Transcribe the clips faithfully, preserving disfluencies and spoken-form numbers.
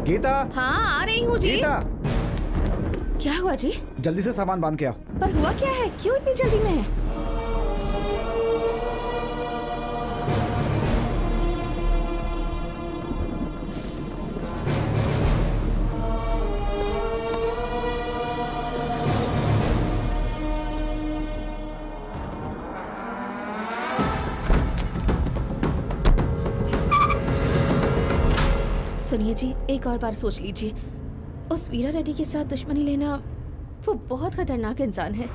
गीता। हाँ आ रही हूँ जी। गीता, क्या हुआ जी? जल्दी से सामान बांध के आओ। पर हुआ क्या है, क्यों इतनी जल्दी में है? सुनिए जी, एक और बार सोच लीजिए। उस वीरा रेड्डी के साथ दुश्मनी लेना, वो बहुत खतरनाक इंसान है।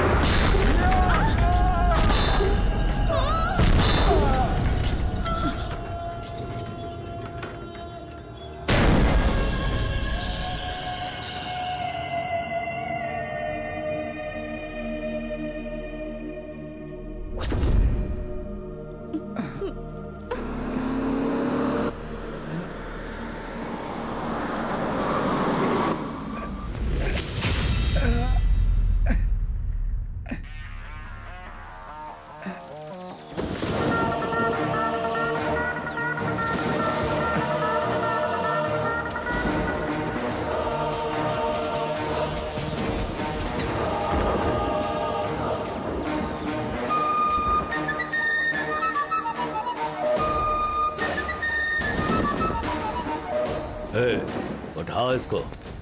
उठाओ इसको।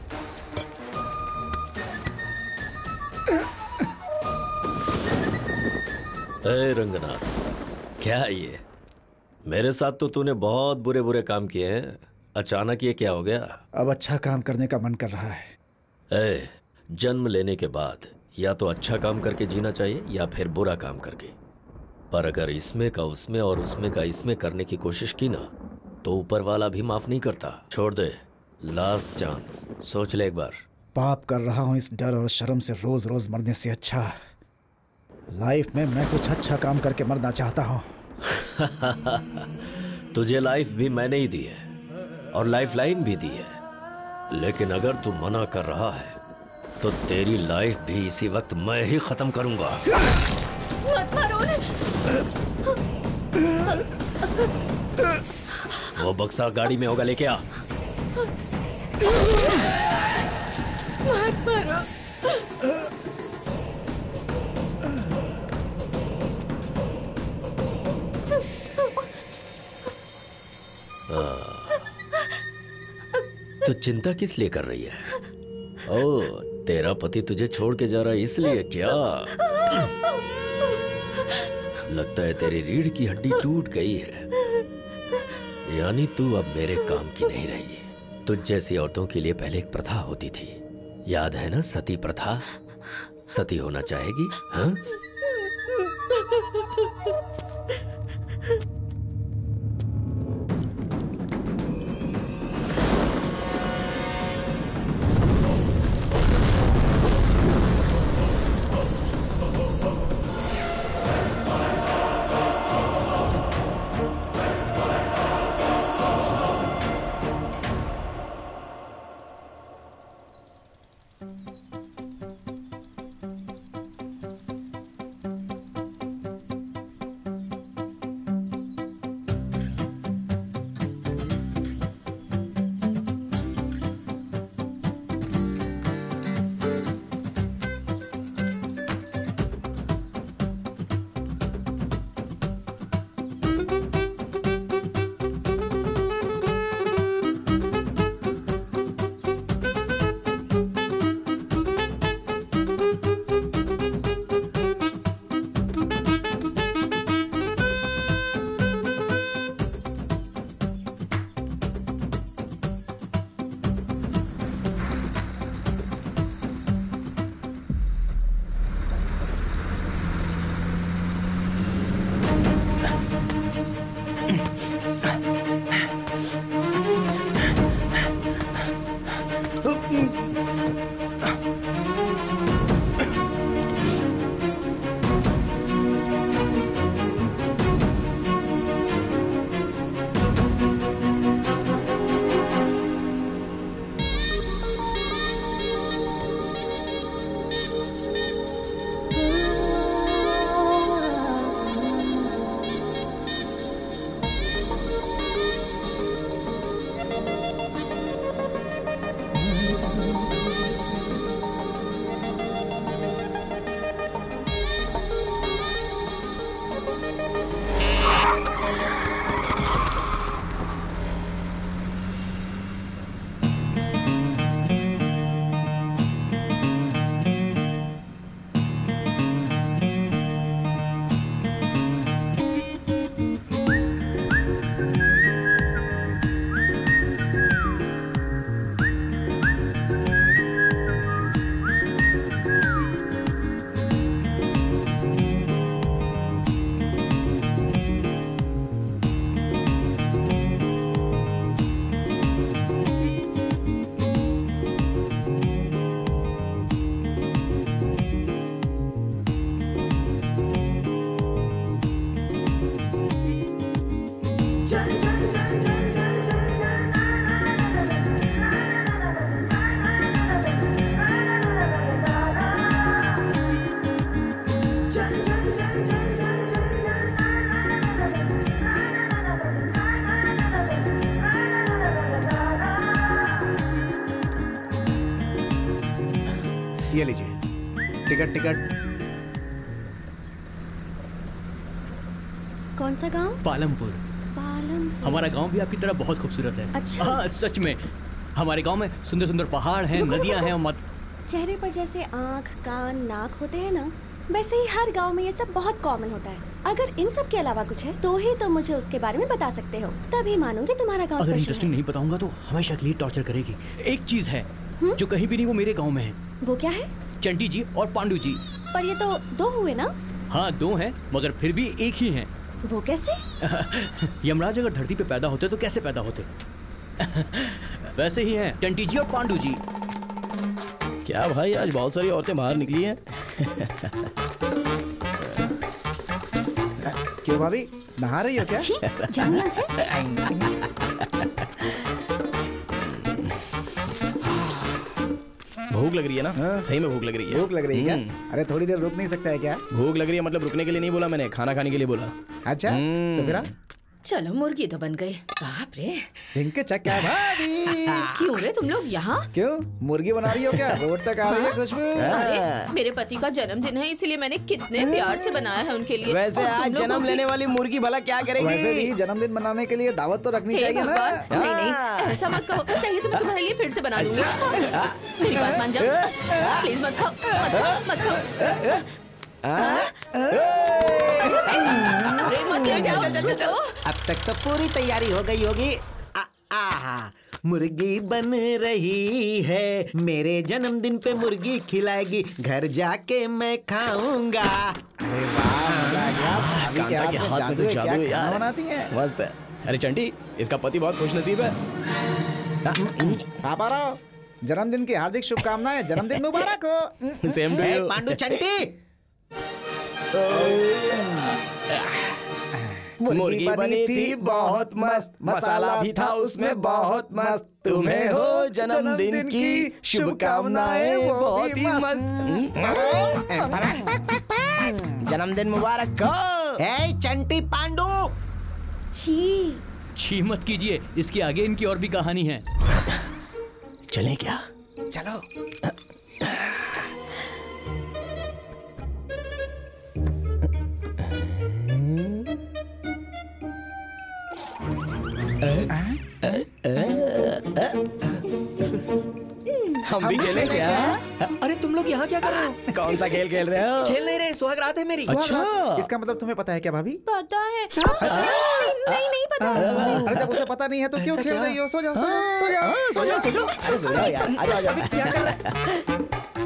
ए रंगनाथ, क्या ये? मेरे साथ तो तूने बहुत बुरे बुरे काम किए हैं, अचानक ये क्या हो गया? अब अच्छा काम करने का मन कर रहा है। ए, जन्म लेने के बाद या तो अच्छा काम करके जीना चाहिए या फिर बुरा काम करके। पर अगर इसमें का उसमें और उसमें का इसमें करने की कोशिश की ना, तो ऊपर वाला भी माफ नहीं करता। छोड़ दे, लास्ट चांस, सोच ले एक बार। पाप कर रहा हूँ इस डर और शर्म से रोज रोज मरने से अच्छा लाइफ में मैं कुछ अच्छा काम करके मरना चाहता हूँ। तुझे लाइफ भी मैंने ही दी है और लाइफ लाइन भी दी है, लेकिन अगर तू मना कर रहा है तो तेरी लाइफ भी इसी वक्त मैं ही खत्म करूंगा। मत मारो उन्हें। वो बक्सा गाड़ी में होगा, लेके आ। मत मारो। तो चिंता किस लिए कर रही है? ओ, तेरा पति तुझे छोड़ के जा रहा है इसलिए क्या? लगता है तेरी रीढ़ की हड्डी टूट गई है, यानी तू अब मेरे काम की नहीं रही। तुझ जैसी औरतों के लिए पहले एक प्रथा होती थी, याद है ना? सती प्रथा। सती होना चाहेगी? हाँ? ये लीजिए टिकट टिकट। कौन सा गांव? पालमपुर। पालमपुर। हमारा गांव भी आपकी तरह बहुत खूबसूरत है। अच्छा। हाँ सच में, हमारे गांव में सुंदर सुंदर पहाड़ हैं, नदियां हैं और मत... चेहरे पर जैसे आँख, कान, नाक होते हैं ना, वैसे ही हर गांव में ये सब बहुत कॉमन होता है। अगर इन सब के अलावा कुछ है तो ही तुम मुझे उसके बारे में बता सकते हो, तभी मानूंगी तुम्हारा गांव अगर स्पेशल इंटरेस्टिंग है। नहीं बताऊंगा तो हमेशा के लिए टॉर्चर करेगी। एक चीज है हुँ? जो कहीं भी नहीं, वो मेरे गांव में है। वो क्या है? चंटी जी और पांडु जी। पर ये तो दो हुए ना? हाँ दो हैं, मगर फिर भी एक ही हैं। वो कैसे? यमराज अगर धरती पे पैदा होते तो कैसे पैदा होते? वैसे ही हैं चंटी जी और पांडु जी। क्या भाई, आज बहुत सारी औरतें बाहर निकली हैं। क्यों भाभी, नहा रही हो क्या? छी, जाओ यहाँ से। भूख लग रही है ना? हाँ। सही में भूख लग रही है। भूख लग रही है क्या? हम्म। अरे थोड़ी देर रुक नहीं सकता है क्या? भूख लग रही है मतलब रुकने के लिए नहीं बोला मैंने, खाना खाने के लिए बोला। अच्छा हम्म। तो फिर चलो मुर्गी तो बन गई। बाप रे, जिनके चक्का भाभी। क्यों रे तुम लोग यहाँ? क्यों मुर्गी बना रही हो क्या? रोड तक आ रही है खुशबू। अरे मेरे पति का जन्मदिन है, इसलिए मैंने कितने प्यार से बनाया है उनके लिए। वैसे और तुम आज लोगों जन्म की- लेने वाली मुर्गी भला क्या करेगी? वैसे भी जन्मदिन मनाने के लिए दावत तो रखनी हे चाहिए ना। भगवान, नहीं नहीं हाँ। ऐसा मत कहो। चाहिए तो मैं तुम्हारे लिए फिर से बना दूंगी। मेरी बात मान जाओ, प्लीज मत खाओ, मत खाओ, मत खाओ। अरे मत ले जाओ, रुको। अब तक तो पूरी तैयारी हो गई होगी। आ, आहा, मुर्गी बन रही है, मेरे जन्मदिन पे मुर्गी खिलाएगी, घर जाके मैं खाऊंगा। अरे वाह, मजा आ गया। भाभी के कांता के हाथ में हाथ में जादू तो है, क्या जादू है खाना यार। बनाती हैं? मस्त है। अरे चंटी, इसका पति बहुत खुशनसीब है। पापा राव, जन्मदिन की हार्दिक शुभकामनाएं। जन्मदिन मुबारक हो। Same to uh, you. Pandu Chanti, मुर्गी बनी थी बहुत मस्त, मसाला भी था उसमें बहुत मस्त। तुम्हें हो जन्मदिन की शुभकामनाएं बहुत ही मस्त। जन्मदिन मुबारक हो। ए चंटी पांडु। छी। छी मत कीजिए, इसके आगे इनकी और भी कहानी है। चलें क्या? चलो। हम भी खेलें क्या? अरे तुम लोग यहाँ क्या कर रहे हो? कौन सा खेल खेल रहे हो? खेल नहीं रहे, सुहाग रात है मेरी। अच्छा। इसका मतलब तुम्हें पता है क्या भाभी? पता है। नहीं नहीं पता। अरे जब उसे पता नहीं है तो क्यों खेल रही हो? सो जाओ, सो जाओ, सो जाओ, सो जाओ, सो जाओ। अरे सो जाओ यार, आ जाओ, आ जाओ। क्या कर रहा है?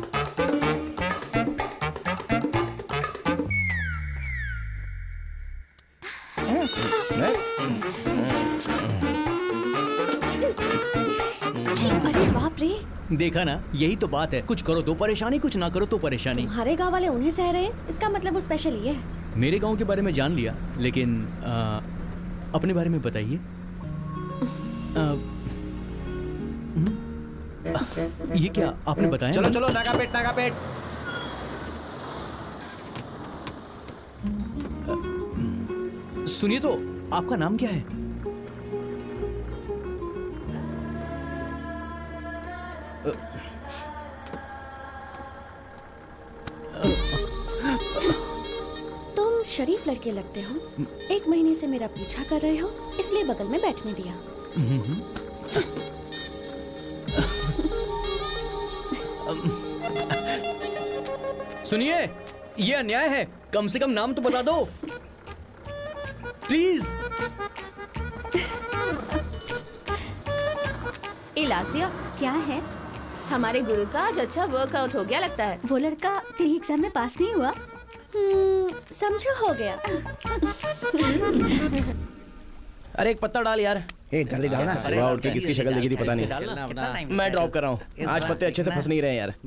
छी, अरे बाप रे। देखा ना, यही तो बात है। कुछ करो तो परेशानी, कुछ ना करो तो परेशानी। तुम्हारे गांव वाले उन्हें सह रहे हैं, इसका मतलब वो स्पेशल ही है। मेरे गांव के बारे में जान लिया, लेकिन आ, अपने बारे में बताइए। आ, हम्म? आ, ये क्या आपने बताया? चलो चलो, नागा पेट नागा पेट। सुनिए तो, आपका नाम क्या है? तुम शरीफ लड़के लगते हो। एक महीने से मेरा पीछा कर रहे हो, इसलिए बगल में बैठने दिया। सुनिए, ये अन्याय है। कम से कम नाम तो बता दो प्लीज। इलासिया, क्या है? हमारे गुरु का आज अच्छा वर्कआउट हो गया लगता है। वो लड़का कहीं एग्जाम में पास नहीं हुआ? हम्म, समझो हो गया। अरे एक पत्ता डाल यार। ए जल्दी डालना। सुबह उठ के किसकी शक्ल देखी थी पता नहीं। मैं ड्रॉप कर रहा हूँ, आज पत्ते अच्छे से फंस नहीं रहे यार।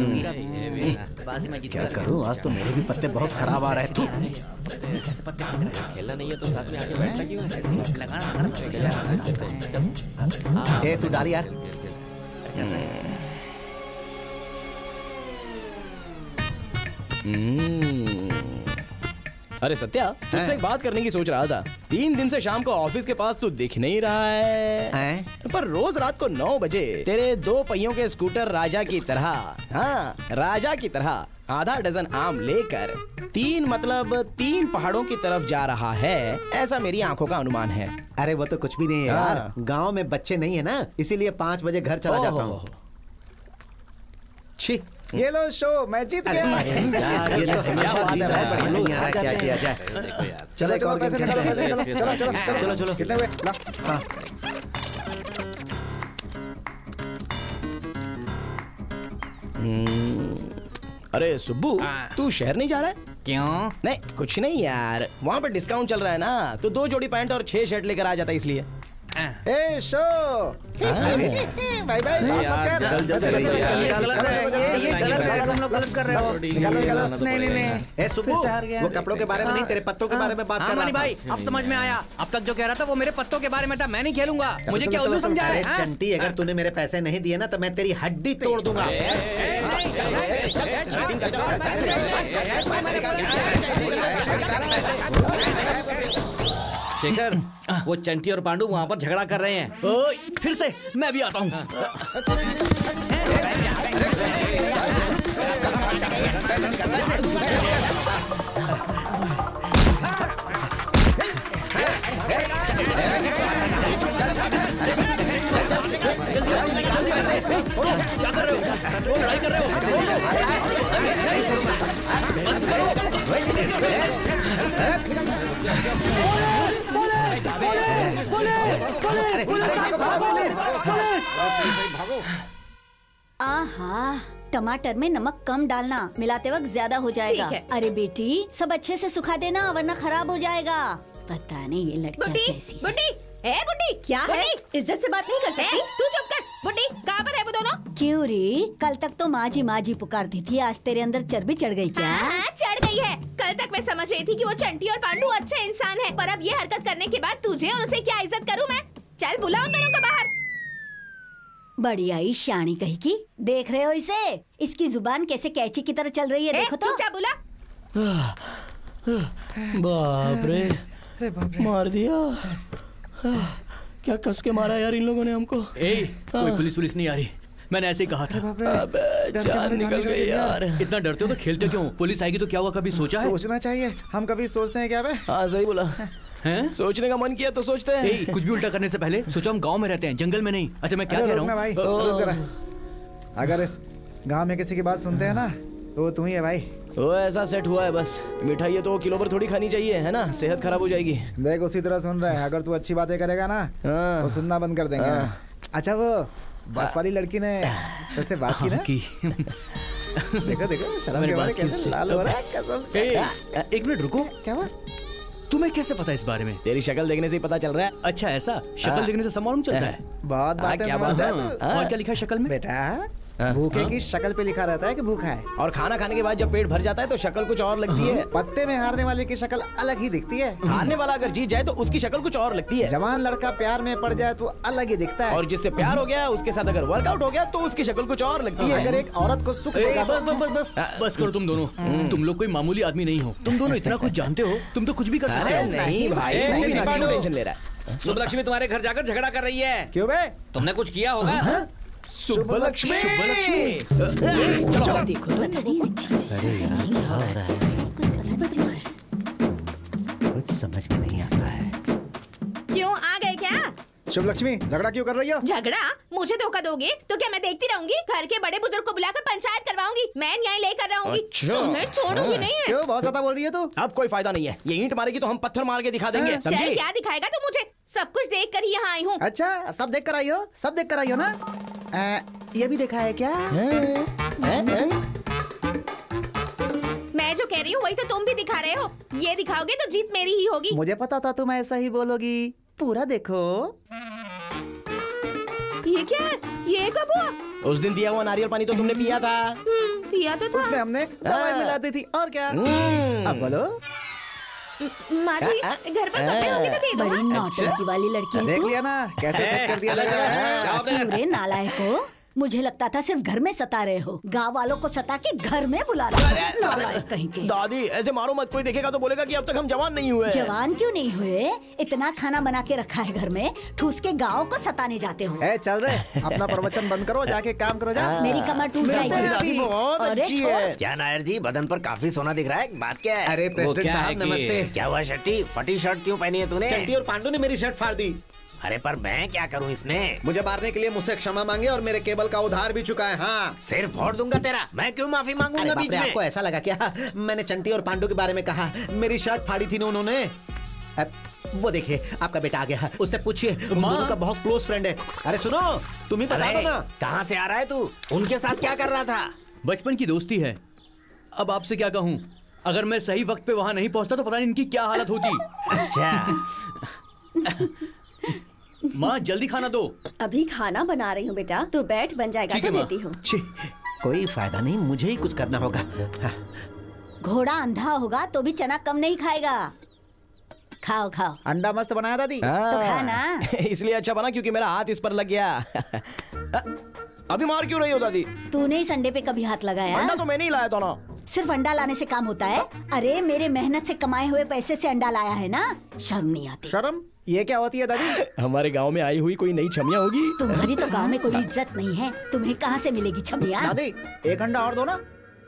क्या करूं, आज तो मेरे भी पत्ते बहुत खराब आ रहे थे। खेलना नहीं है तो साथ में आके बैठना क्यों? ए तू डाल यार। अरे सत्या, तुझसे एक बात करने की सोच रहा था। तीन दिन से शाम को ऑफिस के पास तू दिख नहीं रहा है, हैं? पर रोज रात को नौ बजे तेरे दो पहियों के स्कूटर राजा की तरह, हाँ राजा की तरह आधा डजन आम लेकर तीन मतलब तीन पहाड़ों की तरफ जा रहा है, ऐसा मेरी आंखों का अनुमान है। अरे वो तो कुछ भी नहीं है यार, गांव में बच्चे नहीं है ना, इसीलिए पाँच बजे घर चला जाता हूँ। छी, ये लो शो, मैं जीत गया। यार ये तो हमेशा जीत रहा है, समझ नहीं आ रहा क्या किया जाए। चलो चलो पैसे निकालो, पैसे निकालो, चलो चलो चलो चलो कितने हुए? ला। हाँ। अरे सुब्बू, तू शहर नहीं जा रहा है? क्यों? नहीं कुछ नहीं यार, वहाँ पे डिस्काउंट चल रहा है ना, तो दो जोड़ी पैंट और छह शर्ट लेकर आ जाता है इसलिए। ए शो भाई भाई चल जल्दी नहीं नहीं नहीं ए सुब्बू, वो कपड़ों के बारे में नहीं, तेरे पत्तों के बारे में बात कर रहा था। भाई अब समझ में आया, अब तक जो कह रहा था वो मेरे पत्तों के बारे में था, मैं नहीं खेलूंगा। मुझे क्या उल्लू समझा अरे है? चंटी, अगर तूने मेरे पैसे नहीं दिए ना तो मैं तेरी हड्डी तोड़ दूंगा। शेखर, वो चंटी और पांडु वहाँ पर झगड़ा कर रहे हैं। ओए, फिर से मैं भी आता हूँ। क्या कर रहे हो? वो लड़ाई कर रहे हो? आहा, टमाटर में नमक कम डालना, मिलाते वक्त ज्यादा हो जाएगा। ठीक है। अरे बेटी, सब अच्छे से सुखा देना वरना खराब हो जाएगा। पता नहीं ये लड़कियां कैसी। बुड्ढी, ए बुड्ढी, क्या है? इज्जत से बात नहीं कर सकती? तू चुप कर। बुड्ढी, कहाँ पर है वो दोनों? क्यों री? कल तक तो माँ जी माँ जी पुकारती थी, आज तेरे अंदर चर्बी चढ़ गई क्या? हाँ, चढ़ गई है। कल तक मैं समझ रही थी कि वो चंटी और पांडु अच्छे इंसान हैं, पर अब ये हरकत करने के बाद तुझे और उसे क्या इज्जत करूँ मैं? चल बुलाओ दोनों को बाहर। बड़ी आई शानी कही की, देख रहे हो इसे? इसकी जुबान कैसे कैची की तरह चल रही है, देखो तो। चुपचाप बुला। बाप रे, मार दिया। क्या कस के मारा यार इन लोगों ने हमको। ए, कोई पुलिस पुलिस नहीं आ रही, मैंने ऐसे ही कहा था। अबे जान निकल गई यार। इतना डरते हो तो खेलते क्यों? पुलिस आएगी तो क्या हुआ, कभी सोचा है? सोचना चाहिए, हम कभी सोचते हैं क्या बे? हाँ सही बोला, हैं? सोचने का मन किया तो सोचते हैं। ए, कुछ भी उल्टा करने से पहले सोचो हम गांव में रहते हैं, जंगल में नहीं। अच्छा मैं क्या कह रहा भाई, हूँ? रुक जरा। अगर इस गांव में किसी की बात सुनते हैं ना तो तू ही है भाई। वो ऐसा सेट हुआ है बस, मिठाई है तो किलो भर थोड़ी खानी चाहिए, है ना? सेहत खराब हो जाएगी। देख उसी तरह सुन रहे हैं, अगर तू अच्छी बातें करेगा ना तो सुनना बंद कर देंगे। अच्छा वो बस वाली लड़की ने तुझसे बात की ना? की। देखो देखो शर्म के मारे कैसे लाल हो रहा है, कसम से। एक मिनट रुको, क्या हुआ? तुम्हें कैसे पता इस बारे में? तेरी शक्ल देखने से ही पता चल रहा है। अच्छा ऐसा, शक्ल देखने से सब मालूम चलता है? बहुत बातें क्या समझता है हाँ, तू। और क्या लिखा है शक्ल में? बेटा भूखे की शक्ल पे लिखा रहता है कि भूखा है, और खाना खाने के बाद जब पेट भर जाता है तो शक्ल कुछ और लगती है। पत्ते में हारने वाले की शक्ल अलग ही दिखती है। हारने वाला अगर जीत जाए तो उसकी शक्ल कुछ और लगती है। जवान लड़का प्यार में पड़ जाए तो अलग ही दिखता है, और जिससे प्यार हो गया उसके साथ अगर वर्कआउट हो गया तो उसकी शक्ल कुछ और लगती है। अगर एक औरत को सुख ए, देगा बस बस बस बस बस करो तुम दोनों। तुम लोग कोई मामूली आदमी नहीं हो, तुम दोनों इतना कुछ जानते हो, तुम तो कुछ भी कर सकते अरे हो। नहीं भाई, ए, तू भी नहीं, ना पांडु। टेंशन ले रहा है। शुभलक्ष्मी तुम्हारे घर जाकर झगड़ा कर रही है। क्यों बे? तुमने कुछ किया होगा। शुभलक्ष्मी, शुभलक्ष्मी, चलो देखो तो। कुछ समझ में नहीं आता है। क्यों आ गए क्या? शुभ लक्ष्मी झगड़ा क्यों कर रही हो? झगड़ा? मुझे धोखा दोगे तो क्या मैं देखती रहूंगी? घर के बड़े बुजुर्ग को बुलाकर पंचायत करवाऊंगी, मैं न्याय लेकर रहूंगी। अच्छा। तुम्हें छोड़ूंगी नहीं है। क्यों बहुत ज्यादा बोल रही है तू? अब कोई फायदा नहीं है, ये ईंट मारेगी तो हम पत्थर मार के दिखा देंगे, चल समझी? क्या दिखाएगा तू मुझे? सब कुछ देख कर ही यहाँ आई हूँ। अच्छा सब देख कर आई हो, सब देख कर आई हो ना? आ, ये भी देखा है क्या? मैं जो कह रही हूँ वही तो तुम भी दिखा रहे हो। ये दिखाओगे तो जीत मेरी ही होगी। मुझे पता था तुम ऐसा ही बोलोगी, पूरा देखो। ये क्या है? ये कब हुआ? उस दिन दिया हुआ नारियल पानी तो तुमने पिया था। हम्म, पिया तो था। उसमें हमने दवाई मिला दी थी, और क्या? अब बोलो। माँ जी घर पर कपड़े होंगे तो दे दो। बड़ी नौटंकी वाली लड़की है देख तू। लिया ना कैसे सेट कर दिया लग रहा है। क्यों रे नालायक हो? मुझे लगता था सिर्फ घर में सता रहे हो, गाँव वालों को सता के घर में बुला रहे हो। नालायक कहीं के। दादी ऐसे मारो मत, कोई देखेगा तो बोलेगा कि अब तक हम जवान नहीं हुए। जवान क्यों नहीं हुए? इतना खाना बना के रखा है घर में, ठूस के गाँव को सताने जाते हो। ए, चल रहे अपना प्रवचन बंद करो, जाके काम करो जा। मेरी कमर टूट जाएगी। बहुत अरे अच्छी छोड़। है। क्या नायर जी, बदन पर काफी सोना दिख रहा है, बात क्या है? अरे प्रेसिडेंट साहब नमस्ते। क्या हुआ शट्टी, फटी शर्ट क्यों पहनी है तूने? चंटी और पांडू ने मेरी शर्ट फाड़ दी। अरे पर मैं क्या करूं इसमें? मुझे मारने के लिए मुझसे क्षमा मांगे और मेरे केबल का उधार भी चुका है। हाँ, सिर फोड़ दूंगा तेरा। मैं क्यों माफी मांगूंगा बीच में? आपको ऐसा लगा क्या मैंने चंटी और पांडू के बारे में कहा? मेरी शर्ट फाड़ी थी ना उन्होंने। अब वो देखिए आपका बेटा आ गया, उससे पूछिए, उन दोनों का बहुत क्लोज फ्रेंड है। अरे सुनो, तुम ही बता दो ना। कहाँ से आ रहा है तू? उनके साथ क्या कर रहा था? बचपन की दोस्ती है, अब आपसे क्या कहूँ। अगर मैं सही वक्त पे वहाँ नहीं पहुँचता तो पता नहीं इनकी क्या हालत होती। अच्छा माँ जल्दी खाना दो। अभी खाना बना रही हूँ बेटा, तो बैठ, बन जाएगा तो देती हूँ। कोई फायदा नहीं, मुझे ही कुछ करना होगा। हाँ। घोड़ा अंधा होगा तो भी चना कम नहीं खाएगा। खाओ खाओ। अंडा मस्त बनाया दादी। तो खाना। इसलिए अच्छा बना क्योंकि मेरा हाथ इस पर लग गया। अभी मार क्यों रही हो दादी? तूने इस अंडे पे कभी हाथ लगाया? अंडा तो मैं नहीं लाया था ना। सिर्फ अंडा लाने से काम होता है? अरे मेरे मेहनत से कमाए हुए पैसे से अंडा लाया है ना, शर्म नहीं आती? शर्म? ये क्या होती है दादी? हमारे गांव में आई हुई कोई नई छमिया होगी। तुम्हारी तो गांव में कोई इज्जत नहीं है, तुम्हें कहाँ से मिलेगी छमिया? दादी एक अंडा और दो ना।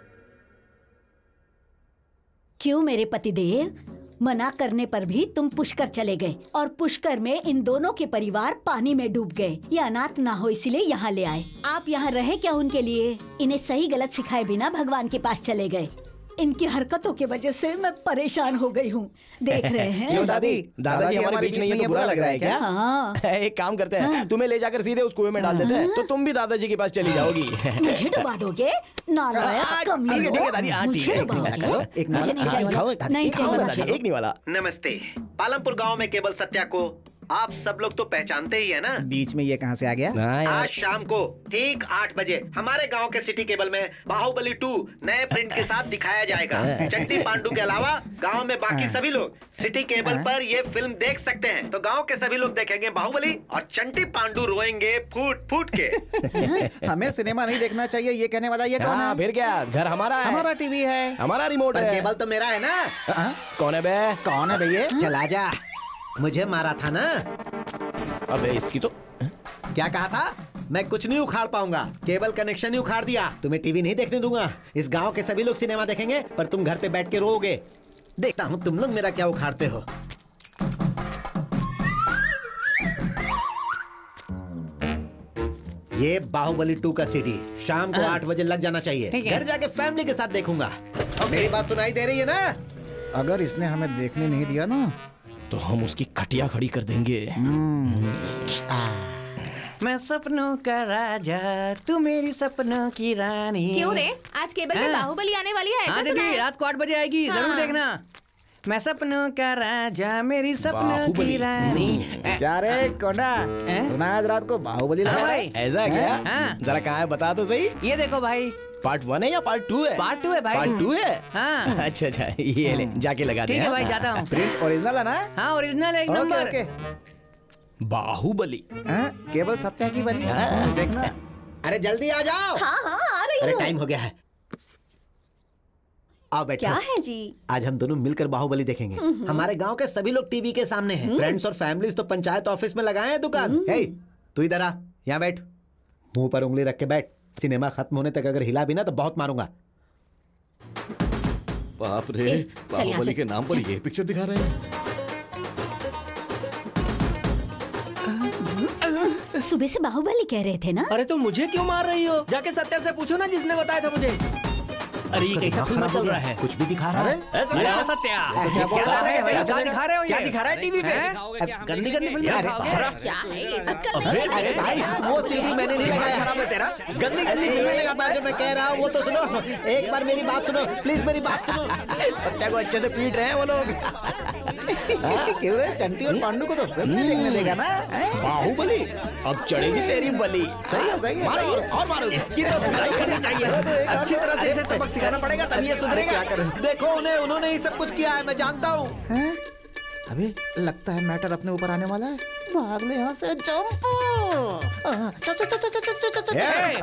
क्यों मेरे पतिदेव, मना करने पर भी तुम पुष्कर चले गए और पुष्कर में इन दोनों के परिवार पानी में डूब गए। ये अनाथ ना हो इसलिए यहाँ ले आए। आप यहाँ रहे क्या उनके लिए? इन्हें सही गलत सिखाए बिना भगवान के पास चले गए। इनकी हरकतों की वजह से मैं परेशान हो गई हूँ। देख रहे हैं? क्यों दादी? दादाजी हमारे बीच नहीं है तो बुरा लग रहा है क्या? हाँ। एक काम करते हैं, तुम्हें ले जाकर सीधे उस कुएं में डाल देते हैं, तो तुम भी दादाजी के पास चली जाओगी। मुझे डुबा दोगे? नालायक कमीने हो। ठीक है ठीक है दादी, हाँ ठीक मुझे है। डुबाओगे? एक मुझे नहीं चाहिए, नहीं चाहिए मुझे। एक नहीं वाला। नमस्ते। पालमपुर गांव में केवल सत्या को आप सब लोग तो पहचानते ही है ना। बीच में ये कहाँ से आ गया? आज शाम को ठीक आठ बजे हमारे गांव के सिटी केबल में बाहुबली टू नए प्रिंट के साथ दिखाया जाएगा। चंटी पांडू के अलावा गांव में बाकी सभी लोग सिटी केबल पर ये फिल्म देख सकते हैं। तो गांव के सभी लोग देखेंगे बाहुबली और चंटी पांडू रोएंगे फूट फूट के। हमें सिनेमा नहीं देखना चाहिए ये कहने वाला ये कौन है? फिर क्या, घर हमारा है, हमारा टीवी है, हमारा रिमोट है। केबल तो मेरा है ना। कौन है बे? कौन है भैया? चला जा, मुझे मारा था ना। अबे इसकी तो क्या कहा था? मैं कुछ नहीं उखाड़ पाऊंगा, केबल कनेक्शन ही उखाड़ दिया। तुम्हें टीवी नहीं देखने दूंगा। इस गांव के सभी लोग सिनेमा देखेंगे पर तुम घर पे बैठ के रोओगे। देखता हूँ तुम लोग मेरा क्या उखाड़ते हो। ये बाहुबली टू का सीडी शाम को आठ बजे लग जाना चाहिए। घर जाके फैमिली के साथ देखूंगा। मेरी बात सुनाई दे रही है ना? अगर इसने हमें देखने नहीं दिया ना तो हम उसकी खटिया खड़ी कर देंगे। मैं सपनों का राजा, तू मेरी सपनों की रानी। क्यों रे, आज केबल में बाहुबली आने वाली है, ऐसा हाँ सुना दीदी, है? रात को आठ बजे आएगी, जरूर देखना। मैं सपनों का राजा, मेरी सपनों की रानी। क्या रे कोंडा, सुना आज रात को बाहुबली लगा भाई, ऐसा है क्या? हाँ। जरा कहाँ है बता दो सही। ये देखो भाई, पार्ट वन है या पार्ट टू है? पार्ट टू है भाई। पार्ट टू है? हाँ। अच्छा अच्छा, ये ले जाके लगा दे। ठीक है भाई, जाता हूँ। प्रिंट ओरिजिनल है ना? हाँ ओरिजिनल एक ओके नंबर। ओके। बाहुबली हाँ, केवल सत्या की बनी। हाँ। देखना। अरे जल्दी आ जाओ। हाँ हाँ आ रही अरे हूँ। टाइम हो गया है, आओ बैठो। क्या है जी? आज हम दोनों मिलकर बाहुबली देखेंगे। हमारे गांव के सभी लोग टीवी के सामने हैं। फ्रेंड्स और फैमिलीज तो पंचायत ऑफिस में लगाए हैं दुकान। हे, तू इधर आ, यहाँ बैठ, मुंह पर उंगली रख के बैठ। सिनेमा खत्म होने तक अगर हिला भी ना तो बहुत मारूंगा। बाप रे, बाहुबली के नाम पर ये पिक्चर दिखा रहे हैं। सुबह से बाहुबली कह रहे थे ना? अरे तो मुझे क्यों मार रही हो? जाके सत्या से पूछो ना जिसने बताया था मुझे। अरे ये कैसा फिल्म चल रहा है? कुछ भी दिखा रहा है। सत्या सत्या क्या बोल रहा है? क्या दिखा रहे हो? क्या दिखा रहा है टीवी पे? गंदी गंदी फिल्म दिखाओगे? क्या है ये सब कर रहे हैं? अरे भाई वो सीडी मैंने नहीं लगाया। खराब है तेरा। गंदी गंदी फिल्में एक बार जो मैं कह रहा हूँ वो तो सुनो। एक बार मेरी बात सुनो प्लीज, मेरी बात सुनो। सत्या को अच्छे से पीट रहे हैं वो लोग। क्यों रे, चंटी और पांडू को तो फिल्म नहीं देखने देगा ना? बाहुबली अब चढ़ेगी तेरी बलि। सही है, सही है, मारो सही है। और मारो। इसकी तो धुलाई करनी चाहिए। अच्छी तरह से इसे सबक सिखाना पड़ेगा तभी ये सुधरेगा। क्या करें? देखो उन्हें उन्होंने ही सब कुछ किया है, मैं जानता हूँ। अबे लगता है मैटर अपने ऊपर आने वाला है। भाग ले यहाँ से, जंप। ए!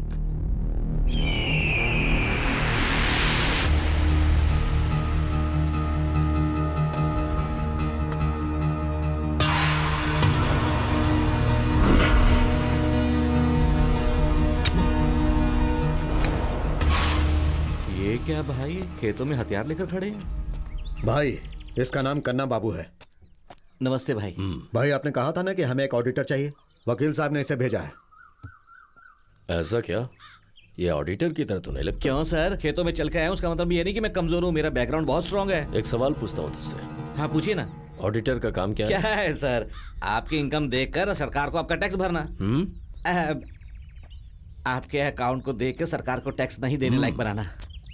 ये क्या भाई, खेतों में हथियार लेकर खड़े हैं? भाई इसका नाम कन्ना बाबू है। नमस्ते भाई। भाई आपने कहा था ना कि हमें एक ऑडिटर चाहिए, वकील साहब ने इसे भेजा है। ऐसा क्या? ये ऑडिटर की तरह तो नहीं लगता। क्यों सर, खेतों में चल के आया हूं, उसका मतलब ये नहीं कि मैं कमजोर हूँ, मेरा बैकग्राउंड बहुत स्ट्रांग है। एक सवाल पूछता हूँ तुझसे। हाँ पूछिए ना। ऑडिटर का काम क्या, क्या है? है सर? आपकी इनकम देखकर सरकार को आपका टैक्स भरना। हम्म आपके अकाउंट को देख के सरकार को टैक्स नहीं देने लायक बनाना।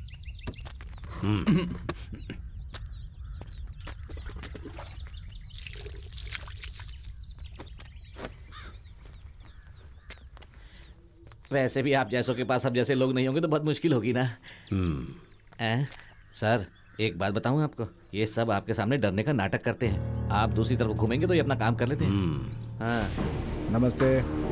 वैसे भी आप जैसों के पास अब जैसे लोग नहीं होंगे तो बहुत मुश्किल होगी ना। हम्म सर एक बात बताऊं आपको, ये सब आपके सामने डरने का नाटक करते हैं। आप दूसरी तरफ घूमेंगे तो ये अपना काम कर लेते हैं। हाँ नमस्ते।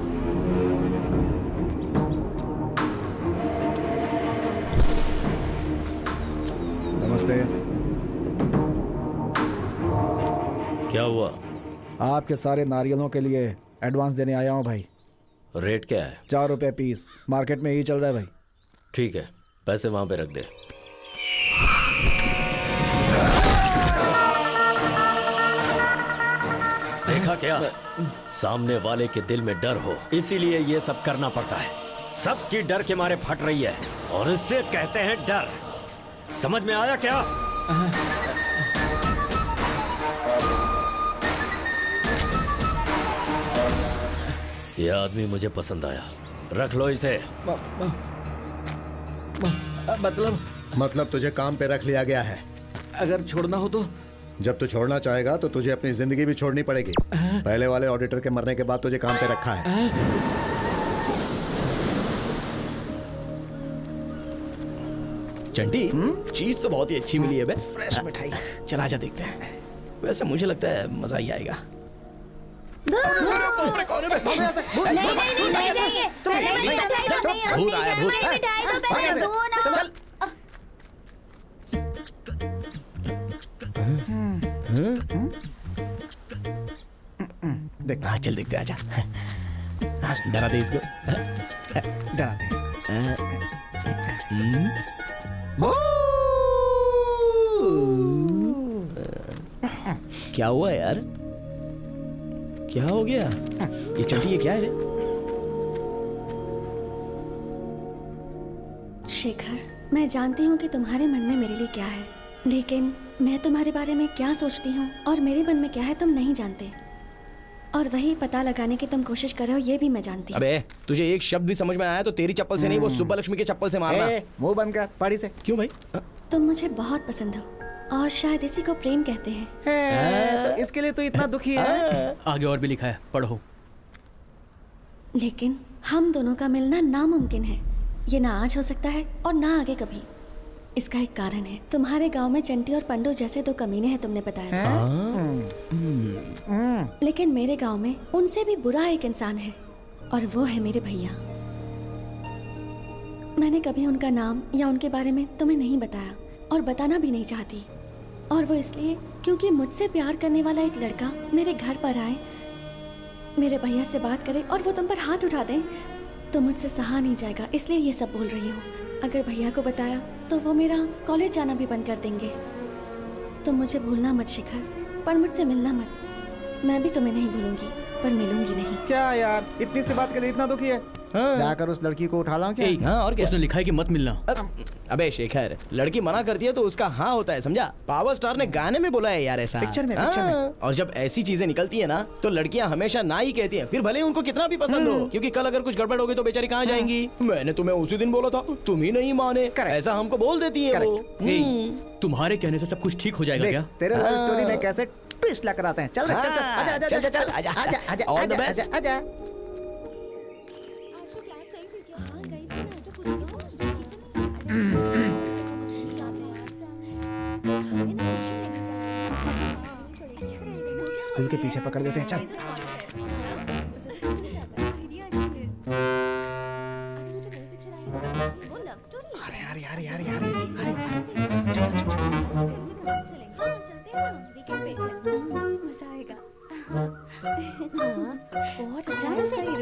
नमस्ते। क्या हुआ? आपके सारे नारियलों के लिए एडवांस देने आया हूँ भाई। रेट क्या है? चार रुपए पीस, मार्केट में यही चल रहा है भाई। ठीक है, पैसे वहां पे रख दे। देखा क्या? सामने वाले के दिल में डर हो, इसीलिए ये सब करना पड़ता है। सबकी डर के मारे फट रही है और इससे कहते हैं डर। समझ में आया क्या? ये आदमी मुझे पसंद आया, रख लो इसे। मतलब मतलब तुझे काम पे रख लिया गया है। अगर छोड़ना हो तो? जब तू छोड़ना चाहेगा तो तुझे अपनी जिंदगी भी छोड़नी पड़ेगी। पहले वाले ऑडिटर के मरने के बाद तुझे काम पे रखा है। चंटी, चीज तो बहुत ही अच्छी मिली है बे। फ्रेश मिठाई। चल आजा देखते हैं। वैसे मुझे लगता है मजा ही आएगा। भूत आया, भूत। चल देख, हाँ चल देखते, आजा। डरा दे इसको, डरा दे इसको। क्या हुआ यार? क्या हो गया? ये चंटी, ये क्या है? शेखर, मैं जानती हूँ कि तुम्हारे मन में मेरे लिए क्या है, लेकिन मैं तुम्हारे बारे में क्या सोचती हूँ और मेरे मन में क्या है तुम नहीं जानते। और वही पता लगाने की तुम कोशिश कर रहे हो ये भी मैं जानती हूँ। अबे तुझे एक शब्द भी समझ में आया तो तेरी चप्पल से नहीं, वो सुब्बा लक्ष्मी के चप्पल से मारना। मुंह बंद कर, पड़ी से। क्यों भाई? तुम मुझे बहुत पसंद हो और शायद इसी को प्रेम कहते हैं। तो इसके लिए तो इतना दुखी है। आगे और भी लिखा है, पढ़ो। लेकिन हम दोनों का मिलना नामुमकिन है। ये ना आज हो सकता है और ना आगे कभी। इसका एक कारण है, तुम्हारे गांव में चंटी और पंडू जैसे दो कमीने हैं, तुमने बताया था। लेकिन मेरे गांव में उनसे भी बुरा एक इंसान है और वो है मेरे भैया। मैंने कभी उनका नाम या उनके बारे में तुम्हें नहीं बताया और बताना भी नहीं चाहती। और वो इसलिए क्योंकि मुझसे प्यार करने वाला एक लड़का मेरे घर पर आए, मेरे भैया से बात करे और वो तुम पर हाथ उठा दें तो मुझसे सहा नहीं जाएगा, इसलिए ये सब बोल रही हूँ। अगर भैया को बताया तो वो मेरा कॉलेज जाना भी बंद कर देंगे। तुम मुझे भूलना मत शिखर, पर मुझसे मिलना मत। मैं भी तुम्हें नहीं भूलूंगी, पर मिलूंगी नहीं। क्या यार, इतनी सी बात के लिए इतना दुखी है? हाँ। जाकर उस लड़की को उठा लाऊं क्या? हाँ, और क्या? उसने लिखा है कि मत मिलना। अबे शेखर, लड़की मना करती है तो उसका हाँ होता है, समझा? पावर स्टार ने गाने में बोला है यार ऐसा। पिक्चर में, हाँ। पिक्चर में। और जब ऐसी चीजें निकलती है ना तो लड़कियां हमेशा ना ही कहती हैं, फिर भले ही उनको कितना भी पसंद हो, क्योंकि कल अगर कुछ गड़बड़ होगी तो बेचारी कहाँ जाएंगी? मैंने तुम्हें उसी दिन बोला था, तुम ही नहीं माने, ऐसा हमको बोल देती है वो। तुम्हारे कहने से सब कुछ ठीक हो जाएगा क्या? तेरे लव स्टोरी में कैसे ट्विस्ट ला कर आते हैं। चल चल चल, आजा आजा चल, चल, आजा आजा, आजा आजा All the आजा best. आजा आजा। स्कूल के पीछे पकड़ देते हैं, चल। यार यार यार यार अरे चलो मजा आएगा। बहुत अच्छा है।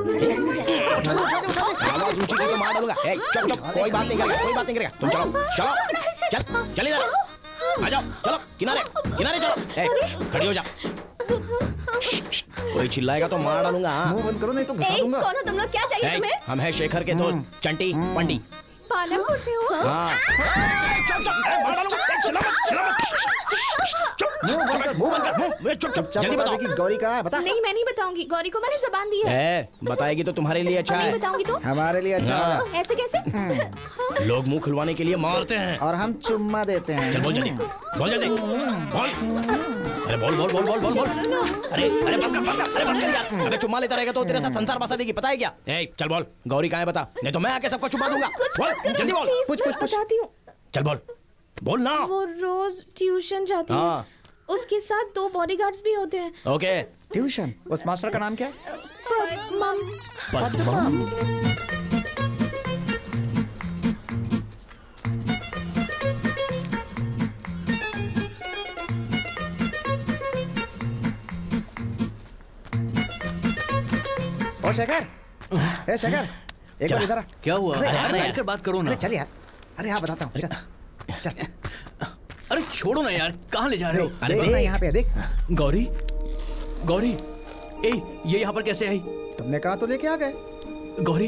आवाज ऊंची करके मार डालूंगा। ए, चुप चुप, कोई बात नहीं करेगा, कोई बात नहीं करेगा। तुम चलो, चलो, चल, चल इधर, आ जाओ, चलो, किनारे, किनारे चलो। ए, खड़ी हो जा। कोई चिल्लाएगा तो मार डालूंगा। मुंह बंद करो नहीं तो घुसा दूंगा। कौन हो तुम लोग? क्या चाहिए तुम्हें? हम हैं शेखर के दोस्त चंटी पंडी। पालमपुर से हो? हाँ। चुप चुप, मार डालूंगा। चलो, चलो, मुंह बंद कर, मुंह बंद कर, मुंह चुप चुप। जल्दी बता कि गौरी कहाँ है, बता। नहीं, मैं नहीं बताऊंगी। गौरी को मैंने जबान दी है। ए, बताएगी तो तुम्हारे लिए अच्छा है। नहीं बताऊंगी तो हमारे लिए अच्छा है। ऐसे कैसे? लोग मुंह खुलवाने के लिए मारते हैं और हम चुम्मा देते हैं। चल बोल जल्दी, बोल जल्दी, बोल। अरे बोल बोल बोल बोल बोल बोल। अरे अरे बस कर, बस कर, अरे बस कर यार। अबे चुम्मा लेता रहेगा तो तेरे साथ संसार बसा देगी, पता है क्या? ए, चल बोल, गौरी कहाँ है बता, नहीं तो मैं आके सबको चुम्मा दूंगा। बोल जल्दी बोल। कुछ कुछ बताती हूँ। चल बोल, बोल ना। वो रोज ट्यूशन जाती है। हाँ। उसके साथ दो बॉडीगार्ड्स भी होते हैं। ओके। ट्यूशन? उस मास्टर का नाम क्या है? मम। पद्मम। ओ शेखर, ए शेखर, एक बार इधर आ। क्या हुआ? अरे यार यार, बैठकर बात करो ना। अरे चल यार, अरे हाँ बताता हूँ, चल चल। अरे छोड़ो ना यार, कहाँ ले जा रहे हो? अरे देख ना यहाँ पे, देख। गौरी, गौरी, ए, ये यहाँ पर कैसे आई? तुमने कहा तो लेके आ गए। गौरी,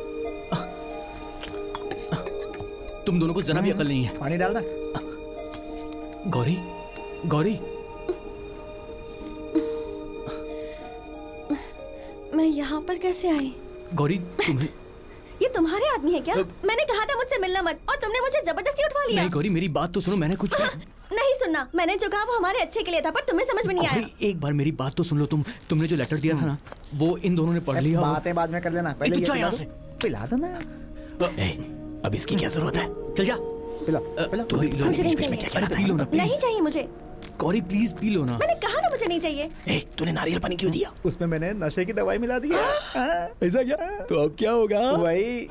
तुम दोनों को जरा भी अकल नहीं है। पानी डालना। गौरी, गौरी, मैं यहाँ पर कैसे आई? गौरी तुम्हें ये तुम्हारे आदमी है क्या? मैंने कहा था मुझसे मिलना मत, और तुमने मुझे जबरदस्ती उठवा लिया। नहीं गौरी, मेरी बात तो सुनो, मैंने कुछ नहीं सुनना। मैंने जो कहा वो हमारे अच्छे के लिए था, पर तुम्हें समझ में नहीं आया। एक बार मेरी बात तो सुन लो। तुम तुमने जो लेटर दिया था ना, वो इन दोनों ने पढ़ लिया। बातें बाद में कर लेना, पहले ये पिला दो। पिला दो ना। अब इसकी क्या जरूरत है? चल जा, पिला पिला। तो लो, मुझे नहीं बीच में क्या चाहिए। क्या पी लो ना प्लीज। नहीं चाहिए मुझे। गौरी प्लीज पी लो ना। मैंने कहा ना मुझे नहीं चाहिए। ए, तूने नारियल पानी क्यों दिया? उसमें मैंने नशे की दवाई मिला दी है। ऐसा क्या? तो अब क्या होगा? वही।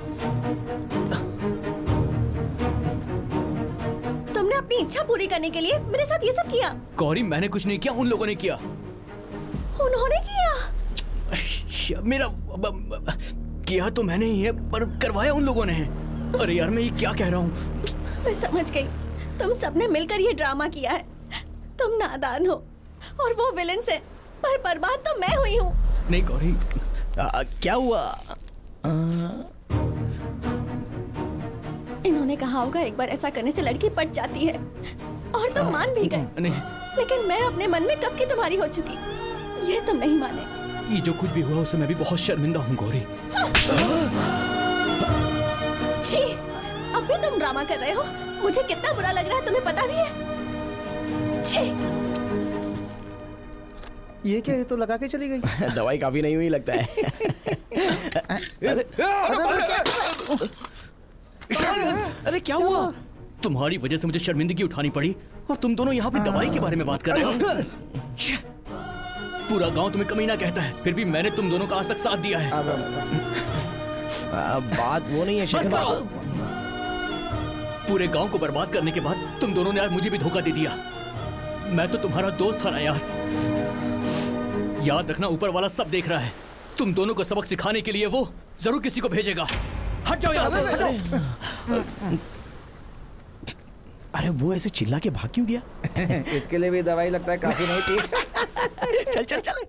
तुमने अपनी इच्छा पूरी करने के लिए मेरे साथ ये सब किया। गौरी मैंने कुछ नहीं किया, उन लोगों ने किया। उन्होंने किया? मेरा ब, ब, किया तो मैंने ही है, पर करवाया उन लोगों ने है। अरे यार मैं ये क्या कह रहा हूँ? मैं समझ गई, तुम सबने मिलकर ये ड्रामा किया है। तुम नादान हो और वो विलेन से, पर बर्बाद तो मैं हुई हूँ। नहीं गौरी, आ, क्या हुआ? आ... इन्होंने कहा होगा एक बार ऐसा करने से लड़की पट जाती है, और तुम तो मान भी गए। नहीं, लेकिन मैं अपने मन में कब की तुम्हारी हो चुकी, ये तुम नहीं माने। ये जो कुछ भी हुआ उससे मैं भी बहुत शर्मिंदा हूँ गौरी। छी, अब भी तुम ड्रामा कर रहे हो। मुझे कितना बुरा लग रहा है तुम्हें पता भी है? छी। ये क्या, ये तो लगा के चली गई। दवाई काफी नहीं हुई लगता है। अरे, अरे क्या हुआ? तुम्हारी वजह से मुझे शर्मिंदगी उठानी पड़ी, और तुम दोनों यहाँ पे दवाई के बारे में बात कर रहे हो। पूरा गांव तुम्हें कमीना कहता है, फिर भी मैंने तुम दोनों का आज तक साथ दिया है। अब बात वो नहीं है शेखर। पूरे गांव को बर्बाद करने के बाद तुम दोनों ने यार मुझे भी धोखा दे दिया। मैं तो तुम्हारा दोस्त था ना यार। याद रखना, ऊपर वाला सब देख रहा है। तुम दोनों को सबक सिखाने के लिए वो जरूर किसी को भेजेगा। हट जाओ यहाँ से, हट जाओ। अरे वो ऐसे चिल्ला के भाग क्यों गया? इसके लिए भी दवाई लगता है काफी नहीं थी। चल चल चल।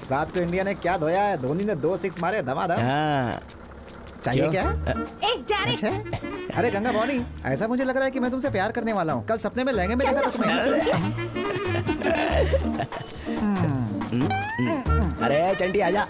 रात को इंडिया ने क्या धोया है, धोनी ने दो सिक्स मारे धमाधम। हाँ। चाहिए क्या? ए, जा रे। अच्छा? अरे गंगा भवानी, ऐसा मुझे लग रहा है कि मैं तुमसे प्यार करने वाला हूँ। कल सपने में लहंगे में देखा था तुम्हें। अरे चंटी आजा।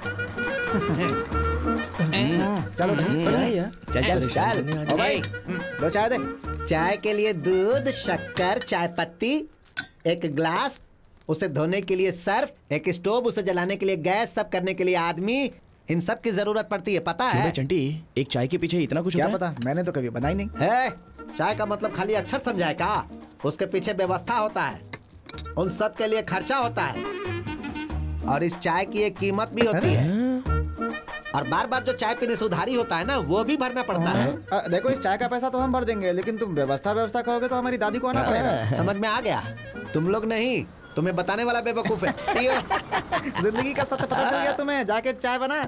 चलो चल चल चल। ओ भाई, दो चाय दे। चाय के लिए दूध, शक्कर, चाय पत्ती, एक ग्लास, उसे धोने के लिए सर्फ, एक स्टोव, उसे जलाने के लिए गैस, सब करने के लिए आदमी, इन सब की जरूरत पड़ती है, पता है? चंटी, एक चाय के पीछे इतना कुछ क्या होता है? पता, मैंने तो कभी बनाई नहीं है। चाय का मतलब खाली अक्षर समझाए का? उसके पीछे व्यवस्था होता है, उन सब के लिए खर्चा होता है, और इस चाय की एक कीमत भी होती है। और बार बार जो चाय पीने से उधारी होता है ना, वो भी भरना पड़ता है। आ, देखो, इस चाय का पैसा तो हम भर देंगे, लेकिन तुम व्यवस्था व्यवस्था कहोगे तो हमारी दादी को आना पड़ेगा। समझ में आ गया? तुम लोग नहीं, तुम्हें बताने वाला बेवकूफ है। जिंदगी का सच पता चल गया तुम्हें, जाके चाय बना।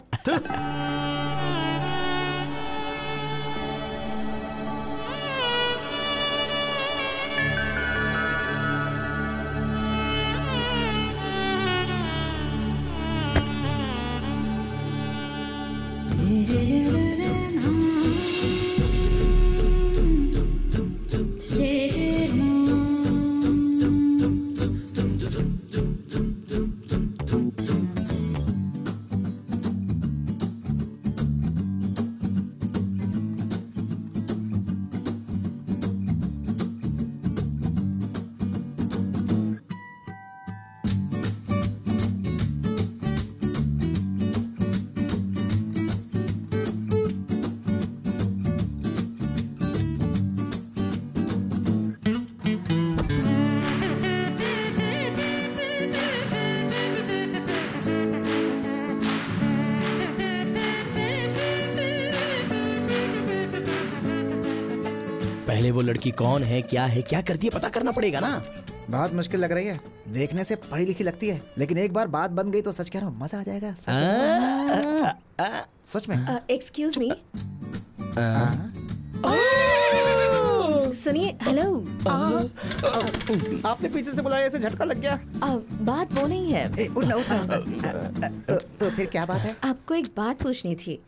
पहले वो लड़की कौन है, क्या है, क्या करती है, पता करना पड़ेगा ना। बहुत मुश्किल लग रही है, देखने से पढ़ी लिखी लगती है, लेकिन एक बार बात बन गई तो सच कह रहा हूँ, मजा आ जाएगा। सच में। एक्सक्यूज मी, सुनिए। हेलो। आपने पीछे से बुलाया, ऐसे झटका लग गया। आ, बात वो नहीं है। ए, उठना, उठना। तो, तो फिर क्या बात है? आपको एक बात पूछनी थी।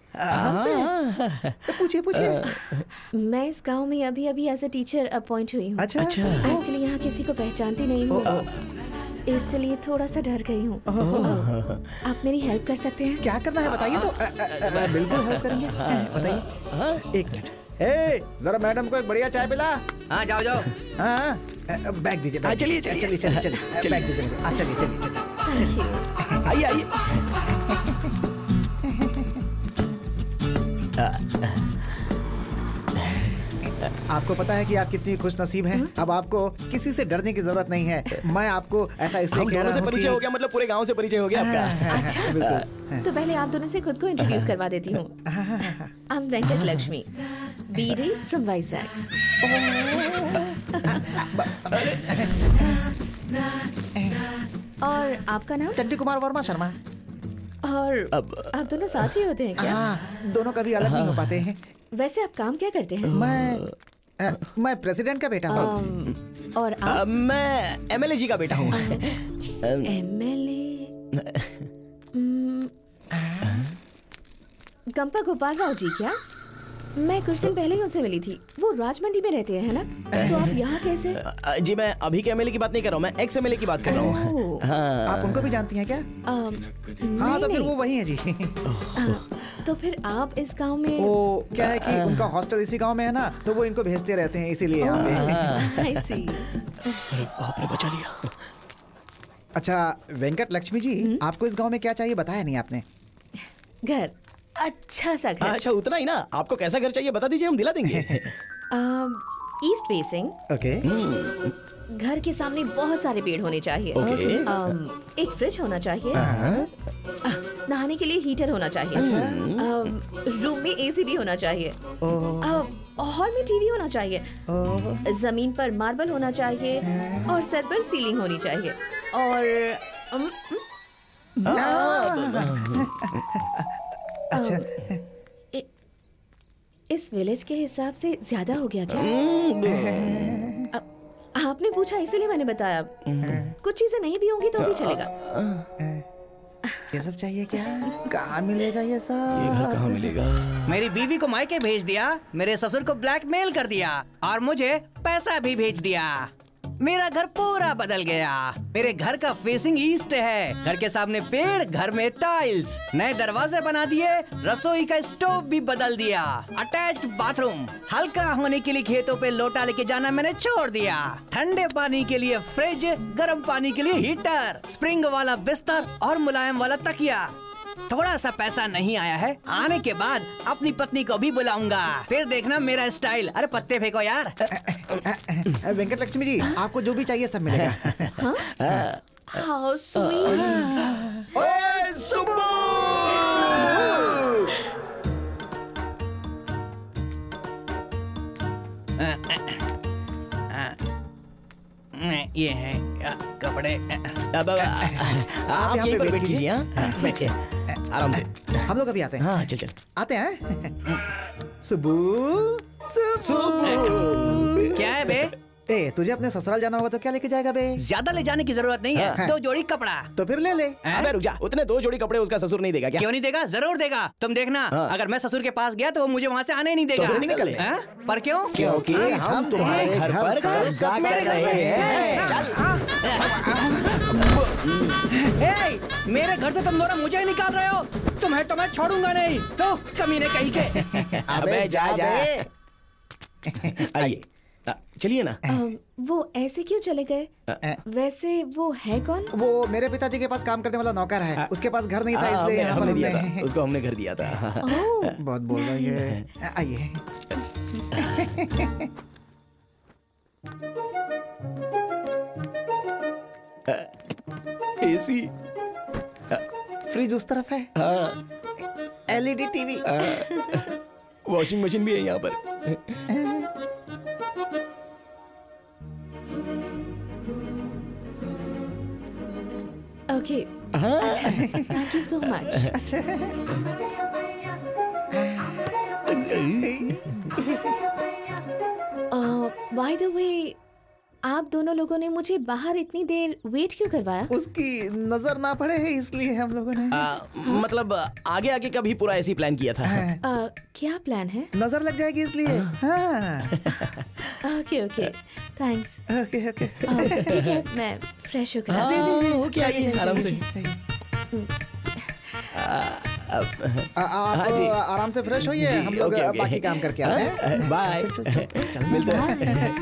पूछिए पूछिए। मैं इस गांव में अभी अभी एज अ टीचर अपॉइंट हुई हूँ। अच्छा। एक्चुअली यहाँ किसी को पहचानती नहीं हूँ, इसलिए थोड़ा सा डर गई हूँ। आप मेरी हेल्प कर सकते हैं? क्या करना है बताइए तो। बिल्कुल हेल्प करेंगे, बताइए। एक मिनट। ए, जरा मैडम को एक बढ़िया चाय पिला। हाँ जाओ जाओ। हाँ, बैग दीजिए। हाँ, चलिए चलिए चलिए चलिए चलिए बैग दीजिए। हाँ, चलिए चलिए चलिए। आइए आइए। आपको पता है कि आप कितनी खुश नसीब हैं। अब आपको किसी से डरने की जरूरत नहीं है। मैं आपको ऐसा इसलिए कह रहा से हूँ परिचय हो गया, मतलब पूरे गांव से परिचय हो गया आपका। अच्छा, बिल्कुल। तो पहले आप दोनों से खुद को इंट्रोड्यूस करवा देती हूँ। I am Venkat Lakshmi, BD from Vizag. और आपका नाम? चंडी कुमार वर्मा शर्मा। और अब आप दोनों साथ ही होते हैं क्या? हाँ, दोनों कभी अलग नहीं हो पाते हैं। वैसे आप काम क्या करते हैं? मैं आ, मैं प्रेसिडेंट का बेटा हूँ। और आप? मैं एमएलए जी का बेटा हूँ। एमएलए? गंपा गोपाल राव जी क्या? मैं कुछ दिन पहले ही उनसे मिली थी। वो राजमंडी में रहते हैं, है ना? तो आप यहाँ कैसे? जी मैं अभी के एमएलए की बात नहीं कर रहा हूँ, मैं एक्स एमएलए की बात कर रहा हूँ। हाँ। आप उनको भी जानती हैं क्या? आ, हाँ, तो फिर वो वही है जी। आ, तो फिर आप इस गांव में? वो क्या है कि उनका हॉस्टल इसी गांव में है ना, तो वो इनको भेजते रहते हैं, इसीलिए यहाँ पे। I see। अरे बाप रे, बचा लिया। अच्छा वेंकट लक्ष्मी जी, आपको इस गांव में क्या चाहिए बताया नहीं आपने? घर, अच्छा सा घर। अच्छा उतना ही ना, आपको कैसा घर चाहिए बता दीजिए, हम दिला देंगे। East facing. ओके। घर के सामने बहुत सारे पेड़ होने चाहिए। ओके। um, एक फ्रिज होना चाहिए। uh, नहाने के लिए हीटर होना चाहिए। um, रूम में एसी भी होना चाहिए। हॉल में टीवी होना चाहिए। जमीन पर मार्बल होना चाहिए और सर पर सीलिंग होनी चाहिए। और um, अच्छा, इ, इस विलेज के हिसाब से ज्यादा हो गया क्या? आ, आपने पूछा इसीलिए मैंने बताया। कुछ चीजें नहीं भी होंगी तो भी चलेगा। ये सब चाहिए क्या? कहाँ मिलेगा ये सब? ये घर कहाँ मिलेगा? मेरी बीवी को मायके भेज दिया, मेरे ससुर को ब्लैकमेल कर दिया और मुझे पैसा भी भेज दिया। मेरा घर पूरा बदल गया। मेरे घर का फेसिंग ईस्ट है। घर के सामने पेड़, घर में टाइल्स, नए दरवाजे बना दिए, रसोई का स्टोव भी बदल दिया, अटैच्ड बाथरूम। हल्का होने के लिए खेतों पे लोटा लेके जाना मैंने छोड़ दिया। ठंडे पानी के लिए फ्रिज, गर्म पानी के लिए हीटर, स्प्रिंग वाला बिस्तर और मुलायम वाला तकिया। थोड़ा सा पैसा नहीं आया है, आने के बाद अपनी पत्नी को भी बुलाऊंगा, फिर देखना मेरा स्टाइल। अरे पत्ते फेंको यार। वेंकट लक्ष्मी जी, आपको जो भी चाहिए सब मिलेगा। How sweet. ओए सुबू! ये है कपड़े। अब आप यहीं पर बैठ लीजिए। हाँ बैठिए आराम से। हम लोग अभी आते हैं। हाँ चल चल आते हैं। सुबू सुबू क्या है बे? ए, तुझे अपने ससुराल जाना होगा तो क्या लेके जाएगा बे? ज्यादा ले जाने की जरूरत नहीं है। हाँ। दो जोड़ी कपड़ा। तो फिर ले ले। अबे रुक जा, उतने दो जोड़ी कपड़े उसका ससुर नहीं देगा क्या? क्यों नहीं देगा? जरूर देगा। तुम देखना, हाँ। अगर मैं ससुर के पास गया तो वो मुझे वहाँ से आने ही नहीं देगा। तो फिर निकले। हाँ? पर क्यों? क्योंकि हम तुम्हारे घर पर कब्जा कर रहे हैं। ए, मेरे घर से तुम दोनों मुझे ही निकाल रहे हो। तुम्हें तो मैं छोड़ूंगा नहीं। तो कमीने कहीं के। अबे जा जा। आइए चलिए ना। अम, वो ऐसे क्यों चले गए? वैसे वो है कौन? वो मेरे पिताजी के पास काम करने वाला नौकर है। उसके पास घर नहीं था, इसलिए हमने, यहाँ पर हमने दिया हमने- था, उसको हमने घर दिया था। बहुत बोल रही है। आइए। एसी, फ्रिज उस तरफ है। एलईडी टीवी, वॉशिंग मशीन भी है यहाँ पर। ओके, अच्छा, थैंक यू सो मच। अच्छा। बाय द वे, आप दोनों लोगों ने मुझे बाहर इतनी देर वेट क्यों करवाया? उसकी नजर ना पड़े है इसलिए हम लोगों ने। आ, मतलब आगे आगे का भी पूरा ऐसी प्लान किया था। आ, क्या प्लान है? नजर लग जाएगी इसलिए। हाँ। Okay okay, thanks. Okay okay. ठीक है, मैं फ्रेश होकर हाँ, आती हूँ। जी, जी, ओके, आइए, आराम से। आ, आप हाँ जी। आराम से फ्रेश होइए, हम लोग ओके, ओके। बाकी काम करके आते हैं। बाय। चल, चल, चल, चल, मिलते हैं।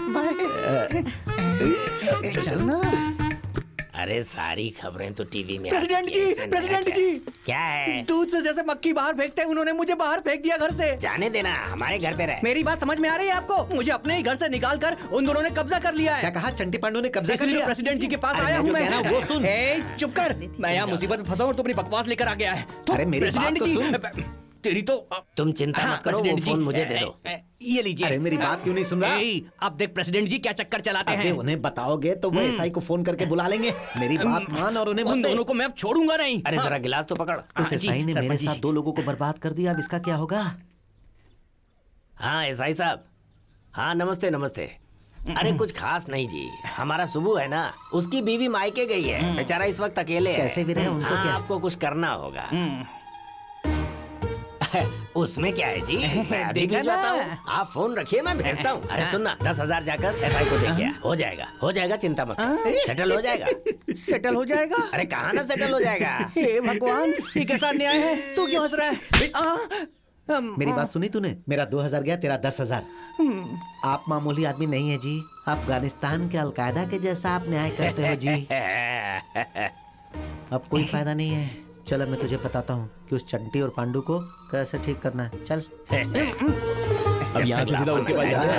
बाय। चल ना। अरे सारी खबरें तो टीवी में प्रेसिडेंट आती हैं, जी, इसमें प्रेसिडेंट नया जी। क्या- क्या है? दूध से जैसे मक्खी बाहर फेंकते हैं, उन्होंने मुझे बाहर फेंक दिया घर से। जाने देना, हमारे घर पे रहे। मेरी बात समझ में आ रही है आपको? मुझे अपने ही घर से निकाल कर उन दोनों ने कब्जा कर लिया है। क्या कहा? चंटी पांडू ने कब्जा कर इसलिए लिया? प्रेसिडेंट जी के पास अरे आया मैं हूँ जो मैं। कह रहा हूँ वो सुन। ए, चुप कर। मैं यहाँ मुसीबत में फंसा हूँ और तू अपनी बकवास लेकर आ गया है। तो अरे मेरी बात प्रेसिडेंट तो जी, सुन। तेरी तो तुम चिंता हाँ, मत करो, वो प्रेसिडेंट जी, फोन मुझे ए, दे दो। ए, ये लीजिए। अरे मेरी बात क्यों नहीं सुन रहा? ए, अब देख प्रेसिडेंट जी क्या चक्कर चलाते अबे हैं। उन्हें बताओगे तो वो एसआई को फोन करके बुला लेंगे। मेरी बात मान और उन्हें उन मत दे। दोनों को मैं अब छोड़ूंगा नहीं। अरे हाँ। जरा गिलास तो पकड़। उस एसआई ने मेरे साथ दो लोगों को बर्बाद कर दिया, अब इसका क्या होगा? हाँ एसआई साहब, हाँ नमस्ते नमस्ते। अरे कुछ खास नहीं जी, हमारा सुबू है ना, उसकी बीवी मायके गई है, बेचारा इस वक्त अकेले है। कैसे भी रहे, उनको हाँ, क्या? आपको कुछ करना होगा। उसमें क्या है जी, मैं अभी देखा भिजवाता ना? हूँ। आप फोन रखिए, मैं भेजता हूँ। अरे सुनना, दस हजार जाकर एसआई को दे गया, हो जाएगा हो जाएगा, चिंता मत कर, सेटल हो जाएगा। सेटल हो जाएगा? अरे कहाँ ना सेटल हो जाएगा। हे भगवान, ये कैसा अन्याय है? तू क्यों हंस रहा है? आ, हम- मेरी बात सुनी तूने? मेरा दो हजार गया, तेरा दस हजार। आप मामूली आदमी नहीं है जी, अफगानिस्तान के अलकायदा के जैसा आप न्याय करते हो जी। अब कोई फायदा नहीं है। चल अब मैं तुझे बताता हूँ कि उस चंटी और पांडू को कैसे ठीक करना है। चल। अब यहाँ से सीधा उसके पास जाना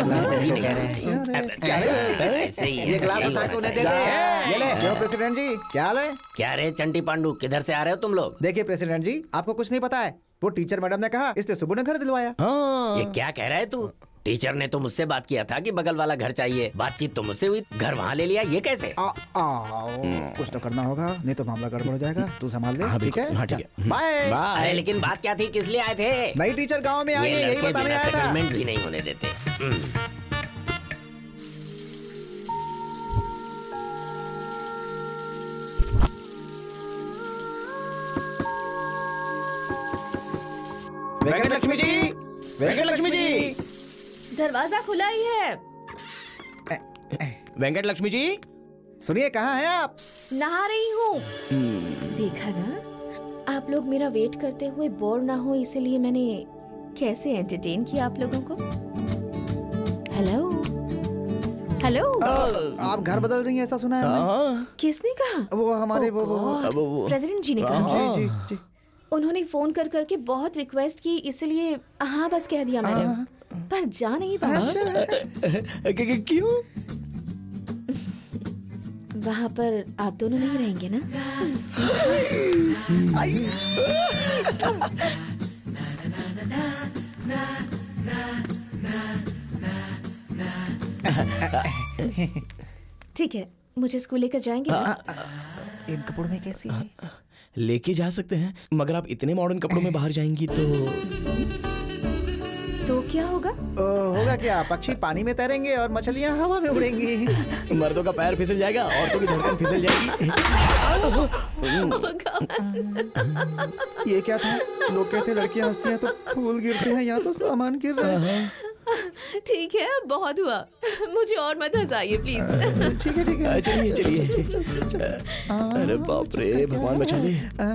है। ऐसे ही है। ये गिलास उठा के उन्हें दे दे। ये ले। यो प्रेसिडेंट जी, क्या हाल है? क्या रे चंटी पांडू, किधर से आ रहे हो तुम लोग? देखिए प्रेसिडेंट जी, आपको कुछ नहीं पता है। वो टीचर मैडम ने कहा, इसलिए सुबह ने घर दिलवाया। ये क्या कह रहा है तू? टीचर ने तो मुझसे बात किया था कि बगल वाला घर चाहिए, बातचीत तो मुझसे हुई, घर वहाँ ले लिया, ये कैसे? आ, आ, कुछ तो करना होगा, नहीं तो मामला गड़बड़ हो जाएगा। तू संभाल ले, हाँ, ठीक है? हाँ, ठीक है। बाय। अरे लेकिन बात क्या थी, किस लिए आए थे? नई टीचर गांव में आई है, ये यही लड़के बताने बिना आया था। सेटलमेंट भी नहीं होने देते। हम्म। वेंकट लक्ष्मी जी, वेंकट लक्ष्मी जी, दरवाजा खुला ही है। वेंकट लक्ष्मी जी, सुनिए कहाँ हैं आप? नहा रही हूँ। देखा ना, आप लोग मेरा वेट करते हुए बोर ना हो, इसीलिए मैंने कैसे एंटरटेन किया आप लोगों को। हेलो हेलो, आप घर बदल रही हैं ऐसा सुना है हमने। किसने कहा? वो हमारे वो वो प्रेसिडेंट जी ने कहा। जी जी जी। उन्होंने फोन कर करके बहुत रिक्वेस्ट की, इसलिए हाँ बस कह दिया मैंने, पर जा नहीं पाया। क्यों? वहाँ पर आप दोनों नहीं रहेंगे ना? ठीक है, मुझे स्कूल लेकर जाएंगे? इन कपड़ों में कैसी है? लेके जा सकते हैं, मगर आप इतने मॉडर्न कपड़ों में बाहर जाएंगी तो तो क्या होगा? ओ, होगा क्या? पक्षी पानी में तैरेंगे और मछलियाँ हवा में उड़ेंगी। मर्दों का पैर फिसल जाएगा, औरतों की धड़कन फिसल जाएगी। ये क्या था? लोग कहते लड़कियाँ हंसती हैं तो फूल गिरते हैं, यहाँ तो सामान गिर रहा है। ठीक है, बहुत हुआ, मुझे और मत हंसाइए प्लीज। ठीक है ठीक है, चलिए चलिए। अरे बाप रे, भगवान बचा ले।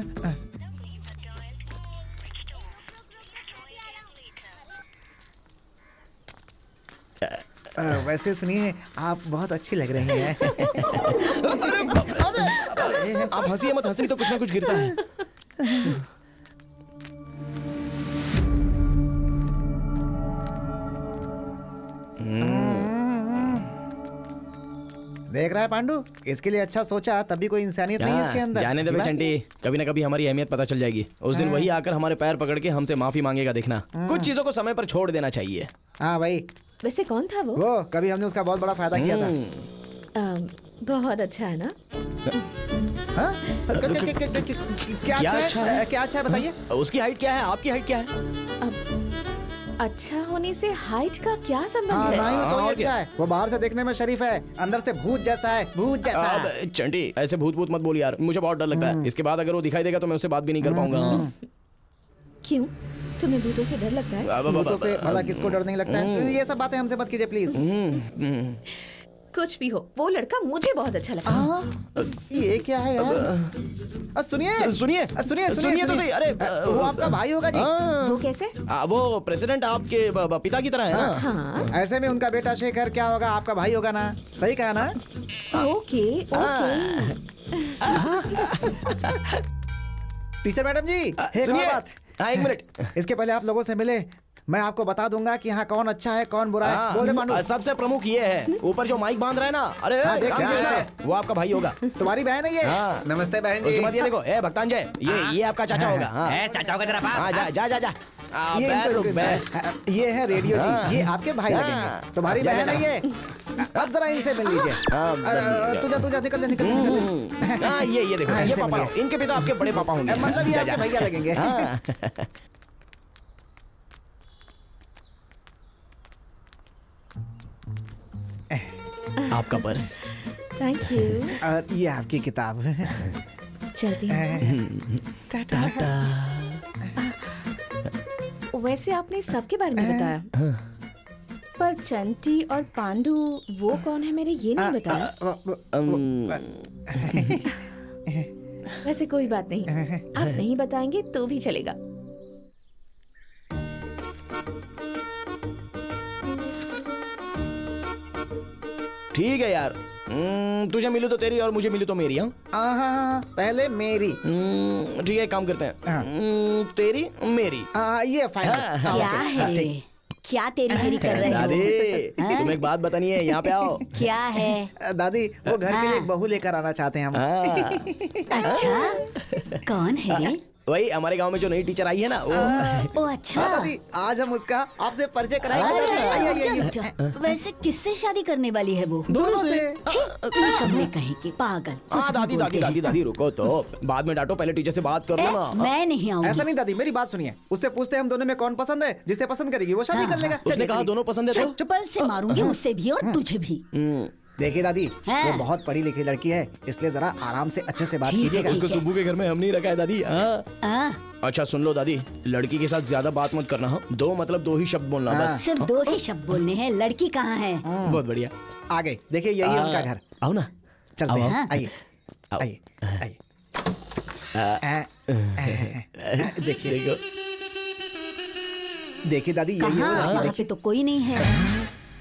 आ, वैसे सुनिए, आप बहुत अच्छी लग रही हैं। आप हंसिए मत, हंसी तो कुछ ना कुछ गिरता है। देख रहा है पांडू, इसके लिए अच्छा सोचा, तभी कोई इंसानियत नहीं है इसके अंदर। जाने दे बे चंटी, कभी ना कभी हमारी अहमियत पता चल जाएगी। उस दिन वही आकर हमारे पैर पकड़ के हमसे माफी मांगेगा, देखना। कुछ चीजों को समय पर छोड़ देना चाहिए। हाँ भाई। वैसे कौन था वो? वो कभी हमने उसका बहुत बड़ा फायदा किया था। आ, बहुत अच्छा है ना? हाँ? क्या अच्छा है? क्या अच्छा है बताइए? उसकी हाइट क्या है, आपकी हाइट क्या है? अच्छा होने से हाइट का क्या संबंध हाँ, है? नहीं तो ये अच्छा है। वो बाहर से देखने में शरीफ है, अंदर से भूत जैसा है, भूत जैसा। चंटी, ऐसे भूत भूत मत बोल यार, मुझे बहुत डर लगता है। इसके बाद अगर वो दिखाई देगा तो मैं उससे बात भी नहीं कर पाऊंगा। क्यों? तुम्हें भूतों से डर लगता है? भूतों से भला किसको डर नहीं लगता है? ये सब बातें हमसे मत कीजिए प्लीज। कुछ भी हो, वो लड़का मुझे बहुत अच्छा लगता है। ये क्या है यार? सुनिए सुनिए सुनिए सुनिए तो सही। अरे वो आपका भाई होगा जी। वो कैसे? वो प्रेसिडेंट आपके पिता की तरह है ना? हाँ। ऐसे में उनका बेटा शेखर क्या होगा, आपका भाई होगा ना? सही कहा ना? Okay okay. Teacher madam ji, एक और बात। हाँ, एक मिनट। इसके पहले आप लोगों से मिले, मैं आपको बता दूंगा कि यहाँ कौन अच्छा है कौन बुरा है। बोले पांडू। सबसे प्रमुख ये है, ऊपर जो माइक बांध रहा है ना, अरे हाँ, देख है, वो आपका भाई होगा। तुम्हारी बहन है ये? हाँ। नमस्ते बहन जी। उसके बाद ये देखो, ए भक्तांजय, ये ये आपका चाचा होगा। हाँ। ए, चाचा होगा तेरा बाप। हाँ, जा जा जा जा। ये, बैर रुक, बैर। ये है रेडियो हाँ। जी, ये आपके भाई हाँ। लगेंगे। तुम्हारी जा, बहन जा, है ये। अब जरा इनसे मिल लीजिए। तुझा तुझा निकल ले निकल निकल। हाँ, ये ये देखो, ये पापा, इनके पिता आपके बड़े पापा होंगे। मतलब ये आपके भैया लगेंगे। आपका पर्स। Thank you. और ये आपकी किताब। चलती हूँ। टाटा। वैसे आपने सबके बारे में बताया, पर चंटी और पांडू वो कौन है मेरे ये नहीं बताया। वैसे कोई बात नहीं, आप नहीं बताएंगे तो भी चलेगा। ठीक है यार, तुझे मिलू तो तेरी और मुझे मिलू तो मेरी। हाँ, पहले मेरी। ठीक है, काम करते हैं। तेरी मेरी। आ, ये फाइनल। क्या है? क्या तेरी मेरी कर रहे हो? दादी, तुम्हें एक बात बतानी है, यहाँ पे आओ। क्या है? दादी, वो घर के लिए एक बहू लेकर आना चाहते हैं हम। अच्छा, कौन है रे? वही हमारे गांव में जो नई टीचर आई है ना, वो। ओ अच्छा। हाँ दादी, आज हम उसका आपसे परिचय कराएंगे। वैसे किससे शादी करने वाली है वो? दोनों से। निकम्मे कहीं की पागल। हाँ दादी दादी दादी दादी रुको तो, बाद में डांटो, पहले टीचर से बात कर लो ना। मैं नहीं आऊंगी। ऐसा नहीं दादी, मेरी बात सुनिए। उससे पूछते हैं हम दोनों में कौन पसंद है, जिसे पसंद करेगी वो शादी कर लेगा। उसने कहा दोनों पसंद है तो चप्पल से मारूंगी, उससे भी और तुझे भी। देखिए दादी, हाँ। वो बहुत पढ़ी लिखी लड़की है, इसलिए जरा आराम से अच्छे से बात ठीक है, कीजिएगा। ठीक उसको सुब्बू के घर में हम नहीं रखा है दादी। हाँ। हाँ। अच्छा सुन लो दादी, लड़की के साथ ज्यादा बात मत करना। हाँ? दो मतलब दो ही शब्द बोलना बस। सिर्फ दो ही शब्द बोलने हैं। लड़की कहाँ है? बहुत बढ़िया। आ गए, देखिए यही है आ, उनका घर। आओ ना, चलते आओ, हैं। आओ। आइए आइए आइए। देखिए देखो देखिए दादी, यही है कहाँ? वो लड़की, वहाँ पे देखिए। तो कोई नहीं है।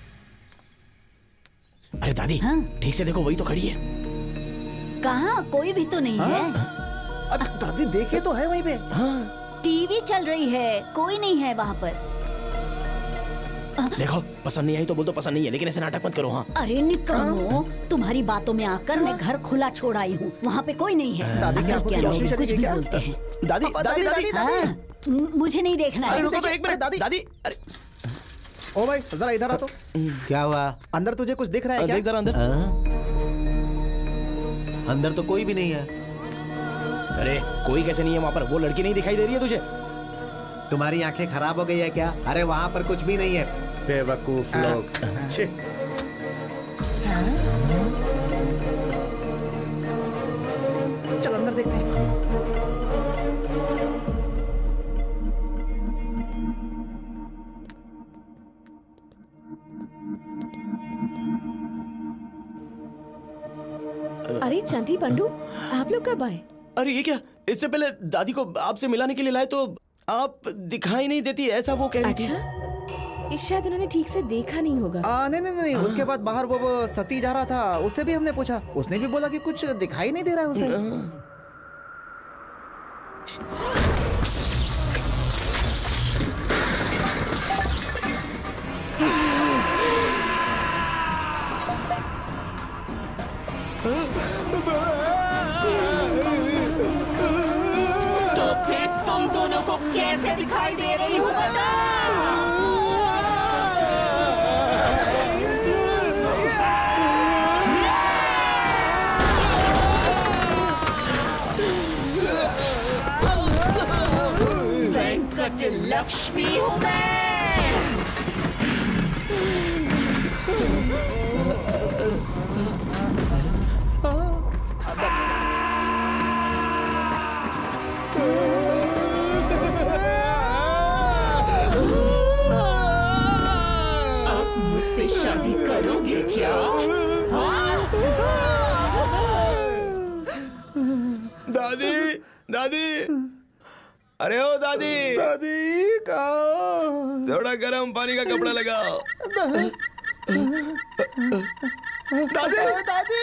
अरे दादी, हाँ? ठीक से देखो, वही तो खड़ी है। कहाँ? कोई भी तो नहीं है। अरे दादी देखिए तो है वहीं पे। टीवी चल रही है, कोई नहीं है वहाँ पर। देखो, पसंद नहीं आई तो बोल दो पसंद नहीं है, लेकिन ऐसे नाटक मत करो। हाँ। अरे निकम्मो, तुम्हारी बातों में आकर मैं घर खुला छोड़ आई हूँ। वहाँ पे कोई नहीं है। दादी, क्या घर के आपको अंदर रोशनी कुछ चली भी गई क्या? बोलते हैं। दादी दादी दादी दादी हाँ, म- मुझे नहीं देखना अरे है। रुको तो एक मिनट दादी दादी। अरे ओ भाई जरा इधर आ तो। क्या हुआ? अंदर तुझे कुछ दिख रहा है क्या? देख जरा अंदर। अंदर तो कोई भी नहीं है। अरे कोई कैसे नहीं है वहाँ पर? वो लड़की नहीं दिखाई दे रही है तुझे? तुम्हारी आंखें खराब हो गई है क्या? अरे वहाँ पर कुछ भी नहीं है, बेवकूफ लोग। छी। चल अंदर देखते हैं। अरे चंटी पंडू, आप लोग कब आए? अरे ये क्या, इससे पहले दादी को आपसे मिलाने के लिए लाए तो आप दिखाई नहीं देती, ऐसा वो कह रही थी। अच्छा, इस शायद उन्होंने ठीक से देखा नहीं होगा। आ, नहीं नहीं नहीं, उसके बाद बाहर वो, वो सती जा रहा था, उससे भी हमने पूछा, उसने भी बोला कि कुछ दिखाई नहीं दे रहा है उसे। तो फिर तुम दोनों को कैसे दिखाई दे रही हो वेंकट लक्ष्मी हूँ मैं। आप मुझसे शादी करोगे क्या? दादी दादी, अरे ओ दादी दादी कहाँ? थोड़ा गर्म पानी का कपड़ा लगाओ। दादी दादी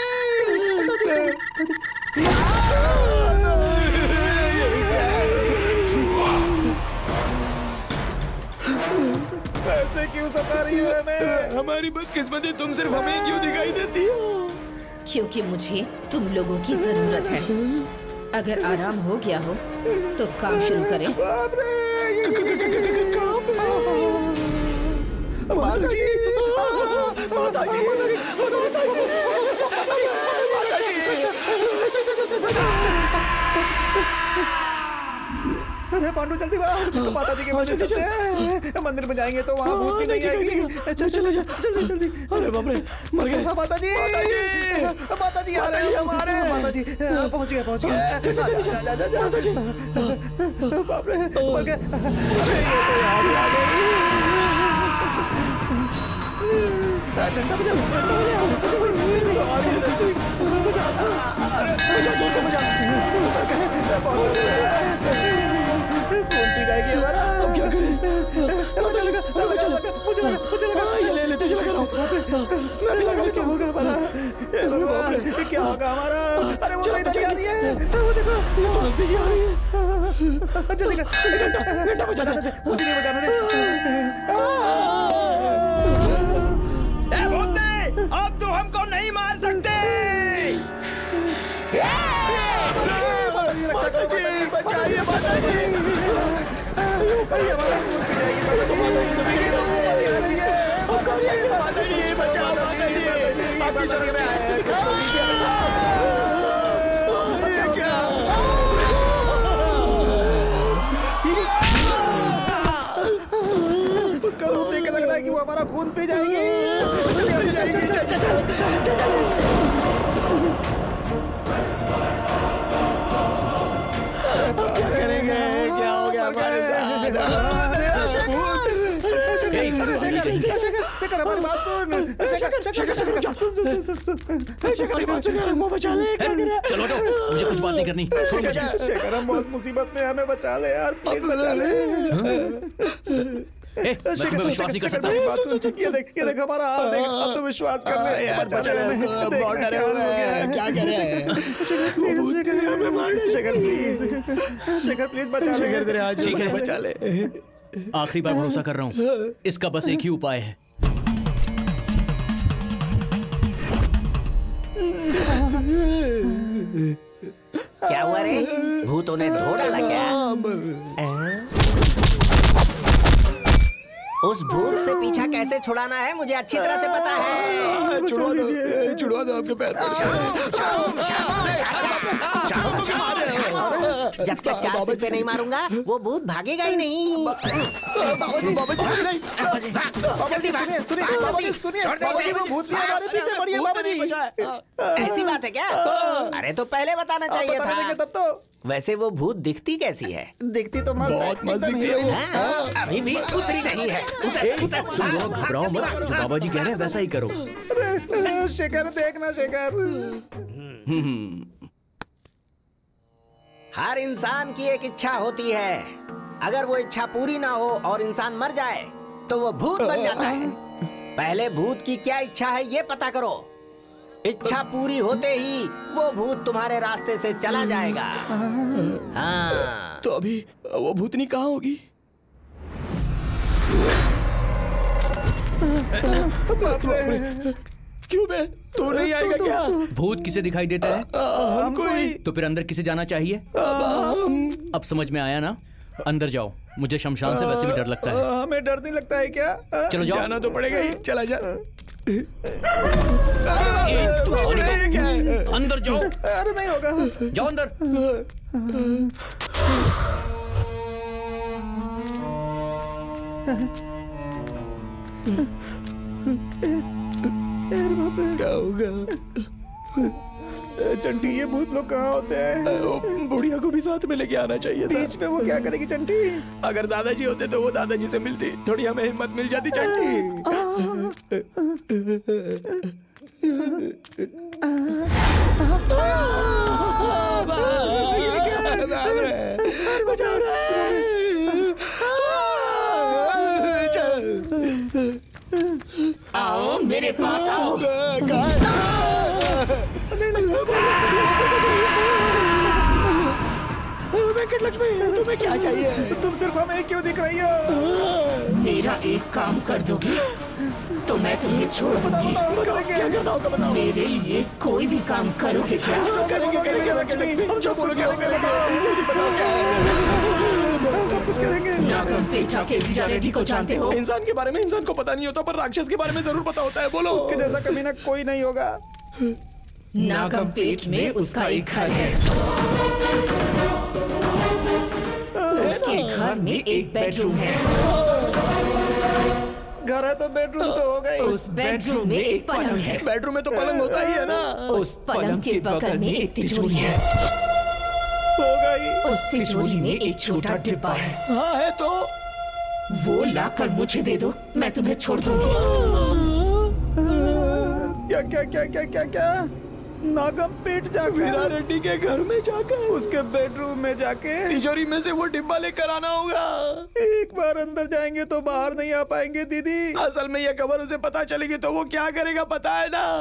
ऐसे क्यों सता रही है हमें? हमारी बदकिस्मती, तुम सिर्फ हमें क्यों दिखाई देती हो? क्योंकि मुझे तुम लोगों की जरूरत है। अगर आराम हो गया हो तो काम शुरू करें। बाप रे, माता जी, माता जी, माता जी, अरे पांडु जल्दी वाह, माता जी के मंदिर चलते हैं। मंदिर में जाएंगे तो वहाँ भूत भी नहीं आएगी। चल चल चल जल्दी जल्दी। अरे बाप रे, मर गए। माता जी, माता जी आ रहे हैं हमारे। माता जी पहुँच गए पहुँच गए। बाप रे मर गए। ये तो याद ही आ गई। डंडा बजा, फोन पी जाएगी हमारा। अब क्या करें? मुझे लगा, मुझे लगा, मुझे लगा, मुझे लगा। ये ले ले, तुझे लगा रहा हूँ। मैं भी लगा, क्या होगा हमारा? ये भगवान, क्या होगा हमारा? अरे वो तो इधर ही आ रही है। वो देखो, ये तो नजदीक आ रही है। जल्दी कर, घंटा घंटा बजाने दे, मुझे नहीं बजाने दे। ए भूतने, अब तो हमको नहीं मार सकते। रक्षा कीजिए, बचाइए माता जी। हमारा खून पी जाएगी माता जी। माता जी बचाओ, माता जी, आपकी जगह में आए। ये क्या? उसका रूप देख के लग रहा है कि वो हमारा खून पी जाएगी। चलिए चलिए चलिए चलिए। क्या करेंगे? क्या हो गया हमारे साथ? शेखर हमारी बात सुन। शेखर शेखर शेखर सुन सुन सुन सुन शेखर बात सुन, हमको बचा ले। चलो हटो, मुझे कुछ बात नहीं करनी। शेखर हम बहुत मुसीबत में, हमें बचा ले यार, प्लीज बचा ले। ए, मैं तुम्हें विश्वास नहीं कर सकता। बात सुन, ये देख ये देख हमारा हाल देख, अब तो विश्वास कर ले यार, बचा ले हमें। बहुत डरे हुए हैं, क्या करें? शेखर प्लीज, शेखर हमें मार दे। शेखर प्लीज, शेखर प्लीज बचा ले। शेखर तेरे हाथ ठीक है, बचा ले। आखिरी बार भरोसा कर रहा हूँ, इसका बस एक ही उपाय है। क्या हुआ रे? भूतों ने धो डाला क्या? उस भूत से पीछा कैसे छुड़ाना है मुझे अच्छी तरह से पता है। छुड़वा दो, छुड़वा दो, आपके पैर जब तक चार सिर पे नहीं मारूंगा वो भूत भागेगा ही नहीं। जल्दी भाग, सुनिए सुनिए, वो भूत नहीं हमारे पीछे पड़ी है बाबा जी। ऐसी बात है क्या? अरे तो पहले बताना चाहिए था। तब तो वैसे वो भूत दिखती कैसी है? दिखती तो मस्त बहुत मस्त दिखती है। हाँ, अभी भी उतरी नहीं है। उतर, उतर, तुम लोग घबराओ मत, जो बाबा जी कह रहे हैं वैसा ही करो। शेखर देखना शेखर। हर इंसान की एक इच्छा होती है, अगर वो इच्छा पूरी ना हो और इंसान मर जाए तो वो भूत बन जाता है। पहले भूत की क्या इच्छा है ये पता करो। इच्छा पूरी होते ही वो भूत तुम्हारे रास्ते से चला जाएगा। हाँ। तो अभी वो भूतनी कहाँ होगी? बाप रे, क्यों बे? तू नहीं आएगा क्या? भूत किसे दिखाई देता है? हमको ही। तो फिर अंदर किसे जाना चाहिए? अब समझ में आया ना? अंदर जाओ, मुझे शमशान से वैसे भी डर लगता है। हमें डर नहीं लगता है क्या? चलो जाओ। जाना तो पड़ेगा ही, चला जा। अंदर जाओ। अरे नहीं होगा, जाओ अंदर। क्या होगा? चंटी ये भूत लोग कहाँ होते हैं? बुढ़िया को भी साथ में लेके आना चाहिए था। बीच में वो क्या करेगी चंटी? अगर दादाजी होते तो वो दादाजी से मिलती, थोड़ी हमें हिम्मत मिल जाती चंटी। बचाओ आओ मेरे पास आओ। वेंकट लक्ष्मी, तुम्हें क्या चाहिए? तुम सिर्फ हमें क्यों दिख रही हो? मेरा एक काम कर दोगे तो मैं तुम्हें छोड़ दूंगी। क्या करना होगा बताओ। मेरे लिए कोई भी काम करोगे क्या? करेंगे करेंगे लक्ष्मी, हम जो बोलोगे सब कुछ करेंगे। नागम पेटा के रेड्डी को जानते हो? इंसान के बारे में इंसान को पता नहीं होता, पर राक्षस के बारे में जरूर पता होता है। बोलो। उसके जैसा कभी ना कोई नहीं होगा। नागम पेट में उसका एक घर है। उसके घर में एक बेडरूम है। घर है तो बेडरूम तो होगा ही। उस बेडरूम में एक पलंग है। बेडरूम में तो पलंग होता ही है ना। उस पलंग के बगल में एक तिजोरी है। होगा ही। उस तिजोरी में एक छोटा डिब्बा है। हाँ है तो वो लाकर मुझे दे दो, मैं तुम्हें छोड़ दूंगी। क्या क्या क्या क्या क्या क्या? नागम पेट जाकर वीरा रेड्डी के घर में जाकर उसके बेडरूम में जाके तिजोरी में से वो डिब्बा लेकर आना होगा। एक बार अंदर जाएंगे तो बाहर नहीं आ पाएंगे दीदी। असल में ये खबर उसे पता चलेगी तो वो क्या करेगा पता है ना?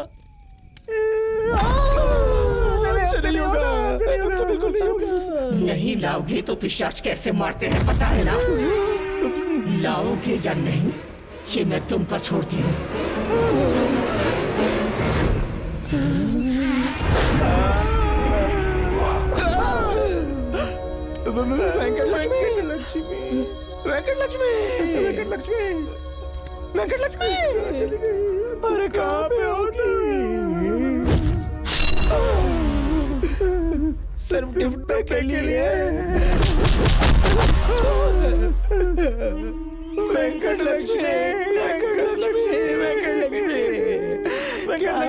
नहीं होगा, बिल्कुल नहीं होगा। नहीं लाओगे तो पिशाच कैसे मारते हैं पता है ना? लाओगे या नहीं ये मैं तुम पर छोड़ती हूँ। वेंकट लक्ष्मी, वेंकट लक्ष्मी, वेंकट लक्ष्मी, वेंकट लक्ष्मी चली गई। अरे कहाँ पे होगी? सिर्फ गिफ्ट के लिए। वेंकट लक्ष्मी, वेंकट लक्ष्मी, वेंकट लक्ष्मी, वेंकट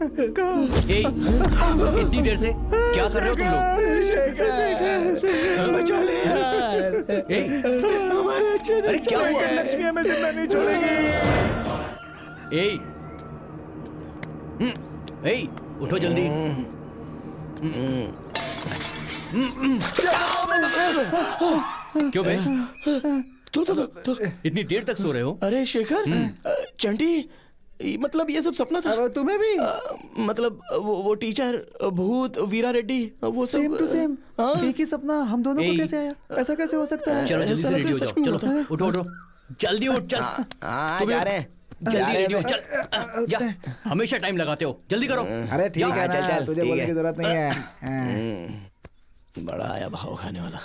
ए, इतनी देर से क्या कर रहे हो तुम लोग? शेखर, शेखर, शेखर, बचा ले यार। ए, हमारे अच्छे अरे क्या हुआ? लक्ष्मी हमें जिंदा नहीं छोड़ेगी। ए, ए, उठो जल्दी। क्यों बे? तो, तो, तो, इतनी देर तक सो रहे हो? अरे शेखर, चंटी, मतलब ये सब सपना था। तुम्हें भी आ, मतलब वो वो टीचर, भूत, वीरा रेड्डी, वो सब सेम टू सेम एक ही सपना हम दोनों को कैसे आया? ऐसा कैसे हो सकता है? चलो जल्दी से रेडी हो जाओ। चलो उठो उठो जल्दी उठ। चल हाँ, जा रहे हैं, जल्दी रेडी हो। चल जा, हमेशा टाइम लगाते हो, जल्दी करो। अरे ठीक है, चल चल, तुझे बोलने की जरूरत नहीं है। बड़ा आया भाव खाने वाला।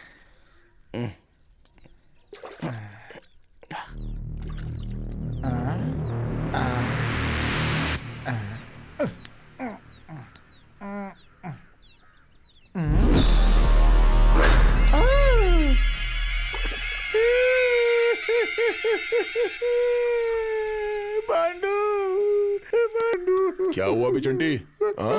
पांडू, पांडू, क्या हुआ बिचंटी? हाँ?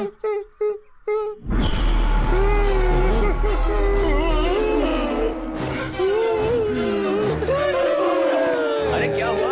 अरे क्या हुआ?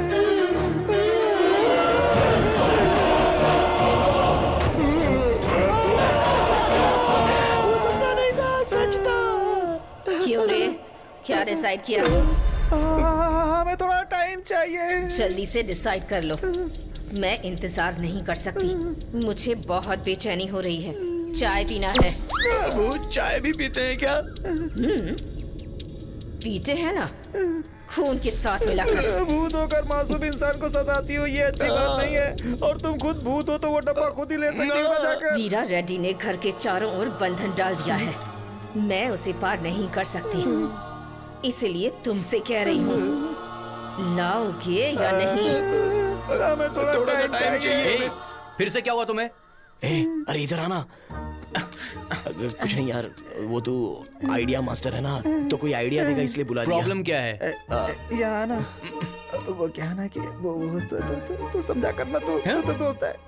वो सपना नहीं था, सच था। क्यों रे? क्या डिसाइड किया? हमें थोड़ा टाइम चाहिए। जल्दी से डिसाइड कर लो। मैं इंतजार नहीं कर सकती, मुझे बहुत बेचैनी हो रही है। चाय पीना है। वो चाय भी पीते हैं क्या? हम्म, पीते हैं ना, खून के साथ मिलाकर। भूत होकर मासूम इंसान को सताती हो, ये अच्छी बात नहीं है। और तुम खुद भूत हो तो वो डब्बा खुद ही ले सकती हो ना जाकर। वीरा रेड्डी ने घर के चारों ओर बंधन डाल दिया है, मैं उसे पार नहीं कर सकती, इसलिए तुमसे कह रही हूँ, लाओगे या नहीं? हमें थोड़ा, थोड़ा टाइम चाहिए, चाहिए। ए, फिर से क्या हुआ तुम्हें? ए, अरे इधर आना। कुछ नहीं यार, वो तो आइडिया मास्टर है ना, तो कोई आइडिया देगा इसलिए बुला दिया। प्रॉब्लम क्या है? यहाँ ना, वो क्या है ना कि वो वो तो, तो, तो, तो समझा करना, तो तो, तो दोस्त है।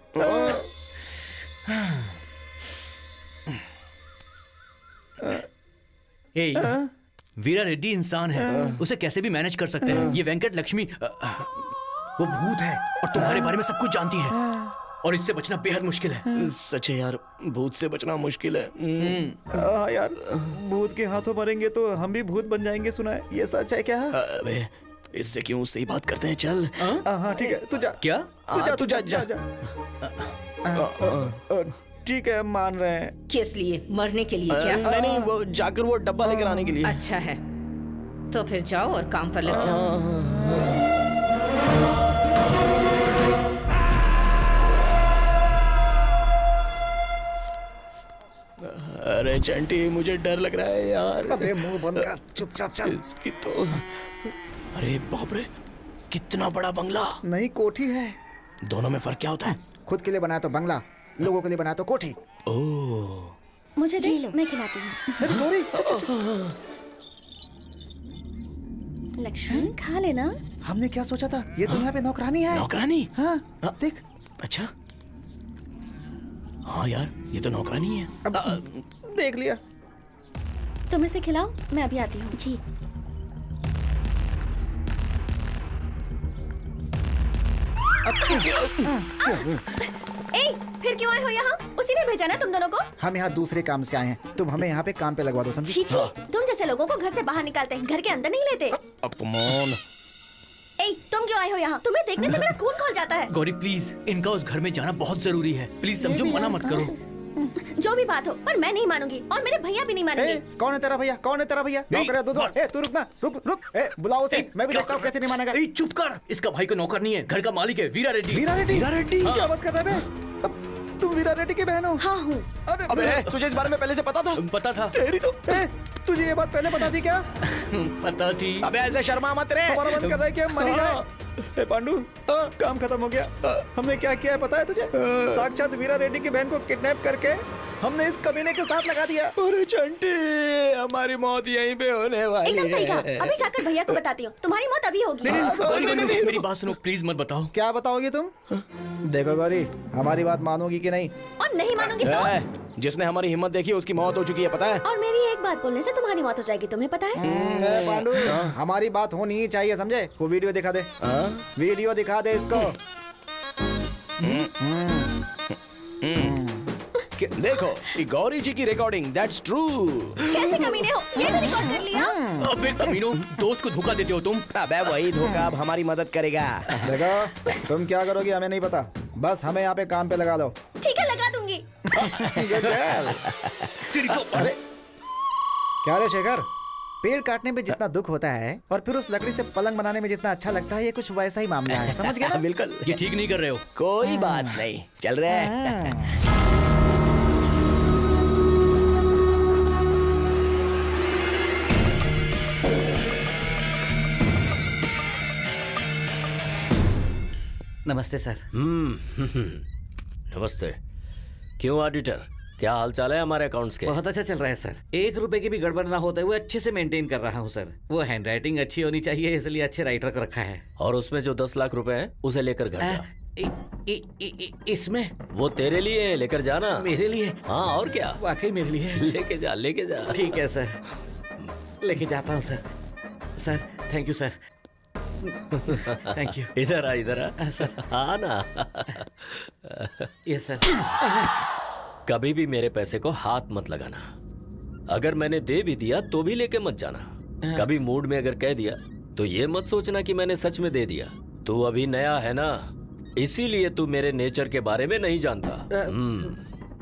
ए, वीरा रेड्डी इंसान है, उसे कैसे भी मैनेज कर सकते हैं। ये वेंकट लक्ष्मी वो भूत है और तुम्हारे बारे में सब कुछ जानती है, और इससे बचना बेहद मुश्किल है। सच है यार, भूत से बचना मुश्किल है। आ, यार भूत के हाथों मरेंगे तो हम भी भूत बन जाएंगे, सुना है? ये सच है क्या? अबे इससे क्यों सही बात करते हैं, चल। हाँ ठीक है, तू जा। क्या? तू जा, तू जा, जा, जा। ठीक है, मान रहे हैं। किस लिए? मरने के लिए क्या? नहीं नहीं, वो जाकर वो डब्बा लेकर आने के लिए। अच्छा है, तो फिर जाओ और काम पर लग जाओ। अरे चंटी, मुझे डर लग रहा है यार। अबे मुंह बंद कर, चुपचाप चल। इसकी तो, अरे बाप रे, कितना बड़ा बंगला। नहीं, कोठी है। दोनों में फर्क क्या होता है? खुद के लिए बनाया तो बंगला, लोगों के लिए बनाया तो कोठी। ओह, मुझे दे, मैं खिलाती हूँ। गौरी, लक्ष्मी खा लेना। हमने क्या सोचा था, ये तो यहाँ पे नौकरानी है। नौकरानी? हाँ, देख। अच्छा, हाँ यार, ये तो नौकरानी है। अब देख लिया। तुम इसे खिलाओ, मैं अभी आती हूँ। जी। ए, फिर क्यों आए हो यहाँ? उसी ने भेजा ना तुम दोनों को? हम यहाँ दूसरे काम से आए हैं, तुम हमें यहाँ पे काम पे लगवा दो, समझी? छी छी, तुम जैसे लोगों को घर से बाहर निकालते हैं, घर के अंदर नहीं लेते। अब कम ऑन। ए, तुम क्यों आए हो यहाँ? तुम्हें देखने से मेरा खून खौल जाता है। गौरी प्लीज, इनका उस घर में जाना बहुत जरूरी है, प्लीज समझो, मना मत करो। जो भी बात हो, पर मैं नहीं मानूंगी और मेरे भैया भी नहीं मानेंगे। ए, कौन है तेरा भैया? कौन है तेरा भैया? नौकर है, दो दो। ए, तू रुक ना, रुक रुक। ए, बुलाओ उसे, मैं भी देखता हूँ कैसे नहीं मानेगा। ए, चुप कर, इसका भाई का नौकर नहीं है, घर का मालिक है, वीरा रेड्डी। वीरा रेड्डी? वीरा रेड्डी? क्या बात कर रहा है बे? तुम वीरा रेड्डी की बहन हो? हाँ हूँ। अरे अबे, तुझे इस बारे में पहले से पता था? पता था। तेरी तो, ए, तुझे ये बात पहले पता थी क्या? पता थी। अबे ऐसे शर्मा मत रे। हमारा मन कर रहा है कि हम मर ही जाए। ए पांडू, काम खत्म हो गया। हमने क्या किया है पता है तुझे? साक्षात वीरा रेड्डी की बहन को किडनैप करके हमने इस कमीने के साथ लगा दिया। अरे चंटी, हमारी मौत यहीं पे होने वाली एकदम सही है। कहा। अभी जाकर भैया को बताती हूँ, तुम्हारी मौत अभी होगी। नहीं, नहीं, गौरी, गौरी, गौरी, मेरी बात सुनो प्लीज, मत बताओ। क्या बताओगे तुम? देखो गौरी, हमारी बात मानोगी कि नहीं? और नहीं मानोगी तो? जिसने हमारी हिम्मत देखी उसकी मौत हो चुकी है, पता है? और मेरी एक बात बोलने से तुम्हारी मौत हो जाएगी, तुम्हें पता है? ए, पांडु, हमारी बात होनी ही चाहिए, समझे? वो वीडियो दिखा दे। वीडियो दिखा दे इसको। देखो कि गौरी जी की रिकॉर्डिंग, दैट्स ट्रू। कैसे कमीने हो, ये भी रिकॉर्ड कर लिया? अबे कमीनों, दोस्त को धोखा देते हो तुम। अबे वही धोखा अब हमारी मदद करेगा। देखो, तुम क्या करोगी हमें नहीं पता, बस हमें यहाँ पे काम पे लगा दो। ठीक है, लगा दूंगी। अरे क्या रे शेखर, पेड़ काटने में जितना दुख होता है और फिर उस लकड़ी से पलंग बनाने में जितना अच्छा लगता है, ये कुछ वैसा ही मामला है, समझ गया ना? बिल्कुल। ये ठीक नहीं कर रहे हो। कोई बात नहीं, चल रहे हैं। नमस्ते सर। हम्म नमस्ते। क्यों ऑडिटर, क्या हाल चाल है हमारे अकाउंट्स के? बहुत अच्छा चल रहा है सर। एक रुपए की भी गड़बड़ ना होते हुए अच्छे से मेंटेन कर रहा हूँ सर। वो हैंडराइटिंग अच्छी होनी चाहिए, इसलिए अच्छे राइटर को रखा है। और उसमें जो दस लाख रुपए हैं उसे लेकर घर जा। इ, इ, इ, इ, इसमें वो तेरे लिए है, लेकर जाना। मेरे लिए? हाँ और क्या, वाकई मेरे लिए। लेके जा लेके जा। ठीक है सर, लेके जाता हूँ sir. Sir thank you sir, thank you. इधर आ इधर आ सर। हाँ ना। Yes sir. कभी भी मेरे पैसे को हाथ मत लगाना। अगर मैंने दे भी दिया तो भी लेके मत जाना। कभी मूड में अगर कह दिया तो ये मत सोचना कि मैंने सच में दे दिया। तू अभी नया है ना, इसीलिए तू मेरे नेचर के बारे में नहीं जानता। हम्म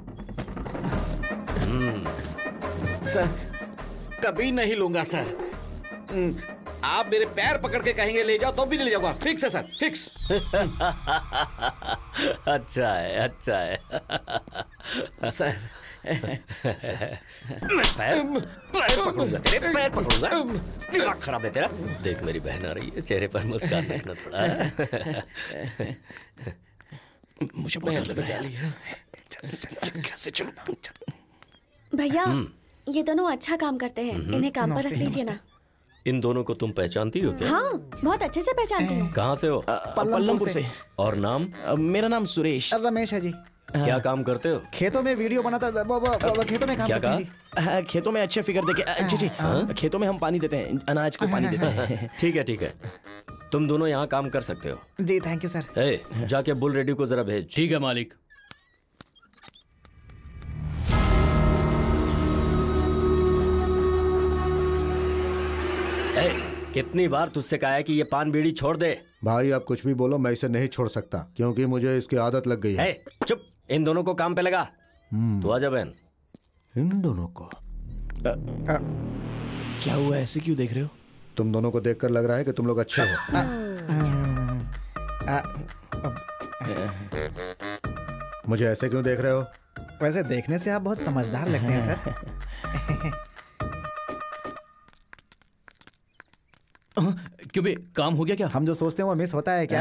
सर कभी नहीं लूंगा सर। आप मेरे पैर पकड़ के कहेंगे ले जाओ तो भी नहीं ले जाऊंगा। फिक्स है सर, फिक्स। अच्छा है अच्छा है सर। पैर पैर पकड़ूंगा तेरे, पैर पकड़ूंगा। दिमाग खराब है तेरा। देख मेरी बहन आ रही है, चेहरे पर मुस्कान रखना थोड़ा। मुझे बहुत डर लग रहा है। कैसे चलूं? भैया ये दोनों अच्छा काम करते हैं, इन्हें काम पर रख लीजिए ना। इन दोनों को तुम पहचानती हो क्या? हाँ बहुत अच्छे से पहचानती हूँ। कहाँ से हो? पल्लमपुर से। और नाम? मेरा नाम सुरेश। रमेश है जी। क्या काम करते हो? खेतों में वीडियो बनाता, खेतों में काम क्या करते हैं जी। खेतों में अच्छे फिगर देके जी जी खेतों में हम पानी देते हैं, अनाज को पानी देते हैं। ठीक है ठीक है, तुम दोनों यहाँ काम कर सकते हो। जी थैंक यू सर। ए, जाके बुल रेडी को जरा भेज। ठीक है मालिक। ए, कितनी बार तुझसे कहा है कि ये पान बीड़ी छोड़ दे। भाई आप कुछ भी बोलो, मैं इसे नहीं छोड़ सकता क्योंकि मुझे इसकी आदत लग गई है। ए, चुप, इन दोनों को काम पे लगा। तू आजा बहन। इन दोनों को आ, आ, क्या हुआ, ऐसे क्यों देख रहे हो? तुम दोनों को देखकर लग रहा है कि तुम लोग अच्छे हो। मुझे ऐसे क्यों देख रहे हो? वैसे देखने से आप बहुत समझदार लगते हैं सर। क्यों बे, काम हो गया क्या? हम जो सोचते हैं वो मिस होता है क्या?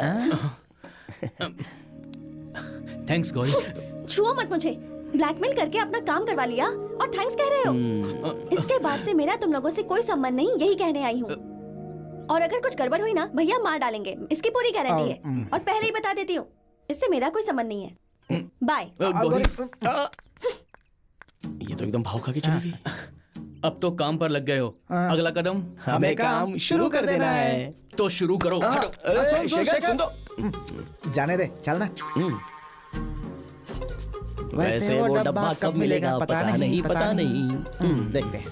थैंक्स गौरी। छुओ मत मुझे, ब्लैकमेल करके अपना काम करवा लिया और थैंक्स कह रहे हो। इसके बाद से मेरा तुम लोगों से कोई संबंध नहीं, यही कहने आई हूँ। और अगर कुछ गड़बड़ हुई ना, भैया मार डालेंगे, इसकी पूरी गारंटी है। और पहले ही बता देती हूँ, इससे मेरा कोई संबंध नहीं है। बाय। ये तो एकदम भाव खा के चली गई। अब तो काम पर लग गए हो, अगला कदम हमें काम शुरू कर देना है। तो शुरू करो। हटो। सुन, सुन, सुन दो। जाने दे, चलना। वैसे वो डब्बा कब मिलेगा पता नहीं, पता नहीं। देखते हैं।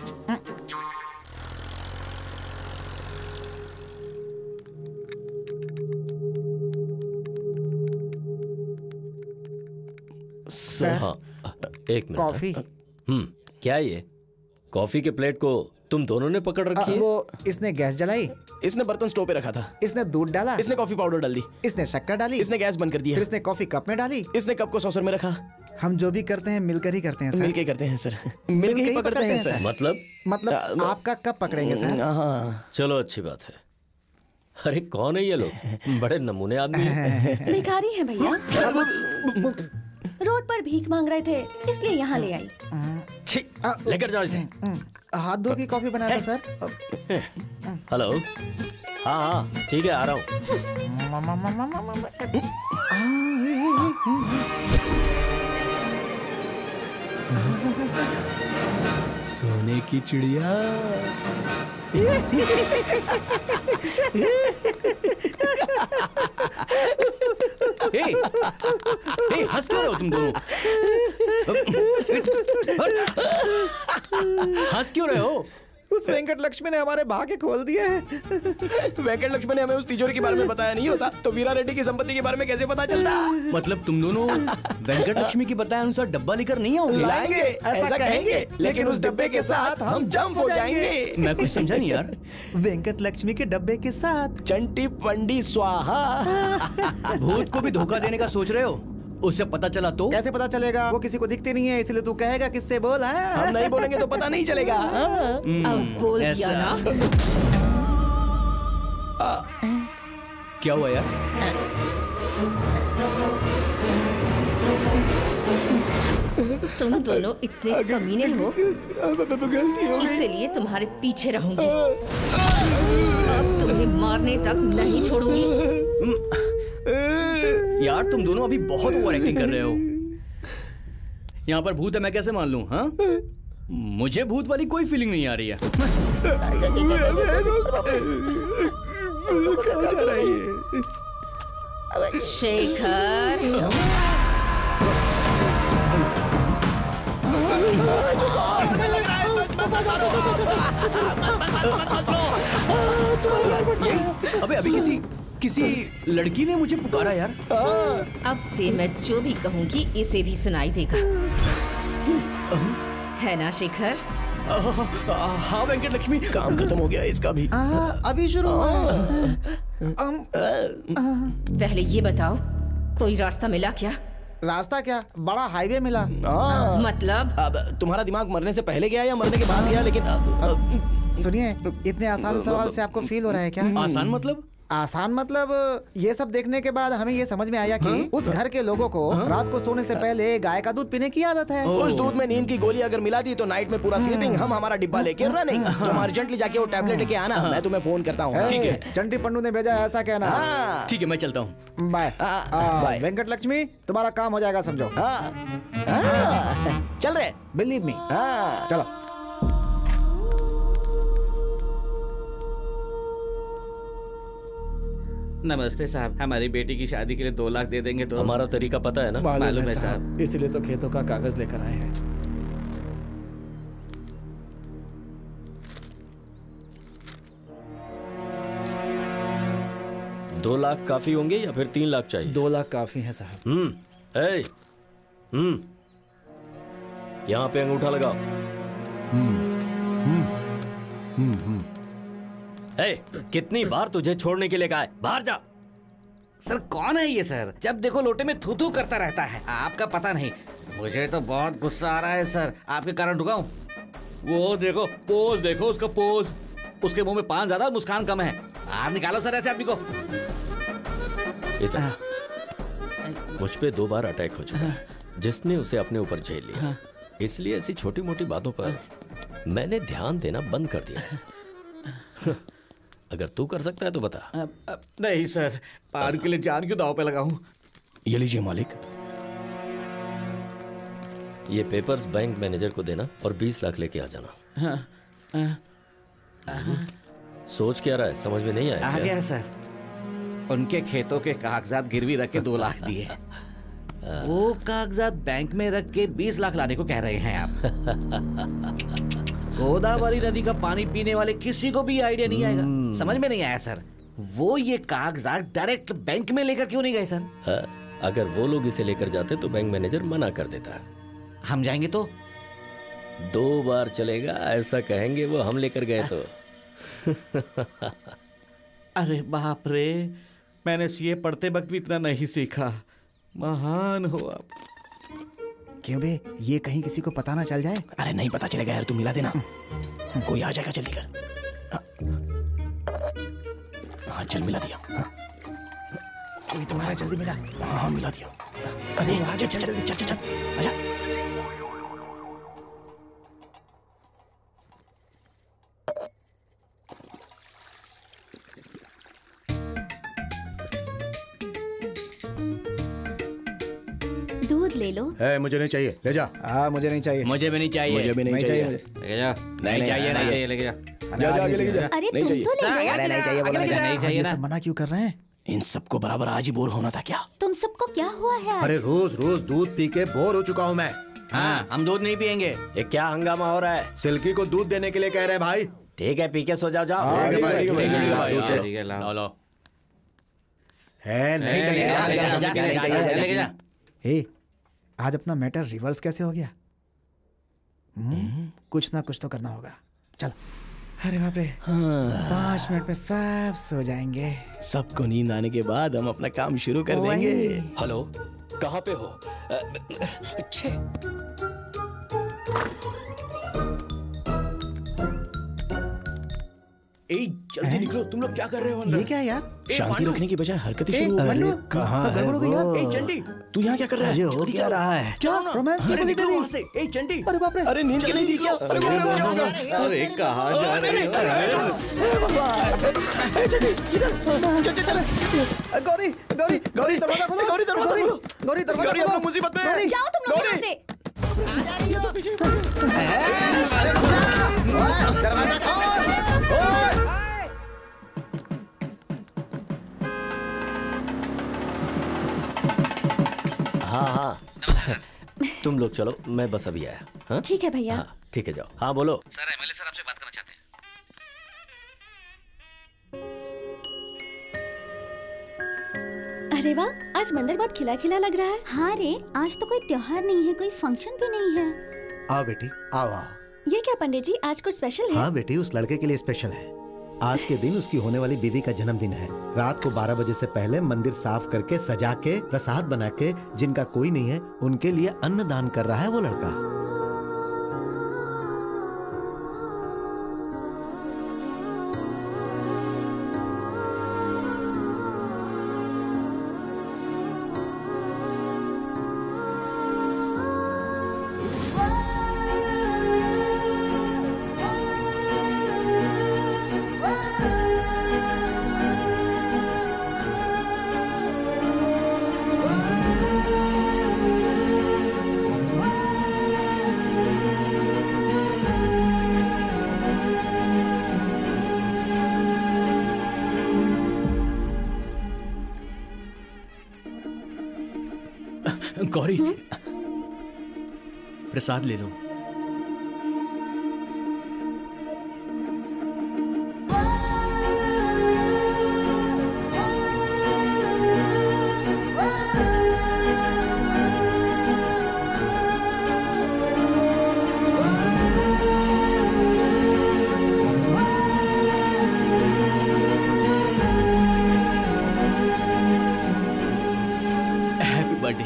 सर हाँ, एक मिनट। कॉफी। हम्म क्या ये कॉफी के प्लेट को तुम दोनों ने पकड़ रखी है? वो इसने गैस जलाई, इसने बर्तन स्टोव पे रखा था, इसने दूध डाला, इसने कॉफी पाउडर डाल दी, इसने शक्कर डाली, इसने गैस बंद कर दिया, फिर इसने कॉफी कप में डाली, इसने कप को सॉसर में रखा। हम जो भी करते हैं मिलकर ही करते हैं सर। मिलके करते हैं सर, मिलके ही पकड़ते हैं सर। मतलब मतलब आपका कब पकड़ेंगे सर? हाँ चलो अच्छी बात है। अरे कौन है ये लोग? बड़े नमूने आदमी हैं। भिखारी है भैया। रोड पर भीख मांग रहे थे इसलिए यहाँ ले आई। छी, लेकर जाओ इसे। हाथ धो की कॉफी बनाया था सर। हेलो। हाँ हाँ ठीक है, आ रहा हूँ। सोने की चिड़िया। हे, हे, हंस क्यों रहे हो तुम दोनों? हंस क्यों रहे हो? उस वेंकट लक्ष्मी ने हमारे भाग्य खोल दिए हैं। वेंकट लक्ष्मी ने हमें उस तिजोरी के बारे में बताया नहीं होता तो वीरा रेड्डी की संपत्ति के बारे में कैसे पता चलता? मतलब तुम दोनों वेंकट लक्ष्मी की बताए अनुसार डब्बा लेकर नहीं आओगे? लाएंगे, ऐसा कहेंगे, लेकिन उस डब्बे के साथ हम जंप हो जाएंगे। मैं कुछ समझा नहीं यार। वेंकट लक्ष्मी के डब्बे के साथ चंटी पंडी स्वाहा। भूत को भी धोखा देने का सोच रहे हो? उसे पता चला तो? कैसे पता चलेगा? वो किसी को दिखती नहीं है, इसलिए तू कहेगा किससे बोल। हम नहीं बोलेंगे तो पता नहीं चलेगा। अब बोल दिया ना। क्या हुआ यार? तुम दोनों इतने कमीने हो, इसलिए तुम्हारे पीछे रहूंगी। अब तुम्हें मारने तक नहीं छोड़ूंगी। यार तुम दोनों अभी बहुत ओवर एक्टिंग कर रहे हो। यहाँ पर भूत है मैं कैसे मान लूं? हाँ, मुझे भूत वाली कोई फीलिंग नहीं आ रही है। शेखर, अबे अभी किसी किसी लड़की ने मुझे पुकारा यार। अब से मैं जो भी कहूंगी इसे भी सुनाई देगा, है ना शेखर? हाँ वेंकट लक्ष्मी, काम खत्म हो गया इसका भी। आ, अभी शुरू हुआ। पहले ये बताओ कोई रास्ता मिला क्या? रास्ता क्या, बड़ा हाईवे मिला। मतलब अब तुम्हारा दिमाग मरने से पहले गया या मरने के बाद गया? लेकिन सुनिए, इतने आसान सवाल से आपको फील हो रहा है क्या? आसान मतलब? आसान मतलब ये सब देखने के बाद हमें ये समझ में आया कि हाँ? उस घर के लोगों को हाँ? रात को सोने से पहले गाय का दूध पीने की आदत है। उस दूध में नींद की गोली अगर मिला दी तो नाइट में पूरा स्लीपिंग, हम हमारा डिब्बा लेके रनिंग। तुम अर्जेंटली जाके वो टैबलेट लेके आना, मैं तुम्हें फोन करता हूँ। ठीक है, चंटी पंडू ने भेजा ऐसा कहना। ठीक है मैं चलता हूँ। बाय। वेंकट लक्ष्मी, तुम्हारा काम हो जाएगा समझो। चल रहे, बिलीव मी। चलो। नमस्ते साहब, हमारी बेटी की शादी के लिए दो लाख दे देंगे तो? हमारा तरीका पता है ना? मालूम है साहब, इसलिए तो खेतों का कागज लेकर आए हैं। दो लाख काफी होंगे या फिर तीन लाख चाहिए? दो लाख काफी है साहब। हम्म, ए, हम्म, यहाँ पे अंगूठा लगाओ। हम्म, हम्म, हम्म, हम्म। ए, कितनी बार तुझे छोड़ने के लिए कहा है? बाहर जा। सर कौन है ये सर? जब देखो लोटे में थू थू करता रहता है। आपका पता नहीं, मुझे तो बहुत गुस्सा आ रहा है सर। आपके कारण रुका हूँ। वो देखो पोज, देखो उसका पोज। उसके मुंह में पान ज्यादा, मुस्कान कम है। आप निकालो सर ऐसे आदमी को। मुझ पे दो बार अटैक हो चुका है, जिसने उसे अपने ऊपर झेल लिया। इसलिए ऐसी छोटी मोटी बातों पर मैंने ध्यान देना बंद कर दिया। अगर तू कर सकता है तो बता। अब, अब, नहीं सर, पान के लिए जान क्यों दांव पे लगाऊं? ये लीजिए मालिक। ये पेपर्स बैंक मैनेजर को देना और बीस लाख लेके आ जाना। हाँ, हाँ, हाँ। सोच क्या रहा है, समझ में नहीं आया? आ गया सर। उनके खेतों के कागजात गिरवी रख के दो लाख दिए। वो कागजात बैंक में रख के बीस लाख लाने को कह रहे हैं आप। गोदावरी नदी का पानी पीने वाले किसी को भी आइडिया नहीं आएगा। समझ में नहीं आया सर। वो ये कागजात डायरेक्ट बैंक में लेकर क्यों नहीं गए सर? हाँ, अगर वो लोग इसे लेकर जाते तो बैंक मैनेजर मना कर देता। हम जाएंगे तो? दो बार चलेगा, ऐसा कहेंगे वो हम लेकर गए तो। अरे बाप रे, मैंने सीए पढ़ते वक्त भी इतना नहीं सीखा। महान हो आप। क्यों बे, ये कहीं किसी को पता ना चल जाए? अरे नहीं पता चलेगा यार, तू मिला देना, कोई आ जाएगा। जल्दी कर। हाँ चल मिला दिया। कोई तुम्हारा जल्दी मिला। हाँ मिला दिया। अरे आजा चल चल चल चल आजा। दूध ले लो। ए, मुझे नहीं चाहिए, ले जा। हाँ मुझे नहीं चाहिए। मुझे भी नहीं चाहिए। मुझे भी नहीं चाहिए। लेके जा। नहीं चाहिए, नहीं लेके जा। जा जा आगे लेके जा। अरे नहीं तुम चाहिए। तो ले लो। अरे नहीं चाहिए, बोला नहीं आज चाहिए ये ना। सब मना क्यों कर रहे हैं? इन सबको बराबर आज ही बोर होना था क्या? तुम सबको क्या हुआ है आज? अरे रोज रोज दूध पी के बोर हो चुका हूँ मैं। हाँ, हम दूध नहीं पियेंगे। ये क्या हंगामा हो रहा है? सिल्की को दूध देने के लिए कह रहे हैं भाई। ठीक है, पी के सो जाओ जाओ। ठीक है भाई, ठीक है, ठीक है, ला, दूध हाँ, दे। ठीक है, लाओ। लो लो। है नहीं चलेगा। लेके जा, लेके जा, लेके जा, लेके लेके जा। हे, आज अपना मैटर रिवर्स कैसे हो गया? हम्म, कुछ ना कुछ तो करना होगा। चल। अरे बाप रे, पाँच मिनट में सब सो जाएंगे। सबको नींद आने के बाद हम अपना काम शुरू कर देंगे। हेलो, कहाँ पे हो? छे। ए, जल्दी निकलो, तुम लोग क्या कर रहे हो अंदर? ये क्या है यार? शांति रखने की बजाय हरकतें ए, शुरू हो मन्नू, गई। कहाँ सब है गड़बड़ हो गई वो? यार। ए चंटी, तू यहाँ क्या कर रहा है? अरे हो जल्दी क्या चल। रहा है? क्या रोमांस की अरे गोली निकलो कर वहाँ दी? से। ए चंटी, अरे बाप रे, अरे नींद के नहीं दी क्या? अरे क्या होगा? अरे कहाँ जा रहे हो? गौरी गौरी गौरी दरवाजा खोलो। गौरी दरवाजा गौरी खोलो। गौरी दरवाजा गौरी, खोलो। हम मुसीबत में हैं। जाओ तुम लोग यहाँ से। दरवाजा खोल। हाँ हाँ, तुम लोग चलो, मैं बस अभी आया। हाँ ठीक है भैया। हाँ, ठीक है, जाओ। हाँ बोलो। सर, एमएलए सर आपसे बात करना चाहते हैं। अरे वाह, आज मंदिर बहुत खिला खिला लग रहा है। हाँ रे, आज तो कोई त्योहार नहीं है, कोई फंक्शन भी नहीं है। आओ बेटी, आओ आओ। ये क्या पंडित जी, आज कुछ स्पेशल है? हाँ बेटी, उस लड़के के लिए स्पेशल है। आज के दिन उसकी होने वाली बीवी का जन्मदिन है। रात को बारह बजे से पहले मंदिर साफ करके सजा के प्रसाद बना के जिनका कोई नहीं है उनके लिए अन्न दान कर रहा है वो लड़का। गौरी, प्रसाद ले लो। Happy birthday.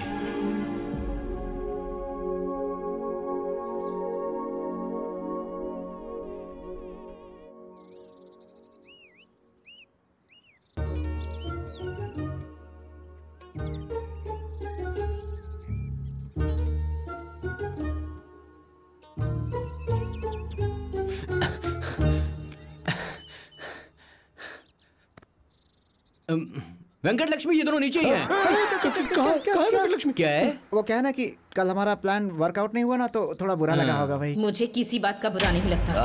वेंकट लक्ष्मी, ये दोनों नीचे ही हैं। कहाँ क्या वेंकट लक्ष्मी क्या है? वो क्या है ना कि कल हमारा प्लान वर्कआउट नहीं हुआ ना, तो थोड़ा बुरा लगा होगा भाई। मुझे किसी बात का बुरा नहीं लगता,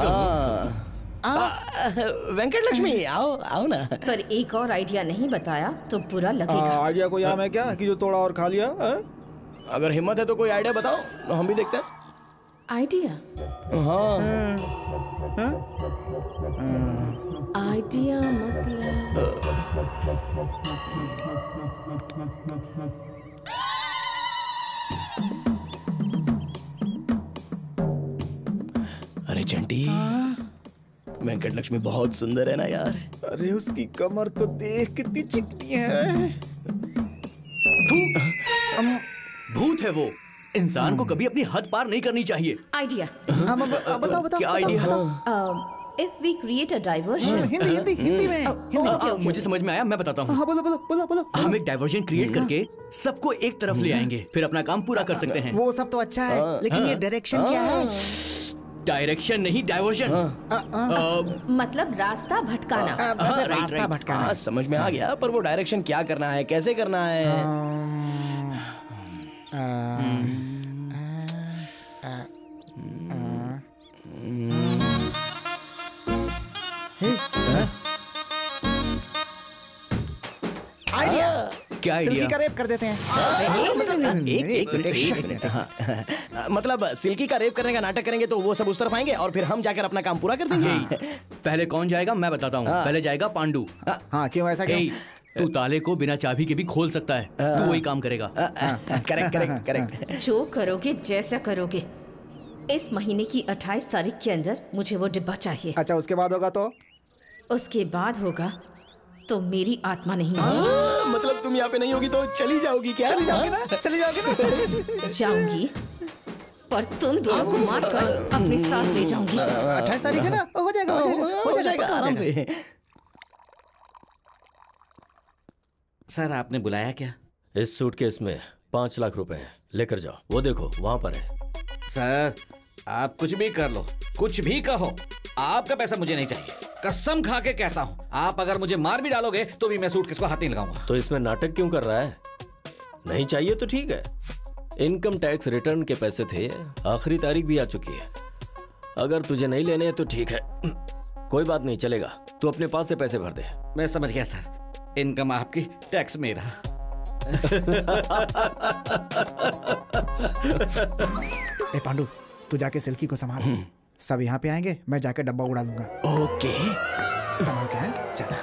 वेंकट लक्ष्मी, आओ आओ ना। पर एक और आइडिया नहीं बताया तो बुरा लगेगा। आइडिया कोई आम है क्या कि जो तोड़ा और खा लिया? अगर हिम्मत है तो कोई आइडिया बताओ, तो हम भी देखते हैं। आइडिया? हाँ, आइडिया मतलब अरे चंटी, वेंकट लक्ष्मी बहुत सुंदर है ना यार। अरे उसकी कमर तो देख कितनी चिकनी है। भूत है वो। इंसान को कभी अपनी हद पार नहीं करनी चाहिए। आइडिया। हाँ, ब- ब- बताओ बताओ क्या बताओ, आइडिया? बताओ। अ, If we create a diversion. Hindi Hindi Hindi में हिंदी आ, आ, मुझे समझ में आया, मैं बताता हूँ। हाँ बोलो बोलो बोलो बोलो। हम एक डाइवर्जन क्रिएट करके सबको एक तरफ ले आएंगे, फिर अपना काम पूरा कर सकते हैं। वो सब तो अच्छा है, लेकिन ये डायरेक्शन क्या है? डायरेक्शन नहीं, डाइवर्जन। मतलब रास्ता भटकाना। रास्ता भटकाना समझ में आ गया, पर वो डायरेक्शन क्या करना है, कैसे करना है? आइडिया क्या सिल्की आइडिया? का रेप कर देते हैं। एक एक मिनट एक मिनट हाँ। मतलब सिल्की का रेप करने का नाटक करेंगे तो वो सब उस तरफ आएंगे और फिर हम जाकर अपना काम पूरा कर देंगे। पहले कौन जाएगा मैं बताता हूँ। पहले जाएगा पांडु। हाँ क्यों ऐसा क्यों? तू ताले को बिना चाबी के भी खोल सकता है, तू वही काम करेगा। Correct correct correct. जो करोगे जैसा करोगे, इस महीने की अट्ठाईस तारीख के अंदर मुझे वो डिब्बा चाहिए। अच्छा उसके बाद होगा तो? उसके बाद होगा तो मेरी आत्मा नहीं आ, मतलब तुम यहाँ पे नहीं होगी तो चली जाओगी क्या? चली जाओगी ना? चली जाओगी ना? जाऊंगी, पर तुम दोनों को मार कर अपने साथ ले जाऊंगी। अट्ठाईस तारीख है ना? हो जाएगा हो जाएगा हो जाएगा आराम से। सर आपने बुलाया क्या? इस सूटकेस में पांच लाख रुपए हैं, लेकर जाओ। वो देखो वहां पर है। सर आप कुछ भी कर लो, कुछ भी कहो, आपका पैसा मुझे नहीं चाहिए। कसम खा के कहता हूँ, आप अगर मुझे मार भी डालोगे तो भी मैं सूटकेस को हाथ नहीं लगाऊंगा। तो इसमें नाटक क्यों कर रहा है? नहीं चाहिए तो ठीक है। इनकम टैक्स रिटर्न के पैसे थे, आखिरी तारीख भी आ चुकी है। अगर तुझे नहीं लेने हैं तो ठीक है, कोई बात नहीं, चलेगा। तू अपने पास से पैसे भर दे। मैं समझ गया सर, इनकम आपकी, टैक्स मेरा। ए पांडु, तू जाके सिल्की को संभाल। सब यहाँ पे आएंगे, मैं जाके डब्बा उड़ा दूंगा। ओके संभाल के हैं, चल।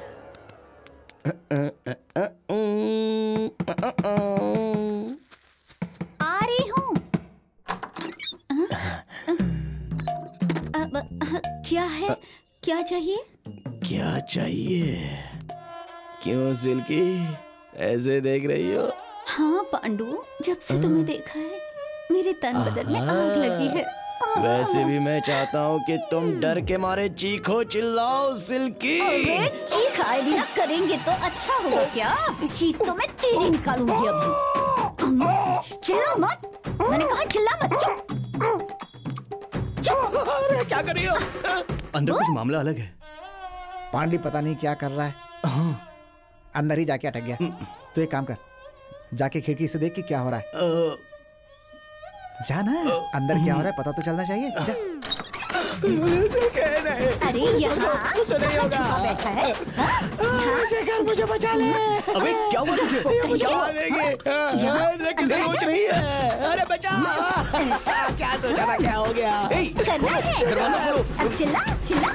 आ रही हूँ। क्या है? क्या चाहिए? क्या चाहिए? क्यों सिल्की ऐसे देख रही हो? हाँ पांडु, जब से तुम्हें देखा है मेरे तन बदन में आग लगी है। वैसे भी मैं चाहता हूँ कि तुम डर के मारे चीखो चिल्लाओ सिल्की। अरे चीख आएगी ना, करेंगे तो अच्छा होगा क्या? चीख तो मैं तेरी निकालूंगी अभी। चिल्ला मत, मैंने कहा चिल्ला मत। चुप चुप। अरे क्या कर रही हो? अंदर कुछ मामला अलग है। पांडी पता नहीं क्या कर रहा है, अंदर ही जाके अटक गया। तो एक काम कर, जाके खिड़की से देख कि क्या हो रहा है। जाना, अंदर क्या हो रहा है पता तो चलना चाहिए। जा। अरे यहाँ कुछ नहीं होगा। बैठा है। मुझे घर, मुझे बचा ले। अबे क्या हुआ तुझे? मुझे मारेंगे। ये किसे सोच रही है? अरे बचा। क्या सोचा था, क्या हो गया? करना है। दरवाजा खोलो। अब चिल्ला चिल्ला।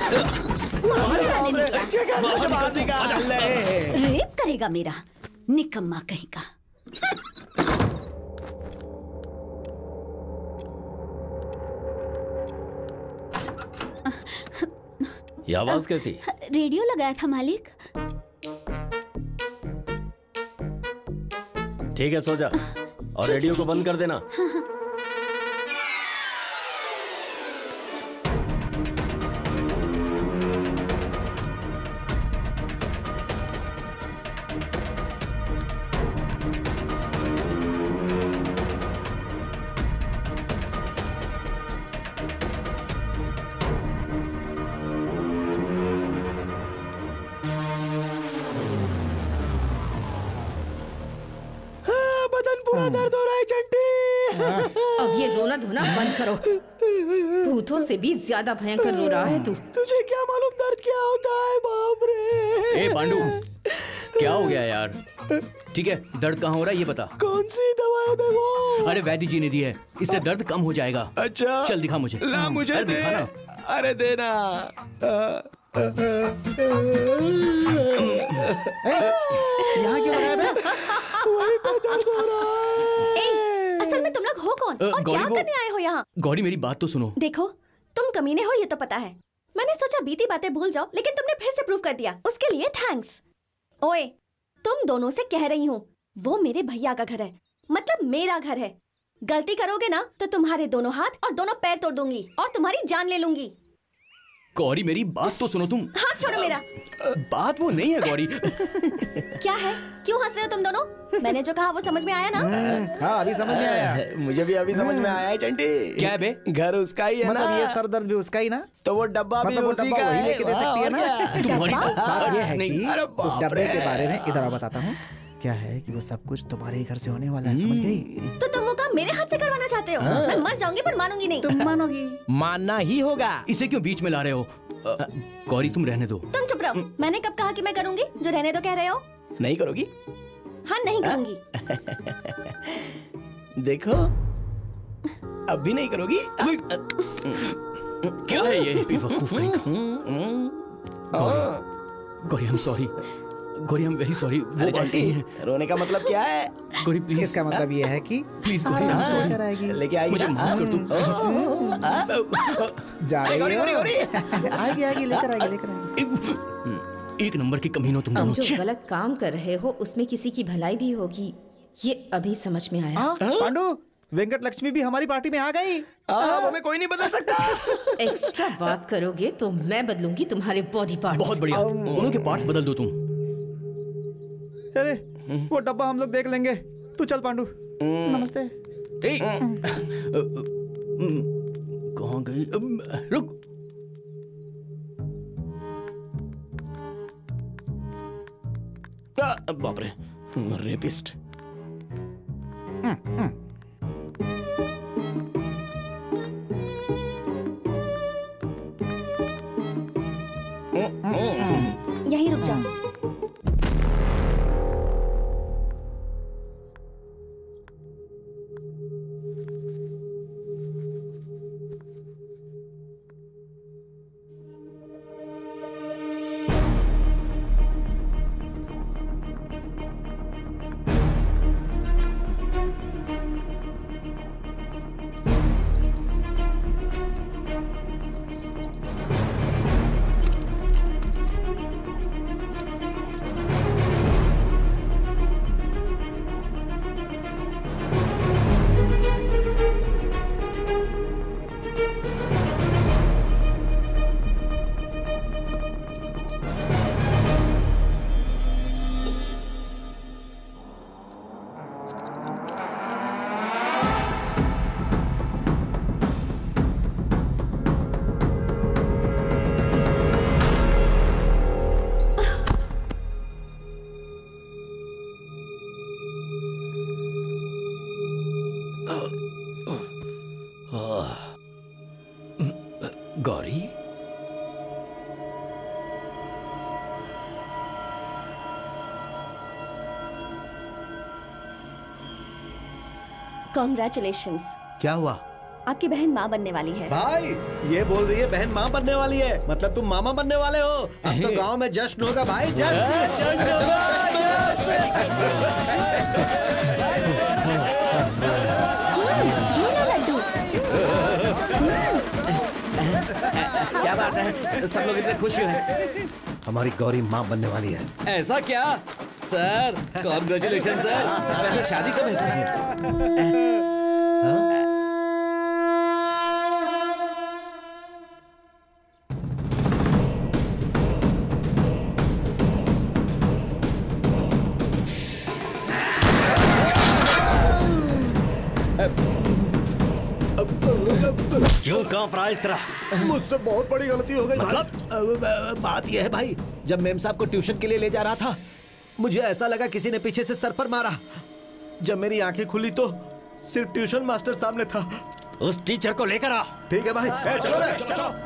मुझे मार देगा। रेप करेगा मेरा निकम्मा कहीं का। ये आवाज कैसी? रेडियो लगाया था मालिक। ठीक है, सो जा और रेडियो को बंद कर देना। पूरा दर्द हो रहा है चंटी। अब ये रोना धोना बंद करो। भूतों से भी ज्यादा भयंकर रो रहा है तू। तुझे क्या मालूम दर्द क्या होता है? बाप रे। ए पांडु, क्या हो गया यार? ठीक है, दर्द कहाँ हो रहा है ये बता। कौन सी दवा है बे वो? अरे वैद्य जी ने दी है, इससे दर्द कम हो जाएगा। अच्छा चल दिखा मुझे। ला मुझे अरे दे। दिखा ना। अरे देना। यहाँ क्यों लगाया बे? वहीं पे दर्द हो रहा है। असल में तुम लोग हो कौन अ, और गौरी क्या वो- करने आए हो यहाँ? गौरी मेरी बात तो सुनो। देखो, तुम कमीने हो ये तो पता है। मैंने सोचा बीती बातें भूल जाओ, लेकिन तुमने फिर से प्रूव कर दिया। उसके लिए थैंक्स। ओए, तुम दोनों से कह रही हूँ, वो मेरे भैया का घर है, मतलब मेरा घर है। गलती करोगे ना तो तुम्हारे दोनों हाथ और दोनों पैर तोड़ दूंगी और तुम्हारी जान ले लूंगी। गौरी मेरी बात तो सुनो तुम। हाथ छोड़ो मेरा। बात वो नहीं है गौरी। क्या है? क्यों हंस रहे हो तुम दोनों? मैंने जो कहा वो समझ में आया ना? हाँ अभी समझ में आया। मुझे भी अभी समझ में आया है चंटी। क्या है बे? घर उसका ही है मतलब ना? ये सर दर्द भी उसका ही ना? तो वो डब्बा भी मतलब वो उसी डब्बा का वही है। लेके दे सकती है ना? तुम्हारी बात ये है नहीं, कि अरे उस डब्बे के बारे में इधर आओ बताता हूँ। क्या है कि वो सब कुछ तुम्हारे ही घर से होने वाला है, समझ गई? तो तुम वो काम मेरे हाथ से करवाना चाहते हो? मैं मर जाऊंगी पर मानूंगी नहीं। तुम मानोगी? मानना ही होगा। इसे क्यों बीच में ला रहे हो? अ, गौरी तुम रहने दो। तुम चुप रहो। मैंने कब कहा कि मैं करूंगी? जो रहने दो कह रहे हो? नहीं करोगी? हाँ नहीं करूंगी। देखो अब भी नहीं करोगी? क्या है ये बेवकूफ कहीं का? Gauri, Gauri I am sorry. Gauri I am very sorry. वो बात नहीं है। रोने का मतलब क्या है? गौरी प्लीज। इसका मतलब ये है कि please Gauri I am sorry. आएगी। लेके आएगी मुझे ना? माफ कर तुम। जा रही गौरी, हो? गौरी, गौरी। आएगी आएगी लेकर आएगी लेकर आएगी। एक नंबर की कमीनो तुम अब दोनों। जो गलत काम कर रहे हो उसमें किसी की भलाई भी होगी, ये अभी समझ में आया। हाँ, पांडु वेंकट लक्ष्मी भी हमारी पार्टी में आ गई। अब हमें कोई नहीं बदल सकता। एक्स्ट्रा बात करोगे तो मैं बदलूंगी तुम्हारे बॉडी पार्ट्स। बहुत बढ़िया। दोनों के पार्ट्स बदल दो तुम। अरे वो डब्बा हम लोग देख लेंगे, तू चल पांडु। नमस्ते। कहाँ गई? रुक। बाप रे, रेपिस्ट। यहीं रुक जाओ। गौरी, कॉन्ग्रेचुलेशंस। क्या हुआ? आपकी बहन माँ बनने वाली है। भाई ये बोल रही है बहन माँ बनने वाली है, मतलब तुम मामा बनने वाले हो। अब तो गांव में जश्न होगा भाई, क्या बात है, सब लोग इतने खुश क्यों हैं? हमारी गौरी माँ बनने वाली है। ऐसा क्या सर? Congratulation sir. वैसे शादी कब है सर? क्यों कांप रहा इस तरह? मुझसे बहुत बड़ी गलती हो गई। मतलब? भाई, बात यह है भाई, जब मेम साहब को ट्यूशन के लिए ले जा रहा था, मुझे ऐसा लगा किसी ने पीछे से सर पर मारा। जब मेरी आंखें खुली तो सिर्फ ट्यूशन मास्टर सामने था। उस टीचर को लेकर आ। ठीक है भाई। ए, चलो रे। चलो, चलो।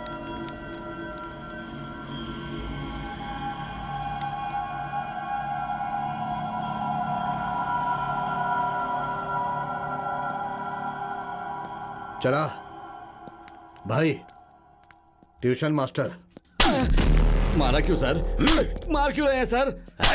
चला भाई, ट्यूशन मास्टर। मारा क्यों सर? मार क्यों रहे हैं सर?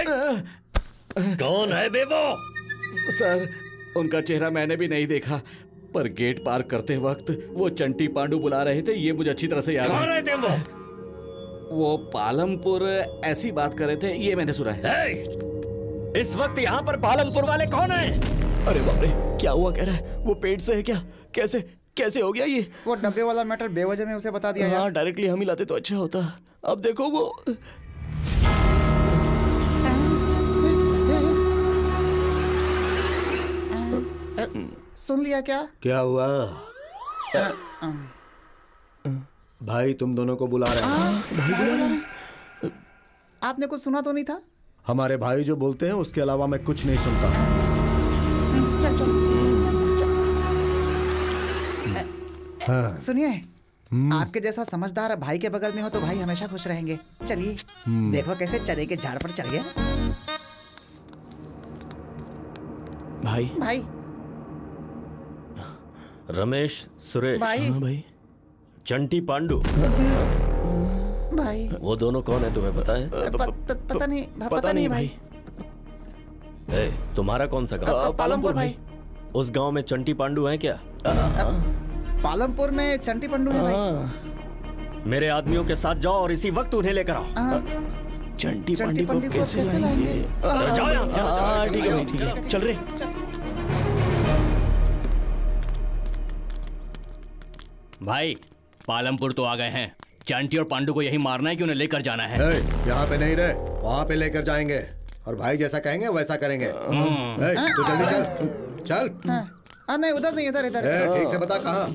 कौन है बे वो? सर उनका चेहरा मैंने भी नहीं देखा, पर गेट पार करते वक्त वो चंटी पांडु बुला रहे थे, ये मुझे अच्छी तरह से याद कौन है। है वो? वो पालमपुर ऐसी बात कर रहे थे, ये मैंने सुना है। हे! इस वक्त यहाँ पर पालमपुर वाले कौन हैं? अरे बाप रे, क्या हुआ कह रहा है? वो पेट से है क्या? कैसे? कैसे हो गया ये? वो डब्बे वाला मैटर बेवजह में उसे बता दिया यार। हाँ, डायरेक्टली हम ही लाते तो अच्छा होता। अब देखो वो सुन लिया क्या? क्या हुआ? भाई तुम दोनों को बुला रहे हैं। भाई बुला रहे हैं? आपने कुछ सुना तो नहीं था? हमारे भाई जो बोलते हैं उसके अलावा मैं कुछ नहीं सुनता। चल चल। हाँ। सुनिए, आपके जैसा समझदार भाई के बगल में हो तो भाई हमेशा खुश रहेंगे। चलिए देखो कैसे चने के झाड़ पर चढ़ गया। भाई भाई रमेश, सुरेश, भाई। हाँ भाई, चंटी पांडु, भाई वो दोनों कौन है तुम्हें पता है? प, प, पता नहीं पता नहीं भाई। ए, तुम्हारा कौन सा गांव? पालमपुर भाई। उस गांव में चंटी पांडु हैं क्या? पालमपुर में चंटी पांडु है भाई। मेरे आदमियों के साथ जाओ और इसी वक्त उन्हें लेकर आओ। चंटी पांडु को कैसे लाएंगे? जाओ यहाँ से। हाँ ठीक है भाई, ठीक है, चल रे। भाई पालमपुर तो आ गए हैं। चंटी और पांडु को यही मारना है कि उन्हें लेकर जाना है। यहाँ पे नहीं रहे, वहाँ पे लेकर जाएंगे और भाई जैसा कहेंगे वैसा करेंगे। ए, तू जल्दी चल चल। हाँ नहीं उधर नहीं, इधर इधर। ए, ठीक से बता कहाँ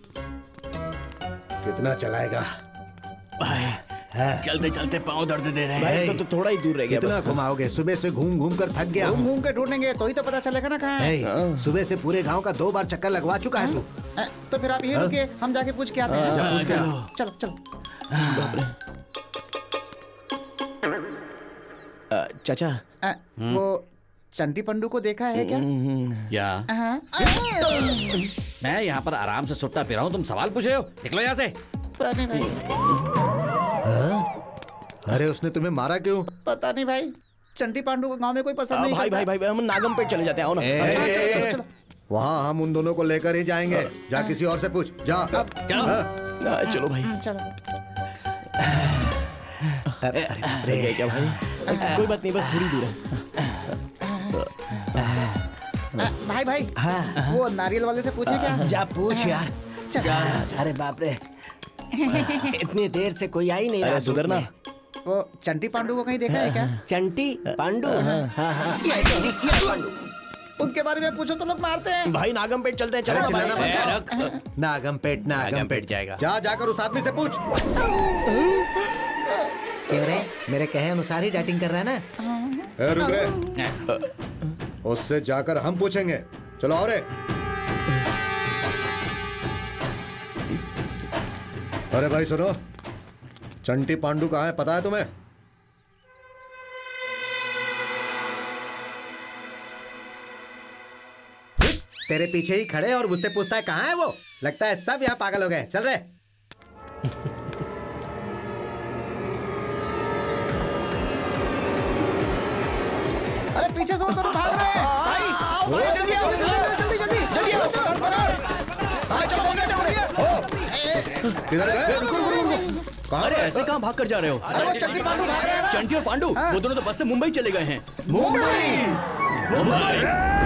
कितना चलाएगा? चलते चलते पाँव दर्द दे रहे हैं। भाई तो, तो थोड़ा ही दूर रह गया। कितना घुमाओगे? सुबह से घूम घूम कर थक गया। घूम घूम के ढूंढेंगे तो ही तो पता चलेगा ना कहाँ है। सुबह से पूरे गांव का दो बार चक्कर लगवा चुका है तू। तो फिर आप यही रुकिए, हम जाके पूछ के आते हैं। जा पूछ के आ। चलो चलो। चाचा, वो चंटी पंडू को देखा है क्या? क्या? हाँ। मैं यहाँ पर आराम से सुट्टा पी रहा हूँ, तुम सवाल पूछ रहे हो? निकलो यहाँ से। पता नहीं भाई। अरे उसने तुम्हें मारा क्यों? पता नहीं भाई, चंटी पांडू को गांव में कोई पसंद नहीं भाई भाई भाई हम नागम पेट चले जाते हैं। आओ ना। वहाँ हम उन दोनों को लेकर ही जाएंगे। जा किसी और से पूछ जा। चलो चलो भाई। चलो। रह गए क्या भाई? कोई बात नहीं, बस थोड़ी दूर है। भाई भाई वो नारियल वाले से पूछे क्या? जा पूछ यार। अरे बाप रे, इतनी देर से कोई आ ही नहीं रहा। सुधरना। वो चंटी पांडू को कहीं देखा है क्या? चंटी पांडू? हाँ हाँ। उनके बारे में पूछो तो लोग मारते हैं। भाई नागम पेट चलते हैं। चलो भाई। नागम पेट नागम पेट जाएगा। जा जाकर उस आदमी से पूछ। क्यों रे, मेरे कहे अनुसार ही डाइटिंग कर रहा है ना? ए, रुक रे। उससे जाकर हम पूछेंगे। चलो और अरे भाई सुनो, चंटी पांडू कहाँ है पता है तुम्हें? तेरे पीछे ही खड़े और मुझसे पूछता है कहाँ है वो। लगता है सब यहाँ पागल हो गए। चल रे। अरे पीछे से वो दोनों भाग रहे हैं। भाई जल्दी आओ, जल्दी जल्दी जल्दी आओ। किधर गए? अरे ऐसे कहाँ भाग कर जा रहे हो? अरे वो चंटी पांडू भाग रहे हैं ना। चंटी और पांडु वो दोनों तो बस से मुंबई चले गए हैं। मुंबई मुंबई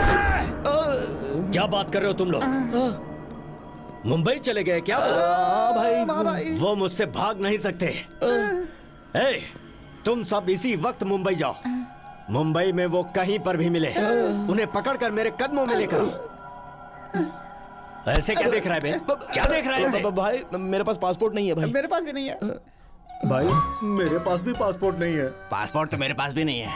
क्या बात कर रहे हो तुम लोग? मुंबई चले गए क्या? भाई वो मुझसे भाग नहीं सकते। ए, तुम सब इसी वक्त मुंबई जाओ। मुंबई में वो कहीं पर भी मिले, उन्हें पकड़कर मेरे कदमों में लेकर आओ। ऐसे क्या देख रहा है बे? क्या देख रहा है ऐसे? भाई मेरे पास पासपोर्ट नहीं है भाई। मेरे पास भी नहीं है भाई। मेरे पास भी पासपोर्ट नहीं है। पासपोर्ट तो मेरे पास भी नहीं है।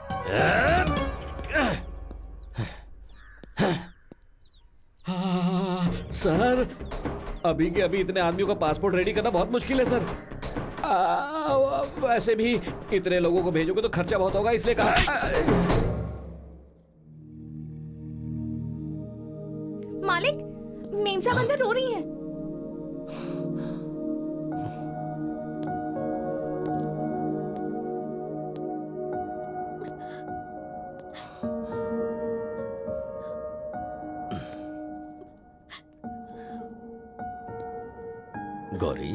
सर अभी के अभी इतने आदमियों का पासपोर्ट रेडी करना बहुत मुश्किल है सर। आ, वैसे भी इतने लोगों को भेजोगे तो खर्चा बहुत होगा, इसलिए कहा। मालिक, मेम साहब अंदर रो रही हैं। गौरी,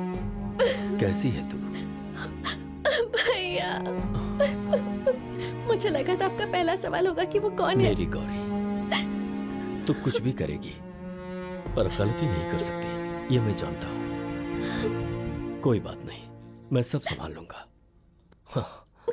कैसी है तू? भैया मुझे लगा था आपका पहला सवाल होगा कि वो कौन है। मेरी गौरी, तू कुछ भी करेगी पर गलती नहीं कर सकती, ये मैं जानता हूँ। कोई बात नहीं, मैं सब संभाल लूंगा। हाँ।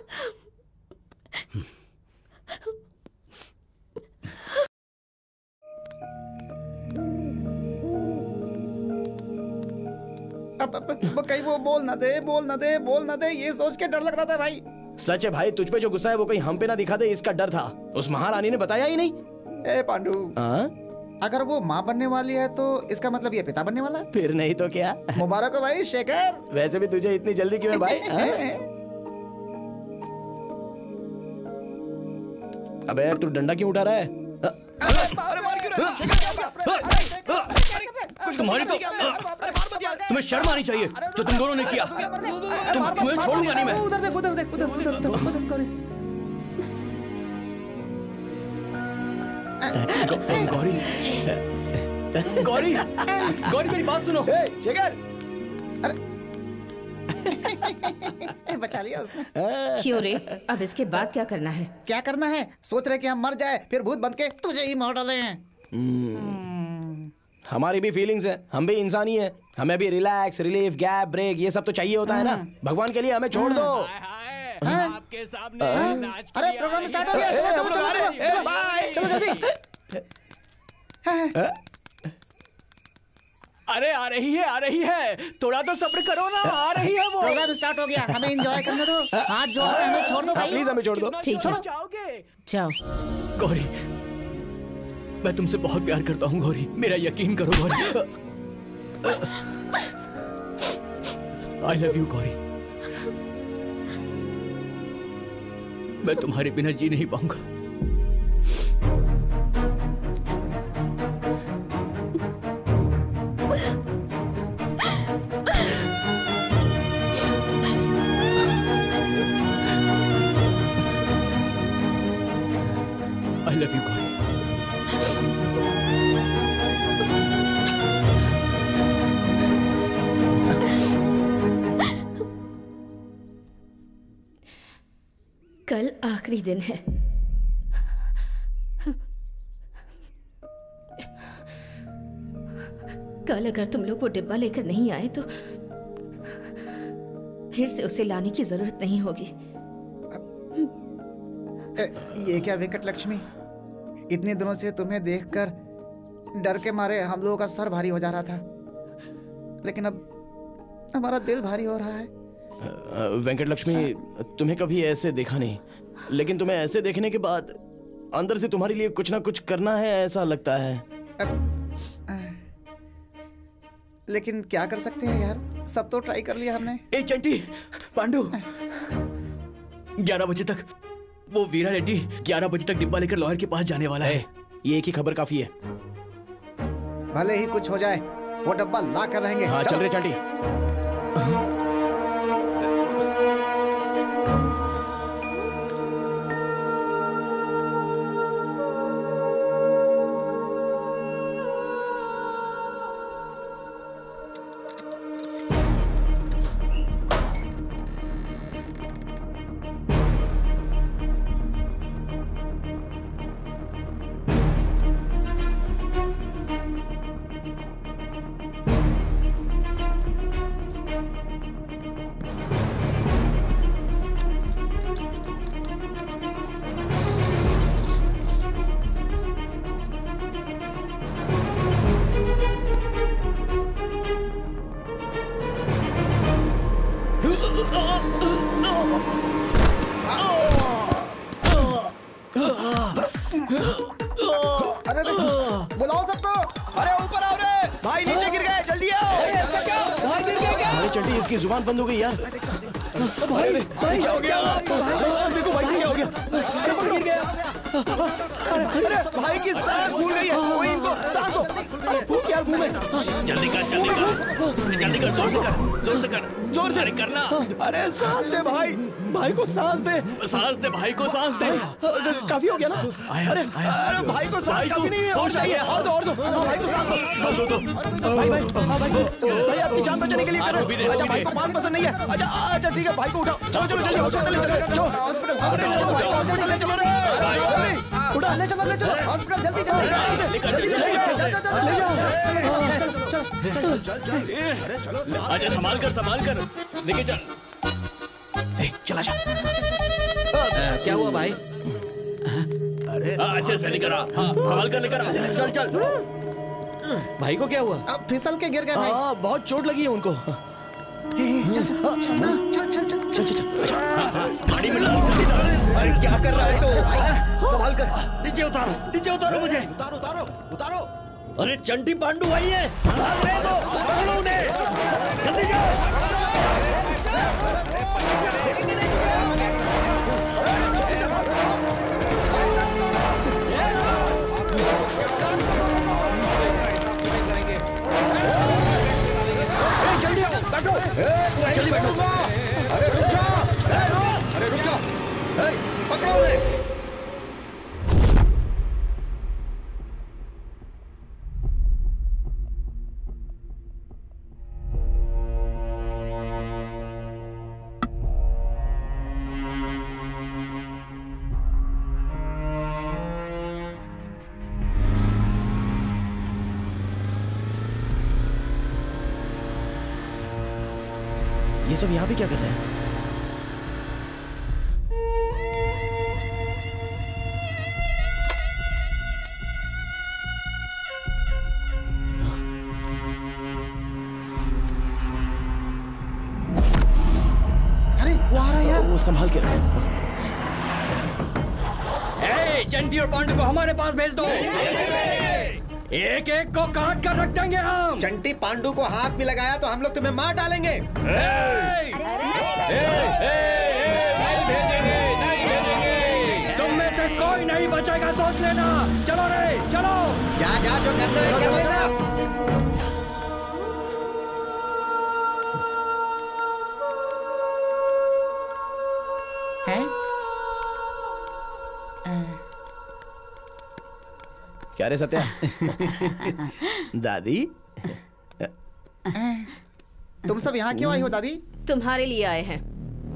अब, अब, अब कहीं वो बोल ना दे, बोल ना दे, बोल ना दे, ये सोच के डर लग रहा था भाई। सच है भाई, तुझ पे जो गुस्सा है वो कहीं हम पे ना दिखा दे, इसका डर था। उस महारानी ने बताया ही नहीं। ए पांडु, हाँ? अगर वो माँ बनने वाली है तो इसका मतलब ये पिता बनने वाला है? फिर नहीं तो क्या। मुबारक हो भाई शेखर। वैसे भी तुझे इतनी जल्दी क्यों है भाई? अबे तू डंडा क्यों उठा रहा है? तुम्हारी तो तुम्हें शर्म आनी चाहिए जो तुम दोनों ने किया। तुम तुम्हें छोड़ूंगा नहीं मैं। उधर देख, उधर देख, उधर उधर उधर उधर गौरी। गौरी गौरी गौरी मेरी बात सुनो। शेखर, बचा लिया उसने। क्यों रे, अब इसके बाद क्या करना है? क्या करना है? सोच रहे कि हम मर जाए फिर भूत बन के तुझे ही मार डाले हैं। हमारी भी फीलिंग्स है, हम भी इंसान ही है। हमें भी रिलैक्स, रिलीफ, गैप, ब्रेक ये सब तो चाहिए होता है ना। भगवान के लिए हमें छोड़ दो। आपके सामने नाच अरे प्रोग्राम स्टार्ट हो गया, चलो चलो चलो बाय, चलो जल्दी। अरे आ रही है, आ रही है, थोड़ा तो सब्र करो ना, आ रही है वो। प्रोग्राम स्टार्ट हो गया, हमें एंजॉय करने दो। हाथ जोड़ के हमें छोड़ दो भाई, प्लीज हमें छोड़ दो। ठीक है, जाओ। गौरी, मैं तुमसे बहुत प्यार करता हूँ गौरी, मेरा यकीन करो Gauri. I love you Gauri, मैं तुम्हारे बिना जी नहीं पाऊंगा। I love you Gauri. कल आखिरी दिन है। कल अगर तुम लोग वो डिब्बा लेकर नहीं आए तो फिर से उसे लाने की जरूरत नहीं होगी। ये क्या वेंकट लक्ष्मी, इतने दिनों से तुम्हें देखकर डर के मारे हम लोगों का सर भारी हो जा रहा था, लेकिन अब हमारा दिल भारी हो रहा है। वेंकट लक्ष्मी, तुम्हें कभी ऐसे देखा नहीं, लेकिन तुम्हें ऐसे देखने के बाद अंदर से तुम्हारे लिए कुछ ना कुछ करना है ऐसा लगता है। लेकिन क्या कर सकते हैं यार, सब तो ट्राई कर लिया हमने। ए चंटी, पांडु, ग्यारह बजे तक वो वीरा रेड्डी ग्यारह बजे तक डिब्बा लेकर लॉयर के पास जाने वाला है। ये एक ही खबर काफी है। भले ही कुछ हो जाए, वो डब्बा ला कर रहेंगे। हाँ चल रहे चंटी। अरे बुलाओ सबको। अरे ऊपर आओ रे भाई, नीचे गिर गए, जल्दी आओ। भाई गिर गए क्या? अरे चंटी, इसकी जुबान बंद हो गई यार। भाई भाई क्या हो गया? देखो भाई क्या हो गया? गिर गया। अरे अरे भाई की सांस फूल गई है, कोई इनको सांस दो। अरे फूक यार मुंह में। जल्दी कर, जल्दी कर, जल्दी कर, जोर से कर, जोर से कर, जोर से करना। अरे सांस दे भाई, भाई को सांस दे, सांस दे, भाई को सांस दे। काफी हो गया ना? अरे अरे भाई को सांस काफी नहीं है, और चाहिए, और दो और दो। भाई को सांस दो, दो दो। भाई भाई, हाँ भाई, भाई आपकी जान पान बचने के लिए कर रहे हो। अच्छा भाई को पान पसंद नहीं है। अच्छा अच्छा ठीक है भाई को उठाओ। चलो चलो जल्दी हॉस्पिटल ले चलो। हॉस्पिटल हॉस्पिटल ले चलो रे। उठा ले चलो ले चलो हॉस्पिटल जल्दी जल्दी अरे चलो अच्छा संभाल कर संभाल कर लेके चल। चला जा। क्या हुआ भाई? अरे अच्छे से लेकर आ। हाँ संभाल कर लेकर आ। चल चल। भाई को क्या हुआ? अब फिसल के गिर गए भाई। हाँ बहुत चोट लगी है उनको। चल चल चल चल चल चल चल चल। गाड़ी में डाल। अरे क्या कर रहा है तो? संभाल कर नीचे उतारो नीचे उतारो मुझे। उतारो उतारो उतारो। अरे चंटी पांडू आई है। भाग रहे हो पकड़ो उन्हें जल्दी जाओ। जल्दी आओ बैठो जल्दी बैठो। अरे रुक जा अरे रुक जा पकड़ो उन्हें। ये सब यहाँ पे क्या कर रहे हैं? अरे वो आ रहा है यार। वो संभाल के रखो। ए चंटी और पांडू को हमारे पास भेज दो। एक एक को काट कर रख देंगे हम। चंटी पांडू को हाथ भी लगाया तो हम लोग तुम्हें मार डालेंगे। नहीं भेजेंगे नहीं भेजेंगे। तुम में से कोई नहीं बचेगा सोच लेना। चलो रे चलो। जा जा जो करना है कर लेना। हैं? क्या रे सत्या? दादी तुम सब यहाँ क्यों आई हो दादी? तुम्हारे लिए आए हैं।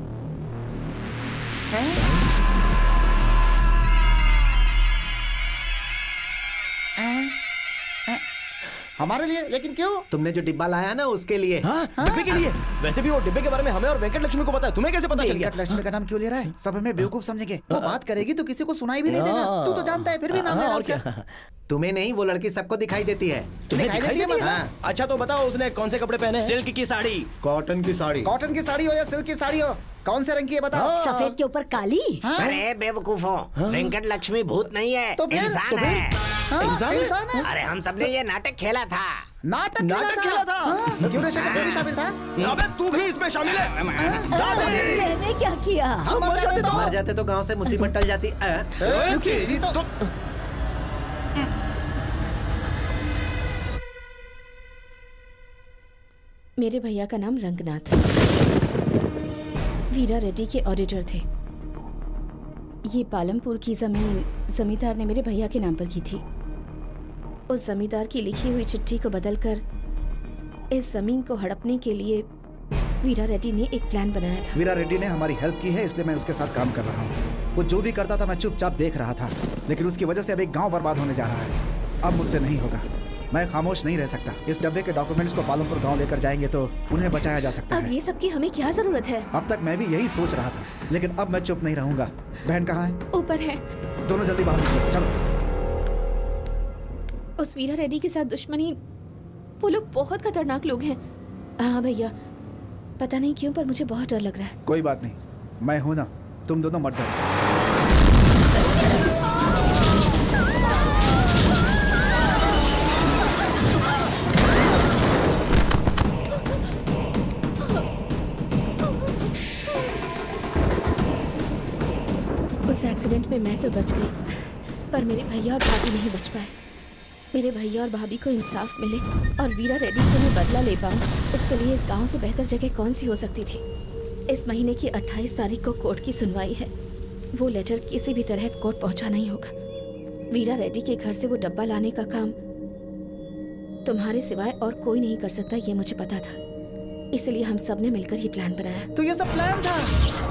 हमारे लिए? लेकिन क्यों? तुमने जो डिब्बा लाया ना उसके लिए। हाँ डिब्बे के लिए। वैसे भी वो डिब्बे के बारे में हमें और वेंकट लक्ष्मी को पता है। तुम्हें कैसे पता चल गया? वेंकट लक्ष्मी का नाम क्यों ले रहा है? सब हमें बेवकूफ समझेंगे। वो बात करेगी तो किसी को सुनाई भी नहीं देगा। तू तो जानता है फिर भी नाम ले रहा है उसका। तुम्हें नहीं वो लड़की सबको दिखाई देती है। दिखाई देती है? हाँ। अच्छा तो बताओ उसने कौन से कपड़े पहने? सिल्क की साड़ी। कॉटन की साड़ी। कॉटन की साड़ी हो या सिल्क की साड़ी हो, कौन से रंग की है बताओ? सफेद के ऊपर काली। अरे बेवकूफों, वेंकट लक्ष्मी भूत नहीं है, तो फिर? इंसान तो फिर? है। हाँ, इंसान है? इंसान है? अरे हम सबने ये नाटक खेला था। नाटक नाटक खेला था? हाँ, क्यों ऋषि कपूर भी शामिल था? अबे तू भी इसमें शामिल है? मैंने क्या किया? हम मर जाते तो मर जाते तो गांव से मुसीबत टल जाती। तो मेरे भैया का नाम रंगनाथ है। वीरा रेड्डी के ऑडिटर थे। ये पालमपुर की जमीन जमींदार ने मेरे भैया के नाम पर की थी। उस जमींदार की लिखी हुई चिट्ठी को बदलकर इस जमीन को हड़पने के लिए वीरा रेड्डी ने एक प्लान बनाया था। वीरा रेड्डी ने हमारी हेल्प की है, इसलिए मैं उसके साथ काम कर रहा हूँ। वो जो भी करता था मैं चुपचाप देख रहा था, लेकिन उसकी वजह से अब एक गांव बर्बाद होने जा रहा है। अब मुझसे नहीं होगा, मैं खामोश नहीं रह सकता। इस डब्बे के डॉक्यूमेंट्स को पालमपुर गांव लेकर जाएंगे तो उन्हें बचाया जा सकता अब है। ये सब की हमें क्या जरूरत है? अब तक मैं भी यही सोच रहा था, लेकिन अब मैं चुप नहीं रहूंगा। बहन कहाँ है? ऊपर है। दोनों जल्दी बाहर निकलो, चलो। उस वीरा रेड्डी के साथ दुश्मनी, वो लोग बहुत खतरनाक लोग हैं। हाँ भैया, पता नहीं क्यों पर मुझे बहुत डर लग रहा है। कोई बात नहीं, मैं हूं ना, तुम दोनों मत डरो। उस एक्सीडेंट में मैं तो बच गई, पर मेरे भैया और भाभी नहीं बच पाए। मेरे भैया और भाभी को इंसाफ मिले और वीरा रेड्डी से मैं बदला ले पाऊँ, उसके लिए इस गांव से बेहतर जगह कौन सी हो सकती थी। इस महीने की अट्ठाईस तारीख को कोर्ट की सुनवाई है। वो लेटर किसी भी तरह कोर्ट पहुंचाना ही होगा। वीरा रेड्डी के घर से वो डब्बा लाने का काम तुम्हारे सिवाय और कोई नहीं कर सकता, ये मुझे पता था। इसलिए हम सब ने मिलकर ये प्लान बनाया। तो ये सब प्लान था।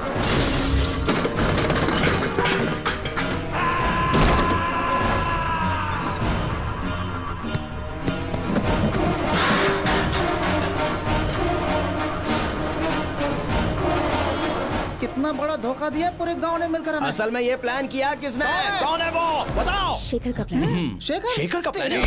कितना बड़ा धोखा दिया पूरे गांव ने मिलकर हमें। असल में ये प्लान किया किसने? कौन है वो? बताओ। शेखर का प्लान। शेखर? शेखर का प्लान?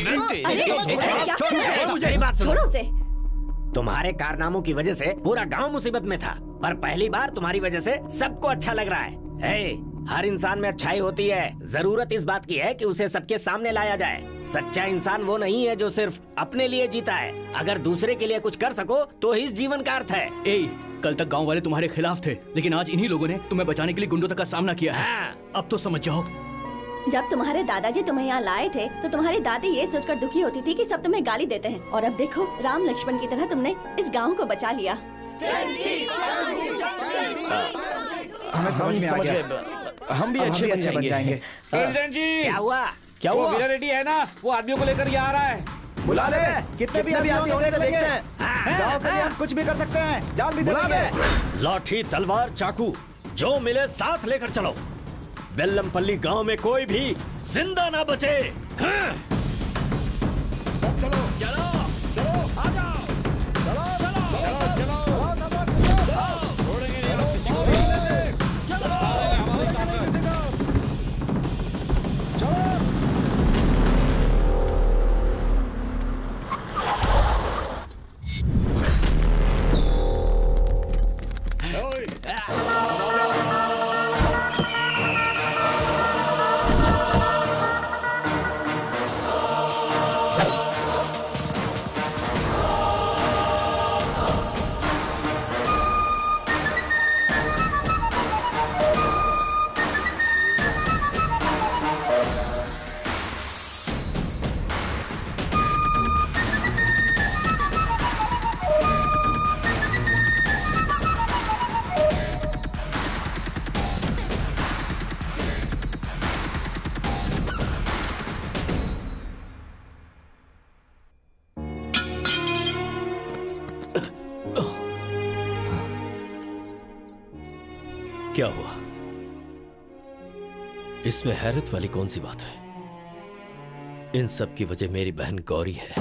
मुझे बात सुनो। तुम्हारे कारनामों की वजह से पूरा गांव मुसीबत में था, पर पहली बार तुम्हारी वजह से सबको अच्छा लग रहा है। हे, हर इंसान में अच्छाई होती है, जरूरत इस बात की है कि उसे सबके सामने लाया जाए। सच्चा इंसान वो नहीं है जो सिर्फ अपने लिए जीता है। अगर दूसरे के लिए कुछ कर सको तो ही इस जीवन का अर्थ है। ए, कल तक गांव वाले तुम्हारे खिलाफ थे, लेकिन आज इन्हीं लोगों ने तुम्हें बचाने के लिए गुंडों तक का सामना किया है। हाँ। अब तो समझ जाओ। जब तुम्हारे दादाजी तुम्हें यहाँ लाए थे तो तुम्हारी दादी ये सोचकर दुखी होती थी कि सब तुम्हें गाली देते हैं, और अब देखो राम लक्ष्मण की तरह तुमने इस गांव को बचा लिया। हमें समझ में आ गया। हम भी अच्छे बन जाएंगे। जाएंगे। प्रेसिडेंट जी, क्या हुआ? क्या वो हुआ? वीरा रेड्डी है ना, वो आदमियों को लेकर यहाँ आ रहा है। बुला ले। कितने भी आदमी होंगे तो देखते हैं। गांव के लिए हम कुछ भी कर सकते हैं, जान भी दे देंगे। लाठी, तलवार, चाकू जो मिले साथ लेकर चलो। बेल्लमपल्ली गांव में कोई भी जिंदा ना बचे। हाँ? सब चलो चलो चलो आ जाओ। चलो चलो चलो चलो छोड़ेंगे नहीं हम किसी को। चलो क्या हुआ? इसमें हैरत वाली कौन सी बात है? इन सब की वजह मेरी बहन गौरी है।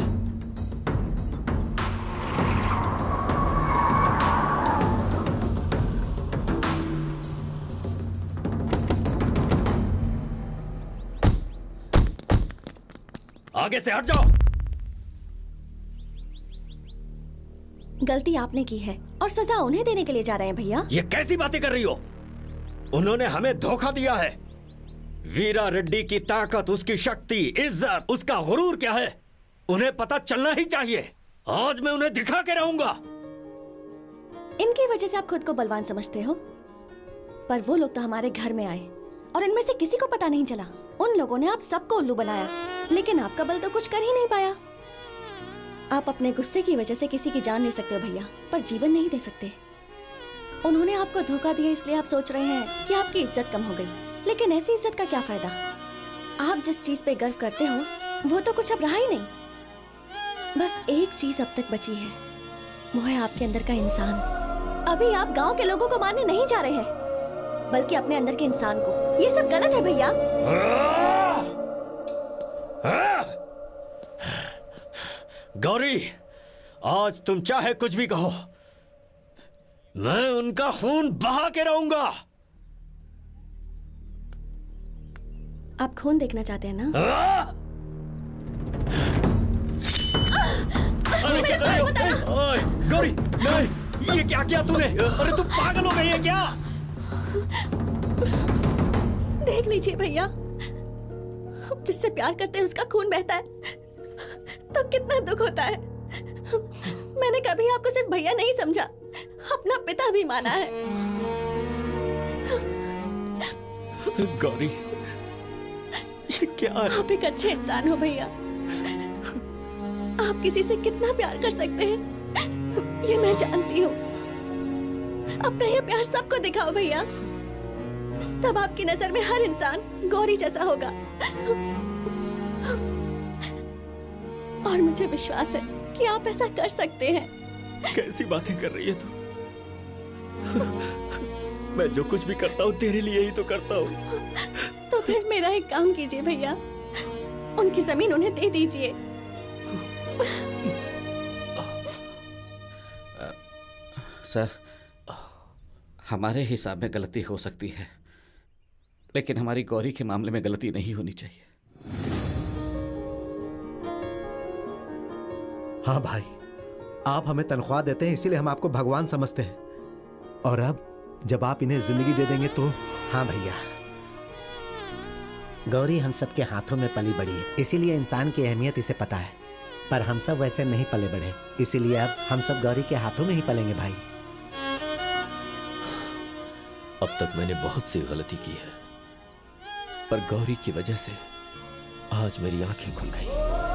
आगे से हट जाओ। गलती आपने की है और सजा उन्हें देने के लिए जा रहे हैं भैया। ये कैसी बातें कर रही हो? उन्होंने हमें धोखा दिया है। वीरा रेड्डी की ताकत, उसकी शक्ति, इज्जत, उसका गुरूर क्या है, उन्हें पता चलना ही चाहिए। आज मैं उन्हें दिखा के रहूंगा। इनकी वजह से आप खुद को बलवान समझते हो, पर वो लोग तो हमारे घर में आए और इनमें से किसी को पता नहीं चला। उन लोगों ने आप सबको उल्लू बनाया, लेकिन आपका बल तो कुछ कर ही नहीं पाया। आप अपने गुस्से की वजह से किसी की जान ले सकते हो भैया, पर जीवन नहीं दे सकते। उन्होंने आपको धोखा दिया, इसलिए आप सोच रहे हैं कि आपकी इज्जत कम हो गई, लेकिन ऐसी इज्जत का क्या फायदा? आप जिस चीज पे गर्व करते हो वो तो कुछ अब रहा ही नहीं। बस एक चीज अब तक बची है, वो है आपके अंदर का इंसान। अभी आप गांव के लोगों को मारने नहीं जा रहे हैं, बल्कि अपने अंदर के इंसान को। ये सब गलत है भैया। गौरी, आज तुम चाहे कुछ भी कहो, मैं उनका खून बहा के रहूंगा। आप खून देखना चाहते हैं ना? ओए, गौरी, नहीं, ये क्या किया तूने? अरे तू पागल हो गई है क्या? देख लीजिए भैया, जिससे प्यार करते हैं उसका खून बहता है तो कितना दुख होता है। मैंने कभी आपको सिर्फ भैया नहीं समझा, अपना पिता भी माना है। गौरी, ये क्या है? आप एक अच्छे इंसान हो भैया। आप किसी से कितना प्यार कर सकते हैं ये मैं जानती हूँ। अपना ये प्यार सबको दिखाओ भैया, तब आपकी नजर में हर इंसान गौरी जैसा होगा। और मुझे विश्वास है कि आप ऐसा कर सकते हैं। कैसी बातें कर रही है तू? मैं जो कुछ भी करता हूँ तेरे लिए ही तो करता हूँ। तो फिर मेरा एक काम कीजिए भैया, उनकी जमीन उन्हें दे दीजिए। सर, हमारे हिसाब में गलती हो सकती है, लेकिन हमारी गौरी के मामले में गलती नहीं होनी चाहिए। हाँ भाई, आप हमें तनख्वाह देते हैं इसीलिए हम आपको भगवान समझते हैं, और अब जब आप इन्हें जिंदगी दे देंगे तो। हाँ भैया, गौरी हम सबके हाथों में पली बड़ी है, इसीलिए इंसान की अहमियत इसे पता है। पर हम सब वैसे नहीं पले बढ़े, इसीलिए अब हम सब गौरी के हाथों में ही पलेंगे भाई। अब तक मैंने बहुत सी गलती की है, पर गौरी की वजह से आज मेरी आंखें खुल गई।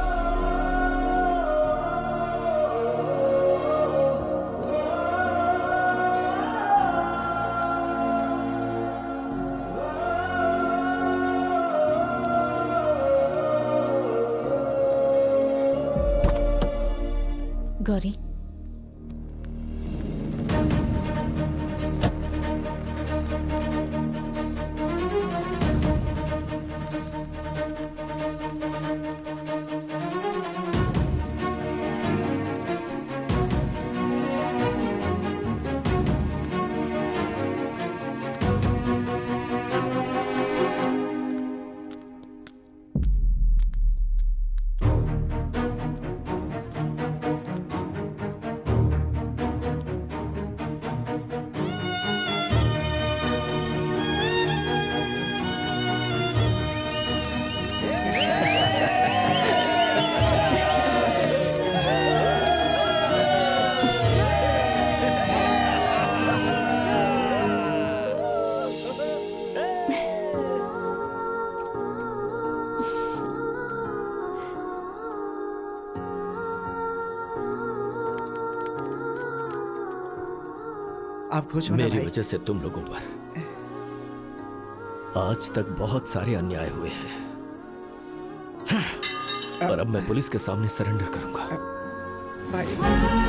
गौरी, आप खुश हो ना मेरी भाई? वजह से तुम लोगों पर आज तक बहुत सारे अन्याय हुए हैं, पर अब मैं पुलिस के सामने सरेंडर करूंगा। भाई